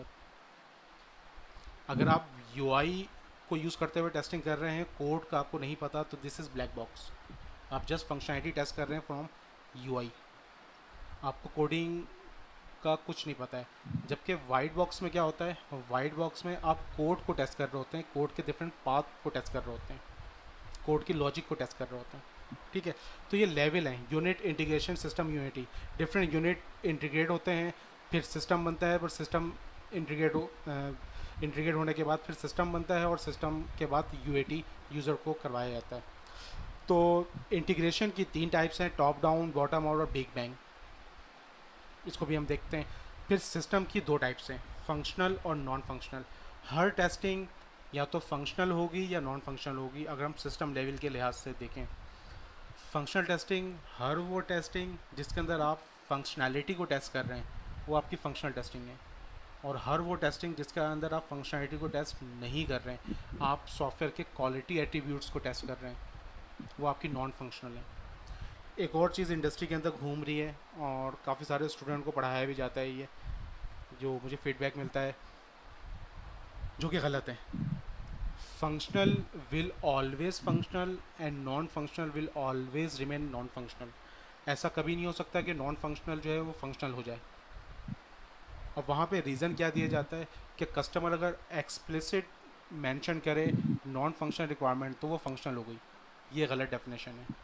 अगर आप UI को यूज़ करते हुए टेस्टिंग कर रहे हैं, कोड का आपको नहीं पता, तो दिस इज़ ब्लैक बॉक्स। आप जस्ट फंक्शनैलिटी टेस्ट कर रहे हैं फ्रॉम UI, आपको कोडिंग का कुछ नहीं पता है। जबकि वाइट बॉक्स में क्या होता है? वाइट बॉक्स में आप कोड को टेस्ट कर रहे होते हैं, कोड के डिफरेंट पाथ को टेस्ट कर रहे होते हैं, कोड की लॉजिक को टेस्ट कर रहे होते हैं। ठीक है, तो ये लेवल हैं: unit, integration, system, unity. Different unit integrate होते हैं, फिर सिस्टम बनता है, पर सिस्टम इंटीग्रेट होने के बाद फिर सिस्टम बनता है, और सिस्टम के बाद UAT यूज़र को करवाया जाता है। तो इंटीग्रेशन की 3 टाइप्स हैं: टॉप डाउन, बॉटम आउट और बिग बैंग। इसको भी हम देखते हैं। फिर सिस्टम की 2 टाइप्स हैं: फंक्शनल और नॉन फंक्शनल। हर टेस्टिंग या तो फंक्शनल होगी या नॉन फंक्शनल होगी, अगर हम सिस्टम लेवल के लिहाज से देखें। फंक्शनल टेस्टिंग, हर वो टेस्टिंग जिसके अंदर आप फंक्शनैलिटी को टेस्ट कर रहे हैं, वो आपकी फंक्शनल टेस्टिंग है। और हर वो टेस्टिंग जिसके अंदर आप फंक्शनैलिटी को टेस्ट नहीं कर रहे हैं, आप सॉफ्टवेयर के क्वालिटी एट्रीब्यूट्स को टेस्ट कर रहे हैं, वो आपकी नॉन फंक्शनल है। एक और चीज़ इंडस्ट्री के अंदर घूम रही है और काफ़ी सारे स्टूडेंट को पढ़ाया भी जाता है, ये जो मुझे फीडबैक मिलता है, जो कि गलत है। Functional will always functional and non functional will always remain non functional. ऐसा कभी नहीं हो सकता कि नॉन फंक्शनल जो है वो फंक्शनल हो जाए। और वहाँ पे रीज़न क्या दिया जाता है कि कस्टमर अगर एक्सप्लिसिट मेंशन करे नॉन फंक्शनल रिक्वायरमेंट तो वो फंक्शनल हो गई। ये गलत डेफिनेशन है।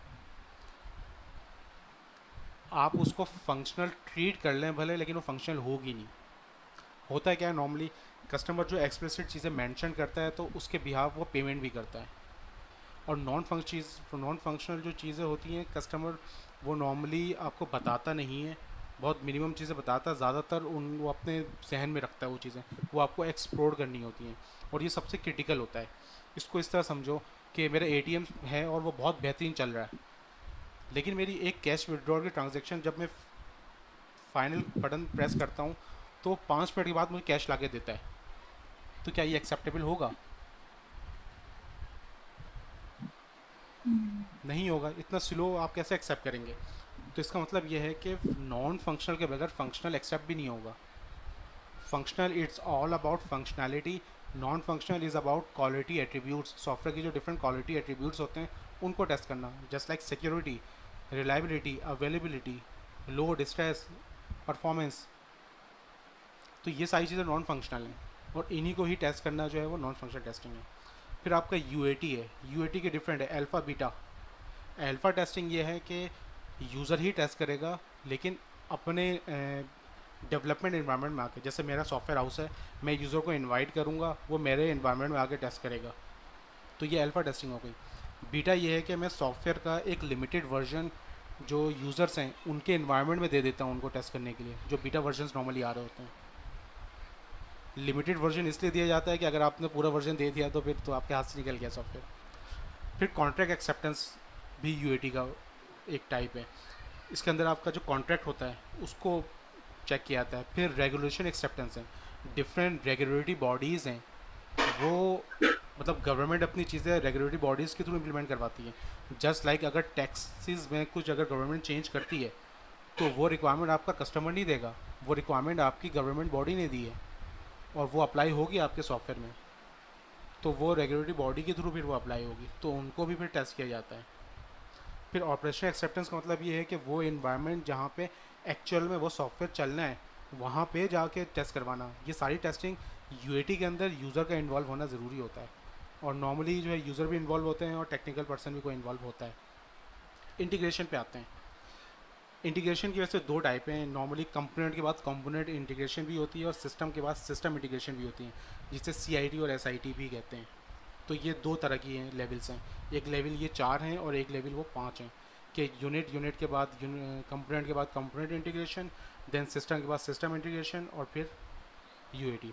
आप उसको फंक्शनल ट्रीट कर लें भले, लेकिन वो फंक्शनल होगी नहीं। होता है क्या है, नॉर्मली कस्टमर जो एक्सप्लिसिट चीज़ें मेंशन करता है तो उसके बिहाफ वो पेमेंट भी करता है। और नॉन फंक्शनल जो चीज़ें होती हैं, कस्टमर वो नॉर्मली आपको बताता नहीं है, बहुत मिनिमम चीज़ें बताता है, ज़्यादातर वो अपने जहन में रखता है वो चीज़ें, वो आपको एक्सप्लोर करनी होती हैं। और ये सबसे क्रिटिकल होता है। इसको इस तरह समझो कि मेरा ATM है और वो बहुत बेहतरीन चल रहा है, लेकिन मेरी एक कैश विड्रॉल की ट्रांजैक्शन जब मैं फाइनल बटन प्रेस करता हूँ तो 5 मिनट के बाद मुझे कैश ला के देता है, तो क्या ये एक्सेप्टेबल होगा? नहीं होगा। इतना स्लो आप कैसे एक्सेप्ट करेंगे? तो इसका मतलब ये है कि नॉन फंक्शनल के बगैर फंक्शनल एक्सेप्ट भी नहीं होगा। Functional it's all about functionality, non functional is about quality attributes. Software की जो डिफरेंट क्वालिटी एट्रीब्यूट्स होते हैं उनको टेस्ट करना, just like security, reliability, availability, load stress, performance. तो ये सारी चीज़ें नॉन फंक्शनल हैं और इन्हीं को ही टेस्ट करना जो है वो नॉन फंक्शनल टेस्टिंग है। फिर आपका UAT है, UAT के डिफरेंट है, अल्फ़ा बीटा। अल्फ़ा टेस्टिंग ये है कि यूज़र ही टेस्ट करेगा लेकिन अपने डेवलपमेंट इन्वायरमेंट में आके, जैसे मेरा सॉफ्टवेयर हाउस है, मैं यूज़र को इनवाइट करूँगा, वो मेरे इन्वायरमेंट में आके टेस्ट करेगा, तो ये अल्फ़ा टेस्टिंग हो गई। बीटा ये है कि मैं सॉफ्टवेयर का एक लिमिटेड वर्जन जो यूज़र्स हैं उनके इन्वायरमेंट में दे देता हूँ उनको टेस्ट करने के लिए, जो बीटा वर्जन्स नॉर्मली आ रहे होते हैं। लिमिटेड वर्जन इसलिए दिया जाता है कि अगर आपने पूरा वर्जन दे दिया तो फिर तो आपके हाथ से निकल गया सॉफ्टवेयर। फिर कॉन्ट्रैक्ट एक्सेप्टेंस भी UAT का एक टाइप है, इसके अंदर आपका जो कॉन्ट्रैक्ट होता है उसको चेक किया जाता है। फिर रेगुलेशन एक्सेप्टेंस है, डिफरेंट रेगुलेटरी बॉडीज़ हैं, वो मतलब गवर्नमेंट अपनी चीज़ें रेगुलेटरी बॉडीज़ के थ्रू इम्प्लीमेंट करवाती है। जस्ट लाइक अगर टैक्सेस में कुछ अगर गवर्नमेंट चेंज करती है तो वो रिक्वायरमेंट आपका कस्टमर नहीं देगा, वो रिक्वायरमेंट आपकी गवर्नमेंट बॉडी ने दी है और वो अप्लाई होगी आपके सॉफ्टवेयर में, तो वो रेगुलेटरी बॉडी के थ्रू फिर वो अप्लाई होगी, तो उनको भी फिर टेस्ट किया जाता है। फिर ऑपरेशनल एक्सेप्टेंस का मतलब ये है कि वो इन्वायरमेंट जहाँ पे एक्चुअल में वो सॉफ्टवेयर चलना है वहाँ पे जाके टेस्ट करवाना। ये सारी टेस्टिंग UAT के अंदर यूज़र का इन्वॉल्व होना ज़रूरी होता है, और नॉर्मली जो है यूज़र भी इन्वॉल्व होते हैं और टेक्निकल पर्सन भी कोई इन्वॉल्व होता है। इंटीग्रेशन पे आते हैं। इंटीग्रेशन की वैसे दो टाइप हैं नॉर्मली, कंपोनेंट के बाद कंपोनेंट इंटीग्रेशन भी होती है और सिस्टम के बाद सिस्टम इंटीग्रेशन भी होती है, जिसे CIT और SIT भी कहते हैं। तो ये दो तरह की हैं लेवल्स हैं, एक लेवल ये 4 हैं और एक लेवल वो 5 हैं, कि यूनिट के बाद कंपोनेंट के बाद कंपोनेंट इंटीग्रेशन, देन सिस्टम के बाद सिस्टम इंटीग्रेशन और फिर UAT।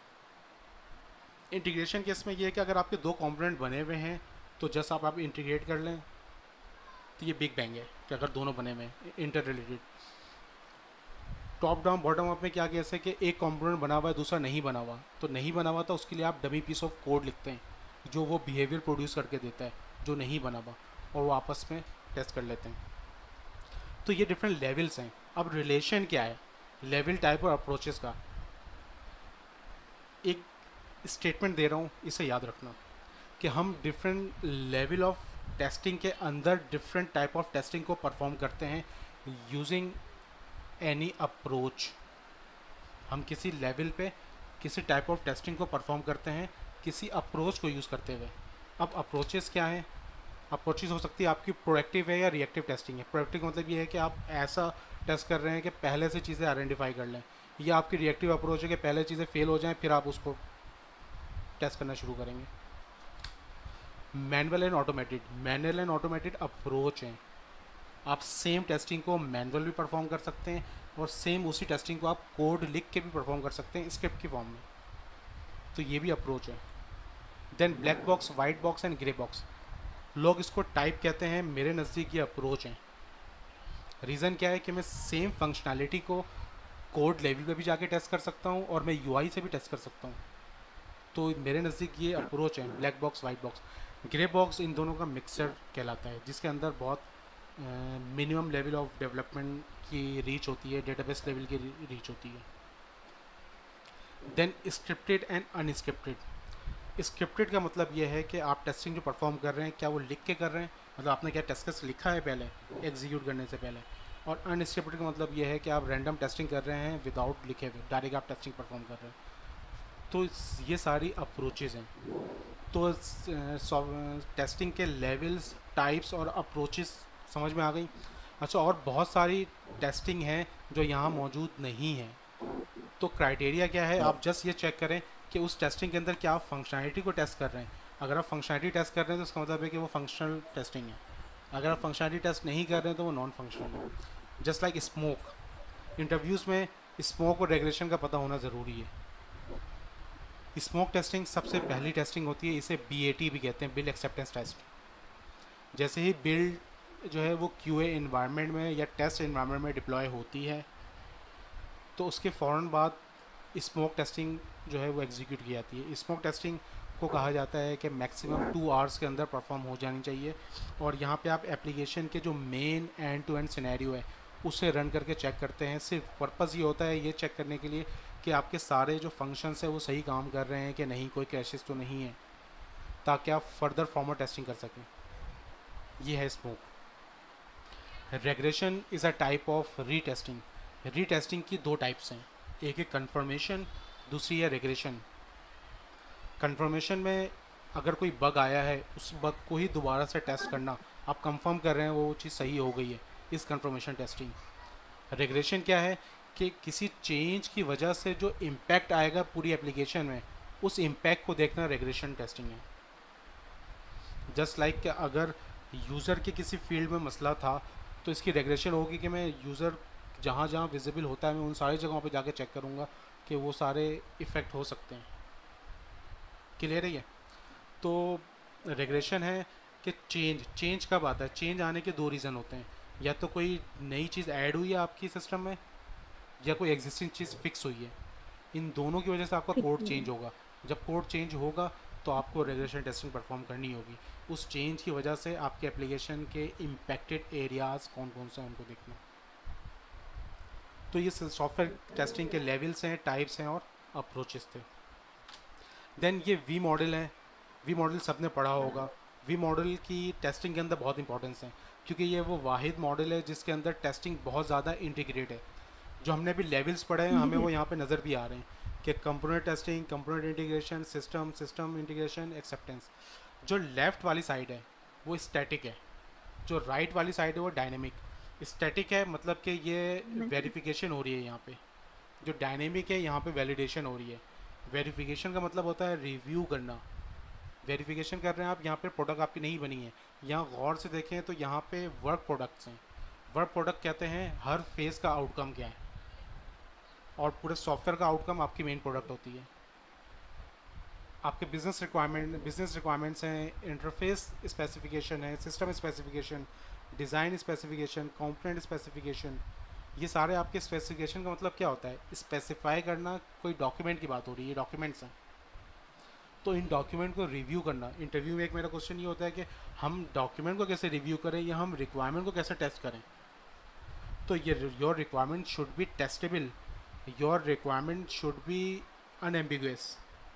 इंटीग्रेशन केस में ये है कि अगर आपके दो कंपोनेंट बने हुए हैं तो जस्ट आप इंटीग्रेट कर लें, तो ये बिग बैंग है कि अगर दोनों बने हुए हैं inter related. Top down bottom up में क्या केस है कि एक कंपोनेंट बना हुआ है दूसरा नहीं बना हुआ, तो नहीं बना हुआ तो उसके लिए आप डमी पीस ऑफ कोड लिखते हैं जो वो बिहेवियर प्रोड्यूस करके देता है जो नहीं बना हुआ, और वो आपस में टेस्ट कर लेते हैं। तो ये डिफरेंट लेवल्स हैं। अब रिलेशन क्या है लेवल, टाइप और अप्रोचेस का? एक स्टेटमेंट दे रहा हूँ, इसे याद रखना कि हम डिफरेंट लेवल ऑफ टेस्टिंग के अंदर डिफरेंट टाइप ऑफ टेस्टिंग को परफॉर्म करते हैं यूजिंग एनी अप्रोच। हम किसी लेवल पे किसी टाइप ऑफ टेस्टिंग को परफॉर्म करते हैं किसी अप्रोच को यूज़ करते हुए। अब अप्रोचेस क्या हैं? अप्रोचेस हो सकती है आपकी प्रोएक्टिव है या रिएक्टिव टेस्टिंग है। प्रोएक्टिव मतलब ये है कि आप ऐसा टेस्ट कर रहे हैं कि पहले से चीज़ें आइडेंटिफाई कर लें, या आपकी रिएक्टिव अप्रोच है कि पहले चीज़ें फेल हो जाएं फिर आप उसको टेस्ट करना शुरू करेंगे। मैनुअल एंड ऑटोमेटेड अप्रोच हैं। आप सेम टेस्टिंग को मैनुअल भी परफॉर्म कर सकते हैं और सेम उसी टेस्टिंग को आप कोड लिख के भी परफॉर्म कर सकते हैं स्क्रिप्ट की फॉर्म में, तो ये भी अप्रोच है। Then black box, white box and grey box. लोग इसको टाइप कहते हैं, मेरे नज़दीक ये अप्रोच हैं। रीज़न क्या है कि मैं सेम फंक्शनैलिटी को कोड लेवल पे भी जाके टेस्ट कर सकता हूँ और मैं UI से भी टेस्ट कर सकता हूँ, तो मेरे नज़दीक ये अप्रोच है black box white box. Grey box इन दोनों का मिक्सचर कहलाता है, जिसके अंदर बहुत मिनिमम लेवल ऑफ डेवलपमेंट की रीच होती है, डेटाबेस लेवल की रीच होती है। Then scripted and unscripted. Scripted का मतलब ये है कि आप टेस्टिंग जो परफॉर्म कर रहे हैं क्या वो लिख के कर रहे हैं, मतलब आपने क्या टेस्ट केस लिखा है पहले एग्जीक्यूट करने से पहले। और अनस्क्रिप्टेड का मतलब ये है कि आप रैंडम टेस्टिंग कर रहे हैं विदाउट लिखे हुए, डायरेक्ट आप टेस्टिंग परफॉर्म कर रहे हैं। तो ये सारी अप्रोचेज़ हैं। तो टेस्टिंग के लेवल्स, टाइप्स और अप्रोचेस समझ में आ गई। अच्छा, और बहुत सारी टेस्टिंग हैं जो यहाँ मौजूद नहीं है। तो क्राइटेरिया क्या है? आप जस्ट ये चेक करें कि उस टेस्टिंग के अंदर क्या आप फंक्शनैलिटी को टेस्ट कर रहे हैं। अगर आप फंक्शनैलिटी टेस्ट कर रहे हैं तो इसका मतलब है कि वो फंक्शनल टेस्टिंग है। अगर आप फंक्शनैलिटी टेस्ट नहीं कर रहे हैं तो वो नॉन फंक्शनल है। जस्ट लाइक स्मोक, इंटरव्यूज़ में स्मोक और रेगुलेशन का पता होना ज़रूरी है। स्मोक टेस्टिंग सबसे पहली टेस्टिंग होती है, इसे BAT भी कहते हैं, बिल्ड एक्सेप्टेंस टेस्ट। जैसे ही बिल्ड जो है वो QA इन्वायरमेंट में या टेस्ट इन्वायरमेंट में डिप्लॉय होती है तो उसके फ़ौरन बाद स्मोक टेस्टिंग जो है वो एग्जीक्यूट की जाती है। स्मोक टेस्टिंग को कहा जाता है कि मैक्सिमम 2 आवर्स के अंदर परफॉर्म हो जानी चाहिए, और यहाँ पे आप एप्लीकेशन के जो main end to end scenario है उसे रन करके चेक करते हैं। सिर्फ पर्पज़ ये होता है ये चेक करने के लिए कि आपके सारे जो फंक्शंस हैं वो सही काम कर रहे हैं कि नहीं, कोई क्रैशेस तो नहीं है, ताकि आप फर्दर फॉर्मर टेस्टिंग कर सकें। ये है smoke. Regression is a type of retesting. Retesting की 2 टाइप्स हैं, एक है कन्फर्मेशन, दूसरी है रेग्रेशन। कन्फर्मेशन में अगर कोई बग आया है उस बग को ही दोबारा से टेस्ट करना, आप कंफर्म कर रहे हैं वो चीज़ सही हो गई है, इस कंफर्मेशन टेस्टिंग। रिग्रेशन क्या है कि किसी चेंज की वजह से जो इम्पैक्ट आएगा पूरी एप्लीकेशन में, उस इम्पैक्ट को देखना रिग्रेशन टेस्टिंग है। जस्ट लाइक कि अगर यूज़र के किसी फील्ड में मसला था तो इसकी रिग्रेशन होगी कि मैं यूज़र जहाँ जहाँ विजिबल होता है मैं उन सारी जगहों पे जाके चेक करूँगा कि वो सारे इफ़ेक्ट हो सकते हैं। क्लियर है ये? तो रिग्रेशन है कि चेंज कब आता है। चेंज आने के 2 रीज़न होते हैं, या तो कोई नई चीज़ ऐड हुई है आपकी सिस्टम में, या कोई एग्जिस्टिंग चीज़ फिक्स हुई है। इन दोनों की वजह से आपका कोड चेंज होगा। जब कोड चेंज होगा तो आपको रिग्रेशन टेस्टिंग परफॉर्म करनी होगी। उस चेंज की वजह से आपके एप्लीकेशन के इम्पैक्टेड एरियाज़ कौन कौन से हैं उनको देखना। तो ये सॉफ्टवेयर टेस्टिंग के लेवल्स हैं, टाइप्स हैं और अप्रोचेस थे। देन ये वी मॉडल है। वी मॉडल सबने पढ़ा होगा। वी मॉडल की टेस्टिंग के अंदर बहुत इंपॉर्टेंस है, क्योंकि ये वो वाहिद मॉडल है जिसके अंदर टेस्टिंग बहुत ज़्यादा इंटीग्रेट है। जो हमने अभी लेवल्स पढ़े हैं हमें वो यहाँ पे नज़र भी आ रहे हैं कि component testing, component integration, system integration, acceptance. जो लेफ़्ट वाली साइड है वो स्टैटिक है, जो राइट वाली साइड है वो डायनेमिक। स्टैटिक है मतलब कि ये वेरिफिकेशन हो रही है यहाँ पे, जो डायनेमिक है यहाँ पे वैलिडेशन हो रही है। वेरिफिकेशन का मतलब होता है रिव्यू करना। वेरिफिकेशन कर रहे हैं आप, यहाँ पे प्रोडक्ट आपकी नहीं बनी है। यहाँ गौर से देखें तो यहाँ पे वर्क प्रोडक्ट्स हैं। वर्क प्रोडक्ट कहते हैं हर फेज़ का आउटकम क्या है, और पूरे सॉफ्टवेयर का आउटकम आपकी मेन प्रोडक्ट होती है। आपके बिजनेस रिक्वायरमेंट्स हैं, इंटरफेस स्पेसिफिकेशन है, system specification, design specification, component specification. ये सारे आपके स्पेसिफिकेशन का मतलब क्या होता है? स्पेसिफाई करना। कोई डॉक्यूमेंट की बात हो रही है, डॉक्यूमेंट्स हैं, तो इन डॉक्यूमेंट को रिव्यू करना। इंटरव्यू में एक मेरा क्वेश्चन ये होता है कि हम डॉक्यूमेंट को कैसे रिव्यू करें या हम रिक्वायरमेंट को कैसे टेस्ट करें। तो ये your requirement should be testable, your requirement should be unambiguous.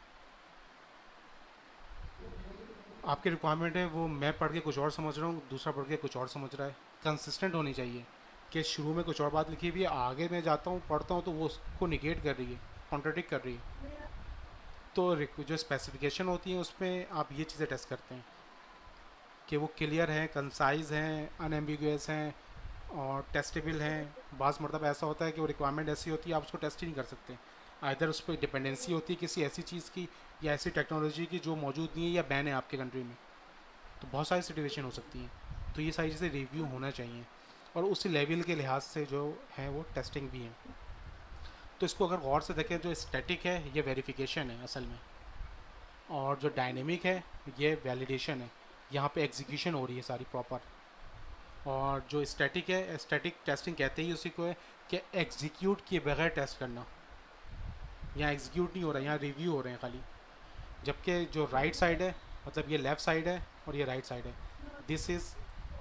आपकी रिक्वायरमेंट है वो मैं पढ़ के कुछ और समझ रहा हूँ, दूसरा पढ़ के कुछ और समझ रहा है। कंसिस्टेंट होनी चाहिए कि शुरू में कुछ और बात लिखी हुई है, आगे मैं जाता हूँ पढ़ता हूँ तो वो उसको निगेट कर रही है, कॉन्ट्राडिक्ट कर रही है। तो जो स्पेसिफिकेशन होती है उसमें आप ये चीज़ें टेस्ट करते हैं कि वो क्लियर हैं, कंसाइज हैं, अनएम्बिगुअस हैं और टेस्टेबल हैं। बाज़ मतलब ऐसा होता है कि वो रिक्वायरमेंट ऐसी होती है आप उसको टेस्ट ही नहीं कर सकते। आइदर उस पर डिपेंडेंसी होती है किसी ऐसी चीज़ की या ऐसी टेक्नोलॉजी की जो मौजूद नहीं है या बैन है आपके कंट्री में। तो बहुत सारी सिचुएशन हो सकती हैं। तो ये सारी चीज़ें रिव्यू होना चाहिए और उसी लेवल के लिहाज से जो है वो टेस्टिंग भी है। तो इसको अगर गौर से देखें, जो स्टैटिक है ये वेरिफिकेशन है असल में, और जो डायनेमिक है ये वैलिडेशन है। यहाँ पे एग्जीक्यूशन हो रही है सारी प्रॉपर। और जो स्टैटिक है, स्टैटिक टेस्टिंग कहते ही उसी को है कि एग्जीक्यूट किए बगैर टेस्ट करना। यहाँ एग्जीक्यूट नहीं हो रहा है, यहाँ रिव्यू हो रहे हैं खाली। जबकि जो राइट साइड है, मतलब ये लेफ़्ट साइड है और ये राइट साइड है, this is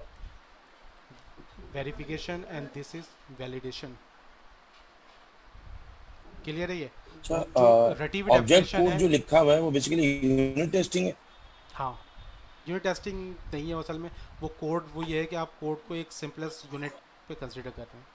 verification and this is validation. Clear है ये? ऑब्जेक्ट कोड जो लिखा हुआ है वो बेसिकली यूनिट टेस्टिंग है। हाँ, यूनिट टेस्टिंग नहीं है असल में, वो कोड वो ये है कि आप कोड को एक सिंपलेस्ट यूनिट पे कंसीडर कर रहे हैं।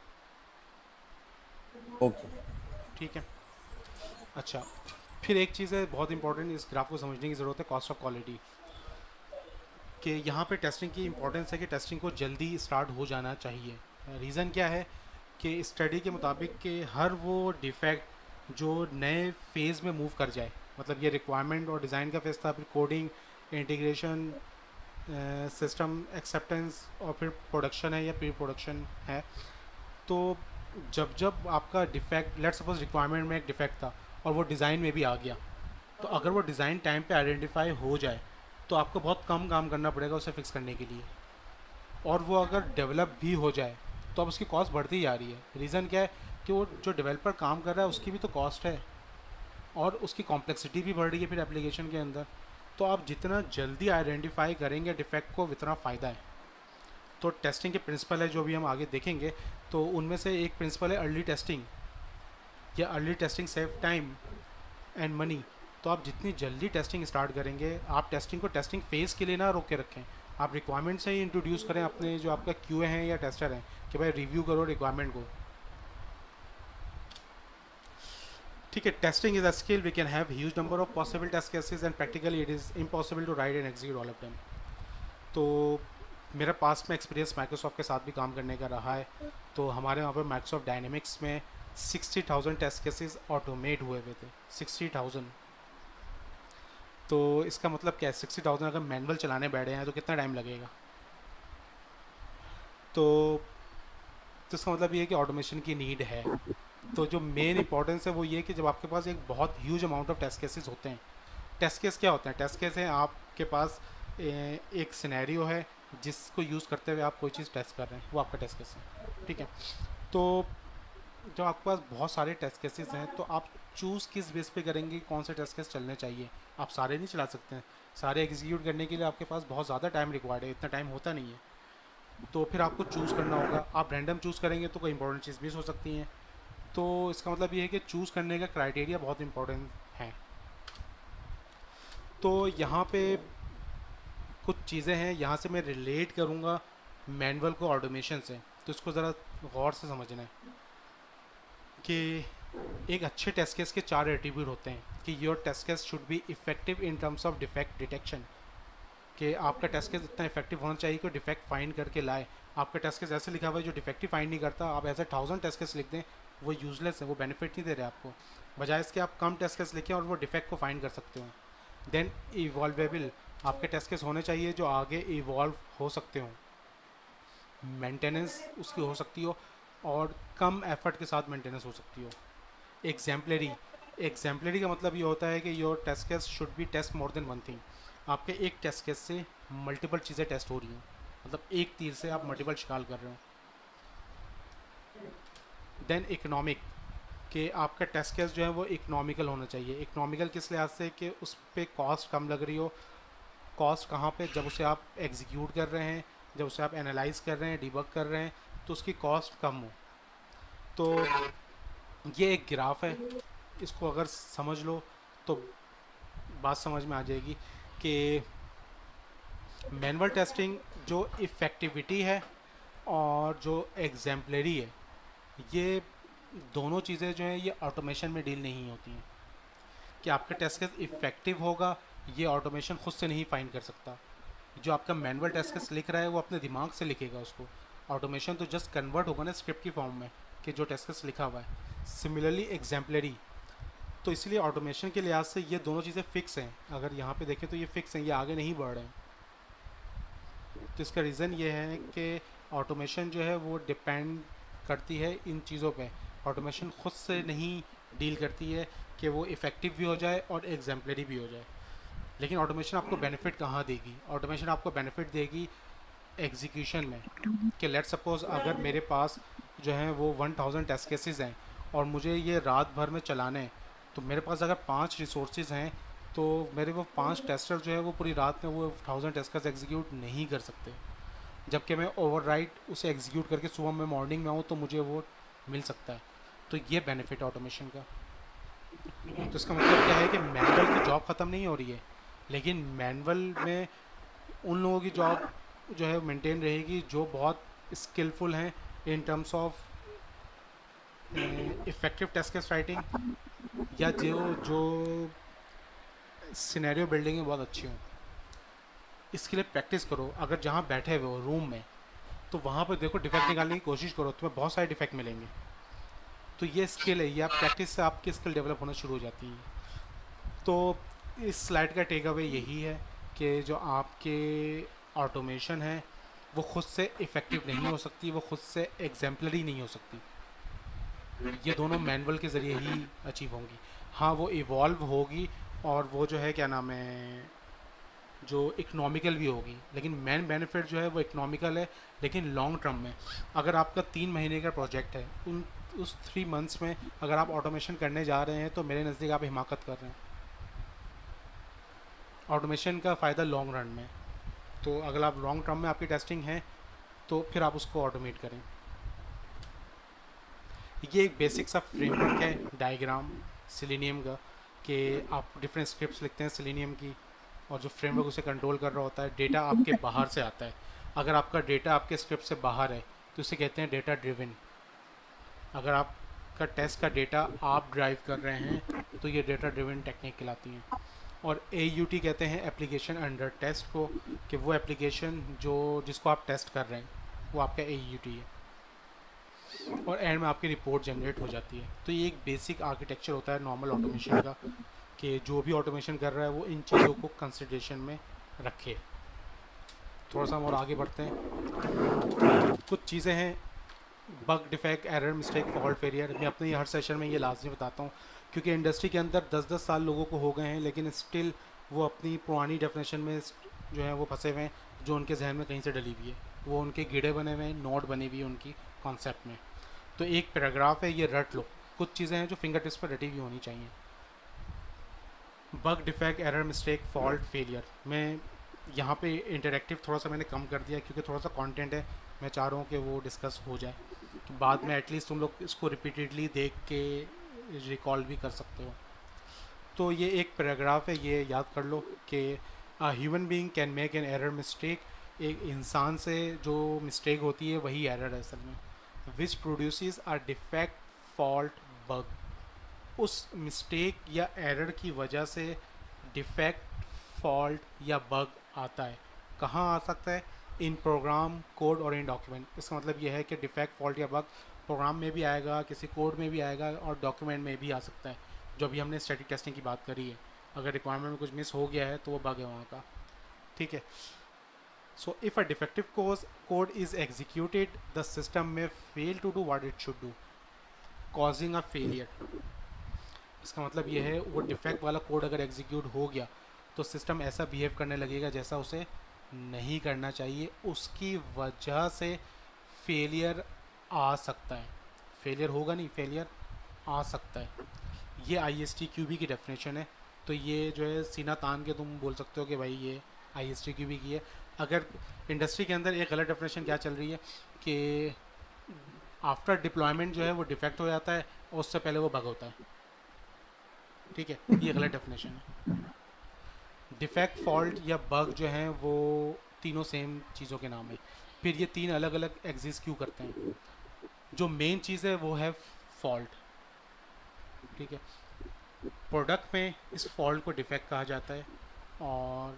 ओके, ठीक है। अच्छा, फिर एक चीज़ है बहुत इंपॉर्टेंट, इस ग्राफ को समझने की ज़रूरत है, कॉस्ट ऑफ क्वालिटी। कि यहाँ पे टेस्टिंग की इंपॉर्टेंस है कि टेस्टिंग को जल्दी स्टार्ट हो जाना चाहिए। रीज़न क्या है कि स्टडी के मुताबिक कि हर वो डिफेक्ट जो नए फेज़ में मूव कर जाए, मतलब ये रिक्वायरमेंट और डिज़ाइन का फेज़ था, फिर कोडिंग, इंटीग्रेशन, सिस्टम एक्सेप्टेंस और फिर प्रोडक्शन है या प्री प्रोडक्शन है। तो जब जब आपका डिफेक्ट, लेट्स सपोज रिक्वायरमेंट में एक डिफेक्ट था और वो डिज़ाइन में भी आ गया, तो अगर वो डिज़ाइन टाइम पे आइडेंटिफाई हो जाए तो आपको बहुत कम काम करना पड़ेगा उसे फिक्स करने के लिए। और वो अगर डेवलप भी हो जाए तो अब उसकी कॉस्ट बढ़ती जा रही है। रीज़न क्या है कि वो जो डेवलपर काम कर रहा है उसकी भी तो कॉस्ट है और उसकी कॉम्प्लेक्सिटी भी बढ़ रही है फिर एप्लीकेशन के अंदर। तो आप जितना जल्दी आइडेंटिफाई करेंगे डिफेक्ट को उतना फ़ायदा है। तो टेस्टिंग के प्रिंसिपल है जो भी हम आगे देखेंगे, तो उनमें से एक प्रिंसिपल है अर्ली टेस्टिंग, या early testing save time and money. तो आप जितनी जल्दी टेस्टिंग स्टार्ट करेंगे, आप टेस्टिंग को टेस्टिंग फेज़ के लिए ना रोक के रखें, आप रिक्वायरमेंट से ही इंट्रोड्यूस करें अपने जो आपका क्यूए हैं या टेस्टर हैं कि भाई रिव्यू करो रिक्वायरमेंट को। ठीक है, testing is a skill, we can have huge number of possible test cases and practically it is impossible to write and execute all of them. तो मेरा पास्ट में एक्सपीरियंस माइक्रोसॉफ्ट के साथ भी काम करने का रहा है। तो हमारे वहाँ पर माइक्रोसॉफ्ट डायनेमिक्स में 60,000 टेस्ट केसेस ऑटोमेट हुए थे 60,000। तो इसका मतलब क्या है, 60,000 अगर मैनुअल चलाने बैठे हैं तो कितना टाइम लगेगा। तो इसका मतलब ये है कि ऑटोमेशन की नीड है। तो जो मेन इंपॉर्टेंस है वो ये कि जब आपके पास एक बहुत huge amount of test cases होते हैं। टेस्ट केस क्या होते हैं? टेस्ट केस है आपके पास एक सिनेरियो है जिसको यूज़ करते हुए आप कोई चीज़ टेस्ट कर रहे हैं, वो आपका टेस्ट केस है। ठीक है, तो जब आपके पास बहुत सारे टेस्ट केसेस हैं तो आप चूज़ किस बेस पे करेंगे कौन से टेस्ट केस चलने चाहिए। आप सारे नहीं चला सकते हैं, सारे एग्जीक्यूट करने के लिए आपके पास बहुत ज़्यादा टाइम रिक्वायर्ड है, इतना टाइम होता नहीं है। तो फिर आपको चूज़ करना होगा। आप रैंडम चूज़ करेंगे तो कोई इंपॉर्टेंट चीज़ मिस हो सकती हैं। तो इसका मतलब ये है कि चूज़ करने का क्राइटेरिया बहुत इंपॉर्टेंट है। तो यहाँ पे कुछ चीज़ें हैं, यहाँ से मैं रिलेट करूँगा मैनुअल को ऑटोमेशन से। तो इसको ज़रा गौर से समझना है कि एक अच्छे टेस्ट केस के 4 एट्रीब्यूट होते हैं कि your test case should be effective in terms of defect detection, कि आपका टेस्ट केस इतना इफेक्टिव होना चाहिए कि डिफेक्ट फाइंड करके लाए। आपका टेस्ट केस ऐसे लिखा हुआ है जो डिफेक्टिव फाइंड नहीं करता, आप ऐसे 1000 टेस्ट केस लिख दें, वो यूजलेस है, वो बेनिफिट नहीं दे रहे आपको। बजाय इसके आप कम टेस्ट केस लिखें और वो डिफेक्ट को फाइंड कर सकते हो। देन इवॉल्वेबल, आपके टेस्ट केस होने चाहिए जो आगे इवॉल्व हो सकते हो, मेंटेनेंस उसकी हो सकती हो और कम एफर्ट के साथ मेंटेनेंस हो सकती हो। एग्जाम्पलरी का मतलब ये होता है कि your test case should be test more than one thing. आपके एक टेस्ट केस से मल्टीपल चीज़ें टेस्ट हो रही हैं, मतलब एक तीर से आप मल्टीपल शिकार कर रहे हो। देन इकोनॉमिक, कि आपका टेस्ट केस जो है वो इकोनॉमिकल होना चाहिए। इकोनॉमिकल किस लिहाज से कि उस पर कॉस्ट कम लग रही हो। कॉस्ट कहाँ पे? जब उसे आप एग्जीक्यूट कर रहे हैं, जब उसे आप एनालाइज कर रहे हैं, डिबग कर रहे हैं, तो उसकी कॉस्ट कम हो। तो ये एक ग्राफ है, इसको अगर समझ लो तो बात समझ में आ जाएगी कि मैनुअल टेस्टिंग जो इफ़ेक्टिविटी है और जो एग्जाम्पलरी है, ये दोनों चीज़ें जो हैं ये ऑटोमेशन में डील नहीं होती हैं। कि आपका टेस्ट केस इफ़ेक्टिव होगा ये ऑटोमेशन खुद से नहीं फाइंड कर सकता। जो आपका मैनुअल टेस्ट केस लिख रहा है वो अपने दिमाग से लिखेगा उसको। ऑटोमेशन तो जस्ट कन्वर्ट होगा ना स्क्रिप्ट की फॉर्म में कि जो टेस्ट केस लिखा हुआ है। सिमिलरली एग्जाम्पलरी, तो इसलिए ऑटोमेशन के लिहाज से ये दोनों चीज़ें फ़िक्स हैं। अगर यहाँ पे देखें तो ये फ़िक्स हैं, ये आगे नहीं बढ़ रहे हैं। तो इसका रीज़न ये है कि ऑटोमेशन जो है वो डिपेंड करती है इन चीज़ों पे। ऑटोमेशन खुद से नहीं डील करती है कि वो इफ़ेक्टिव भी हो जाए और एग्जाम्पलरी भी हो जाए। लेकिन ऑटोमेशन आपको बेनिफिट कहाँ देगी? ऑटोमेशन आपको बेनिफिट देगी एग्जीक्यूशन में। कि लेट सपोज़ अगर मेरे पास जो है वो 1000 टेस्ट केसेस हैं और मुझे ये रात भर में चलाने हैं, तो मेरे पास अगर 5 रिसोर्सेज हैं तो मेरे वो 5 टेस्टर जो है वो पूरी रात में वो 1000 टेस्ट केस एग्जीक्यूट नहीं कर सकते। जबकि मैं ओवरराइट उसे एग्जीक्यूट करके सुबह में मॉर्निंग में आऊँ तो मुझे वो मिल सकता है। तो ये बेनिफिट ऑटोमेशन का। तो इसका मतलब क्या है कि मैनुअल की जॉब ख़त्म नहीं हो रही है, लेकिन मैनुअल में उन लोगों की जॉब जो है मेंटेन रहेगी जो बहुत स्किलफुल हैं in terms of effective test case writing, या जो सिनेरियो बिल्डिंग में बहुत अच्छी हो। इसके लिए प्रैक्टिस करो। अगर जहाँ बैठे हुए हो रूम में, तो वहाँ पर देखो डिफेक्ट निकालने की कोशिश करो, तुम्हें बहुत सारे डिफेक्ट मिलेंगे। तो ये स्किल है, ये आप प्रैक्टिस से आपकी स्किल डेवलप होना शुरू हो जाती है। तो इस स्लाइड का टेक अवे यही है कि जो आपके ऑटोमेशन है वो खुद से इफ़ेक्टिव नहीं हो सकती, वो खुद से एग्जाम्पलरी नहीं हो सकती। ये दोनों मैनुअल के ज़रिए ही अचीव होंगी। हाँ, वो इवॉल्व होगी और वो जो है क्या नाम है जो इकोनॉमिकल भी होगी, लेकिन मेन बेनिफिट जो है वो इकोनॉमिकल है, लेकिन लॉन्ग टर्म में। अगर आपका 3 महीने का प्रोजेक्ट है, उस 3 मंथ्स में अगर आप ऑटोमेशन करने जा रहे हैं तो मेरे नज़दीक आप हिमाकत कर रहे हैं। ऑटोमेशन का फ़ायदा लॉन्ग रन में। तो अगर आप लॉन्ग टर्म में आपकी टेस्टिंग है तो फिर आप उसको ऑटोमेट करें। ये एक बेसिक सा फ्रेमवर्क है डायग्राम सेलेनियम का, कि आप डिफरेंट स्क्रिप्ट्स लिखते हैं सेलेनियम की, और जो फ्रेमवर्क उसे कंट्रोल कर रहा होता है। डेटा आपके बाहर से आता है। अगर आपका डेटा आपके स्क्रिप्ट से बाहर है तो उसे कहते हैं डेटा ड्रिवन। अगर आप का टेस्ट का डेटा आप ड्राइव कर रहे हैं तो ये डेटा ड्रिवन टेक्निक कहलाती हैं। और AUT कहते हैं एप्लीकेशन अंडर टेस्ट को, कि वो एप्लीकेशन जिसको आप टेस्ट कर रहे हैं वो आपका AUT है, और एंड में आपकी रिपोर्ट जनरेट हो जाती है। तो ये एक बेसिक आर्किटेक्चर होता है नॉर्मल ऑटोमेशन का, कि जो भी ऑटोमेशन कर रहा है वो इन चीज़ों को कंसिडरेशन में रखे। थोड़ा सा हम और आगे बढ़ते हैं। कुछ चीज़ें हैं, bug, defect, error, mistake, fault, failure. मैं अपने हर सेशन में ये लाजमी बताता हूँ, क्योंकि इंडस्ट्री के अंदर 10-10 साल लोगों को हो गए हैं, लेकिन स्टिल वो अपनी पुरानी डेफिनेशन में जो है वो फंसे हुए हैं, जो उनके जहन में कहीं से डली हुई है, वो उनके गिड़े बने हुए हैं, नोट बनी हुई है उनकी कॉन्सेप्ट में। तो एक पैराग्राफ है, ये रट लो। कुछ चीज़ें हैं जो फिंगर टिप्स पर रटी हुई होनी चाहिए। Bug, defect, error, mistake, fault, failure. मैं यहाँ पे इंटरेक्टिव थोड़ा सा मैंने कम कर दिया, क्योंकि थोड़ा सा कंटेंट है, मैं चाह रहा हूँ कि वो डिस्कस हो जाए, तो बाद में एटलीस्ट तुम लोग इसको रिपीटेडली देख के रिकॉल भी कर सकते हो। तो ये एक पैराग्राफ है, ये याद कर लो कि human being can make an error mistake. एक इंसान से जो मिस्टेक होती है वही एरर है असल में। Which produces a defect, fault, bug. उस मिस्टेक या एरर की वजह से डिफेक्ट, फॉल्ट या बग आता है। कहाँ आ सकता है? इन प्रोग्राम, कोड और इन डॉक्यूमेंट। इसका मतलब यह है कि डिफेक्ट, फॉल्ट या बग प्रोग्राम में भी आएगा, किसी कोड में भी आएगा और डॉक्यूमेंट में भी आ सकता है। जो अभी हमने स्टैटिक टेस्टिंग की बात करी है, अगर रिक्वायरमेंट में कुछ मिस हो गया है तो वो बग है वहाँ का, ठीक है। So if a defective code is executed, the system में fail to do what it should do, causing a failure. इसका मतलब ये है, वो डिफेक्ट वाला कोड अगर एग्जीक्यूट हो गया तो सिस्टम ऐसा बिहेव करने लगेगा जैसा उसे नहीं करना चाहिए, उसकी वजह से फेलियर आ सकता है। फेलियर होगा नहीं, फेलियर आ सकता है। ये ISTQB की डेफिनेशन है। तो ये जो है सीना तान के तुम बोल सकते हो कि भाई ये ISTQB की है। अगर इंडस्ट्री के अंदर एक गलत डेफिनेशन क्या चल रही है कि आफ्टर डिप्लॉयमेंट जो है वो डिफेक्ट हो जाता है और उससे पहले वो बग होता है, ठीक है, ये गलत डेफिनेशन है। डिफेक्ट, फॉल्ट या बग जो हैं वो तीनों सेम चीज़ों के नाम है। फिर ये तीन अलग अलग एग्जिस्ट क्यों करते हैं? जो मेन चीज़ है वो है फॉल्ट, ठीक है। प्रोडक्ट में इस फॉल्ट को डिफेक्ट कहा जाता है और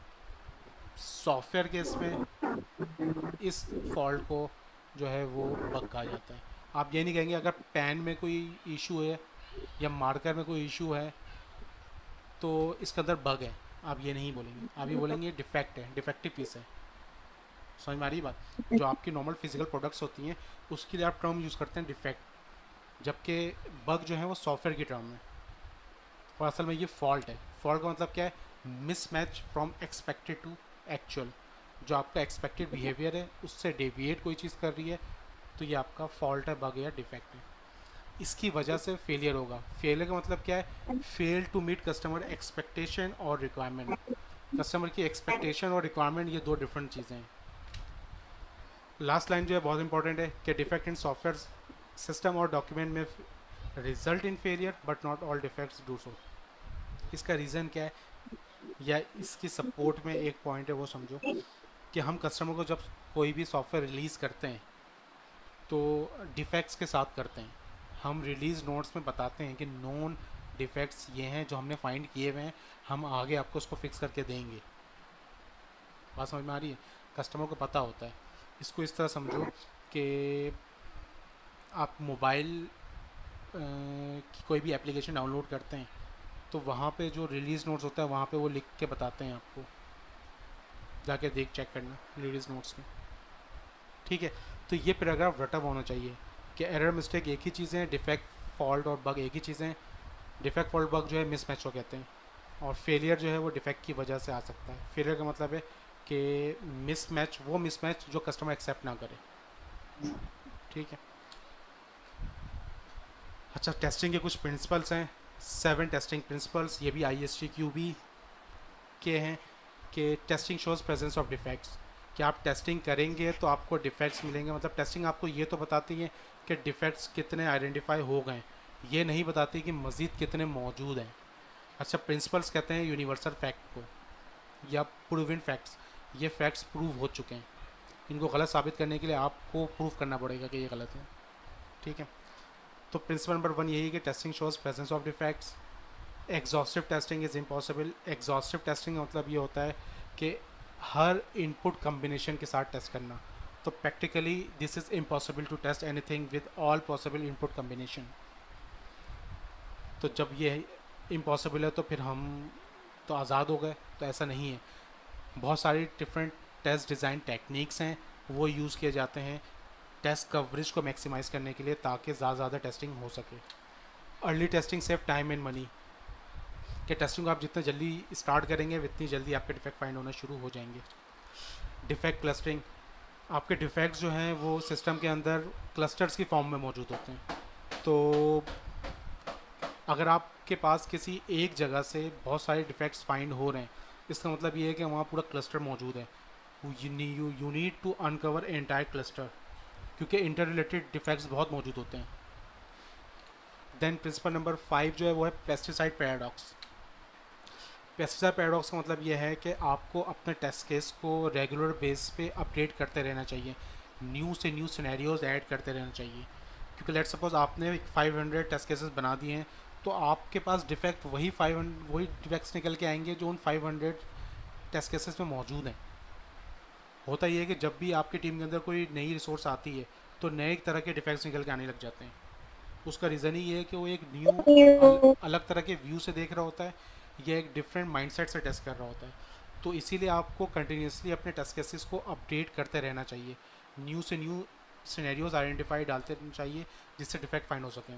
सॉफ्टवेयर केस में इस फॉल्ट को जो है वो बग कहा जाता है। आप ये नहीं कहेंगे अगर पेन में कोई इशू है या मार्कर में कोई इशू है तो इसके अंदर बग है, आप ये नहीं बोलेंगे। आप ये बोलेंगे डिफेक्ट है, डिफेक्टिव पीस है। समझ में आ रही बात? जो आपकी नॉर्मल फिजिकल प्रोडक्ट्स होती हैं उसके लिए आप टर्म यूज़ करते हैं डिफेक्ट, जबकि बग जो है वो सॉफ्टवेयर की टर्म है और असल में ये फॉल्ट है। फॉल्ट का मतलब क्या है? Mismatch from expected to actual. जो आपका एक्सपेक्टेड बिहेवियर है उससे डेविएट कोई चीज़ कर रही है तो ये आपका फॉल्ट है, बग या डिफेक्ट है। इसकी वजह से फेलियर होगा। फेलियर का मतलब क्या है? Fail to meet customer expectation और रिक्वायरमेंट। कस्टमर की एक्सपेक्टेशन और रिक्वायरमेंट ये दो डिफरेंट चीज़ें हैं। लास्ट लाइन जो है बहुत इंपॉर्टेंट है कि डिफेक्ट इन सॉफ्टवेयर सिस्टम और डॉक्यूमेंट में result in failure but not all defects do so. इसका रीज़न क्या है या इसकी सपोर्ट में एक पॉइंट है वो समझो कि हम कस्टमर को जब कोई भी सॉफ्टवेयर रिलीज़ करते हैं तो डिफेक्ट्स के साथ करते हैं। हम रिलीज़ नोट्स में बताते हैं कि नोन डिफेक्ट्स ये हैं जो हमने फाइंड किए हुए हैं, हम आगे आपको उसको फिक्स करके देंगे। बात समझ में आ रही है? कस्टमर को पता होता है। इसको इस तरह समझो कि आप मोबाइल की कोई भी एप्लीकेशन डाउनलोड करते हैं तो वहाँ पे जो रिलीज़ नोट्स होता है वहाँ पे वो लिख के बताते हैं आपको, जाके चेक करना रिलीज़ नोट्स में, ठीक है। तो ये पैराग्राफ रटा हुआ होना चाहिए कि एरर, मिस्टेक एक ही चीज़ें हैं, डिफेक्ट, फॉल्ट और बग एक ही चीज़ें हैं। डिफेक्ट, फॉल्ट, बग जो है मिसमैच हो कहते हैं और फेलियर जो है वो डिफेक्ट की वजह से आ सकता है। फेलियर का मतलब है कि मिसमैच, वो मिसमैच जो कस्टमर एक्सेप्ट ना करे, ठीक है। अच्छा, टेस्टिंग के कुछ प्रिंसिपल्स हैं, 7 टेस्टिंग प्रिंसिपल्स, ये भी ISTQB के हैं कि testing shows presence of defects, कि आप टेस्टिंग करेंगे तो आपको डिफेक्ट्स मिलेंगे। मतलब टेस्टिंग आपको ये तो बताती है कि डिफेक्ट्स कितने आइडेंटिफाई हो गए, ये नहीं बताती कि मज़ीद कितने मौजूद हैं। अच्छा, प्रिंसिपल्स कहते हैं यूनिवर्सल फैक्ट को या प्रूवन फैक्ट्स। ये फैक्ट्स प्रूव हो चुके हैं, इनको गलत साबित करने के लिए आपको प्रूव करना पड़ेगा कि ये गलत है, ठीक है। तो प्रिंसिपल नंबर 1 यही है कि testing shows presence of defects. Exhaustive testing is impossible. Exhaustive testing का मतलब ये होता है कि हर इनपुट कम्बिनेशन के साथ टेस्ट करना। तो practically this is impossible to test anything with all possible input combination. तो जब ये इम्पॉसिबल है तो फिर हम तो आज़ाद हो गए, तो ऐसा नहीं है। बहुत सारी डिफरेंट टेस्ट डिज़ाइन टेक्निक्स हैं, वो यूज़ किए जाते हैं टेस्ट कवरेज को मैक्सिमाइज़ करने के लिए, ताकि ज़्यादा टेस्टिंग हो सके। Early testing save time and money, कि टेस्टिंग को आप जितना जल्दी स्टार्ट करेंगे उतनी जल्दी आपके डिफेक्ट फाइंड होना शुरू हो जाएंगे। डिफेक्ट क्लस्टरिंग, आपके डिफेक्ट्स जो हैं वो सिस्टम के अंदर क्लस्टर्स की फॉर्म में मौजूद होते हैं। तो अगर आपके पास किसी एक जगह से बहुत सारे डिफेक्ट्स फाइंड हो रहे हैं, इसका मतलब ये है कि वहाँ पूरा क्लस्टर मौजूद है। You need to uncover entire cluster, क्योंकि इंटर रिलेटेड डिफेक्ट्स बहुत मौजूद होते हैं। देन प्रिंसिपल नंबर 5 जो है वो है पेस्टिसाइड पैराडॉक्स। पेस्टिसाइड पैराडॉक्स का मतलब ये है कि आपको अपने टेस्ट केस को रेगुलर बेस पे अपडेट करते रहना चाहिए, न्यू से न्यू सिनेरियोज ऐड करते रहना चाहिए। क्योंकि लेट्स सपोज आपने 500 टेस्ट केसेस बना दिए हैं, तो आपके पास डिफेक्ट वही डिफेक्ट्स निकल के आएंगे जो उन 500 टेस्ट केसेस में मौजूद हैं। होता ये है कि जब भी आपकी टीम के अंदर कोई नई रिसोर्स आती है तो नए तरह के डिफेक्ट्स निकल के आने लग जाते हैं। उसका रीज़न ही ये है कि वो एक न्यू अलग तरह के व्यू से देख रहा होता है या एक डिफरेंट माइंडसेट से टेस्ट कर रहा होता है। तो इसीलिए आपको कंटिन्यूसली अपने टेस्ट केसेस को अपडेट करते रहना चाहिए, न्यू से न्यू सिनेरियोज आइडेंटिफाई डालते रहना चाहिए जिससे डिफेक्ट फाइंड हो सकें।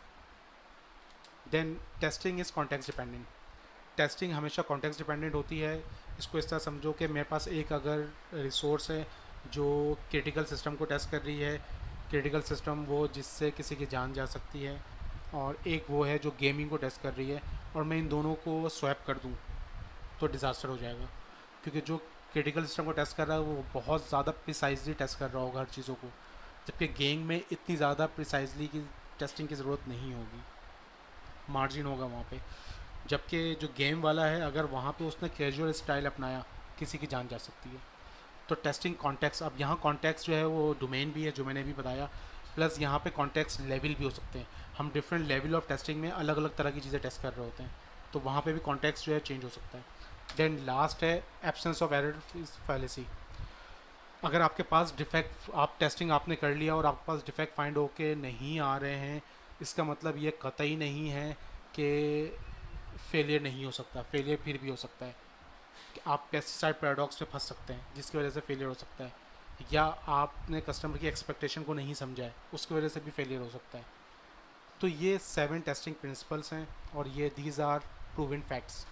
Then testing is context dependent. Testing हमेशा कॉन्टेक्स्ट डिपेंडेंट होती है। इसको इस तरह समझो कि मेरे पास एक अगर रिसोर्स है जो क्रिटिकल सिस्टम को टेस्ट कर रही है, क्रिटिकल सिस्टम वो जिससे किसी की जान जा सकती है, और एक वो है जो गेमिंग को टेस्ट कर रही है, और मैं इन दोनों को स्वैप कर दूं तो डिज़ास्टर हो जाएगा। क्योंकि जो क्रिटिकल सिस्टम को टेस्ट कर रहा है वो बहुत ज़्यादा प्रिसाइजली टेस्ट कर रहा होगा हर चीज़ों को, जबकि गेम में इतनी ज़्यादा प्रिसाइजली की टेस्टिंग की ज़रूरत नहीं होगी, मार्जिन होगा वहाँ पे। जबकि जो गेम वाला है अगर वहाँ पे उसने कैजुअल स्टाइल अपनाया किसी की जान जा सकती है। तो टेस्टिंग कॉन्टेक्स्ट, अब यहाँ कॉन्टेक्स्ट जो है वो डोमेन भी है जो मैंने भी बताया, प्लस यहाँ पे कॉन्टेक्स्ट लेवल भी हो सकते हैं। हम डिफरेंट लेवल ऑफ टेस्टिंग में अलग अलग तरह की चीज़ें टेस्ट कर रहे होते हैं, तो वहाँ पे भी कॉन्टेक्स्ट जो है चेंज हो सकता है। देन लास्ट है एब्सेंस ऑफ एरर फैलेसी। अगर आपके पास डिफेक्ट, आप टेस्टिंग आपने कर लिया और आपके पास डिफेक्ट फाइंड होके नहीं आ रहे हैं, इसका मतलब ये कतई नहीं है कि फेलियर नहीं हो सकता। फेलियर फिर भी हो सकता है कि आप पेस्टिसाइड पैराडॉक्स में फंस सकते हैं जिसकी वजह से फेलियर हो सकता है, या आपने कस्टमर की एक्सपेक्टेशन को नहीं समझा है उसकी वजह से भी फेलियर हो सकता है। तो ये 7 टेस्टिंग प्रिंसिपल्स हैं और ये दीज आर प्रूवन फैक्ट्स।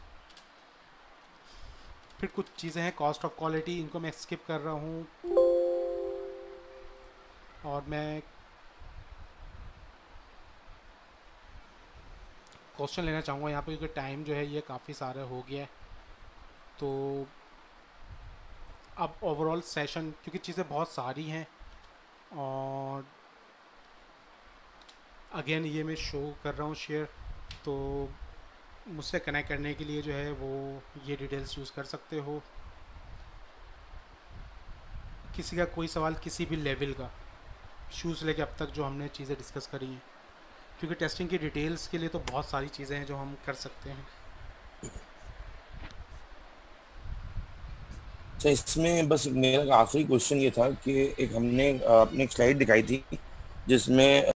फिर कुछ चीज़ें हैं कॉस्ट ऑफ क्वालिटी, इनको मैं स्किप कर रहा हूँ और मैं क्वेश्चन लेना चाहूँगा यहाँ पे, क्योंकि टाइम जो है ये काफ़ी सारा हो गया है। तो अब ओवरऑल सेशन, क्योंकि चीज़ें बहुत सारी हैं और अगेन ये मैं शो कर रहा हूँ शेयर, तो मुझसे कनेक्ट करने के लिए जो है वो ये डिटेल्स यूज़ कर सकते हो। किसी का कोई सवाल किसी भी लेवल का, शुरू से लेकर अब तक जो हमने चीज़ें डिस्कस करी हैं, क्योंकि टेस्टिंग की डिटेल्स के लिए तो बहुत सारी चीज़ें हैं जो हम कर सकते हैं। अच्छा, इसमें बस मेरा आखिरी क्वेश्चन ये था कि एक हमने अपनी एक स्लाइड दिखाई थी जिसमें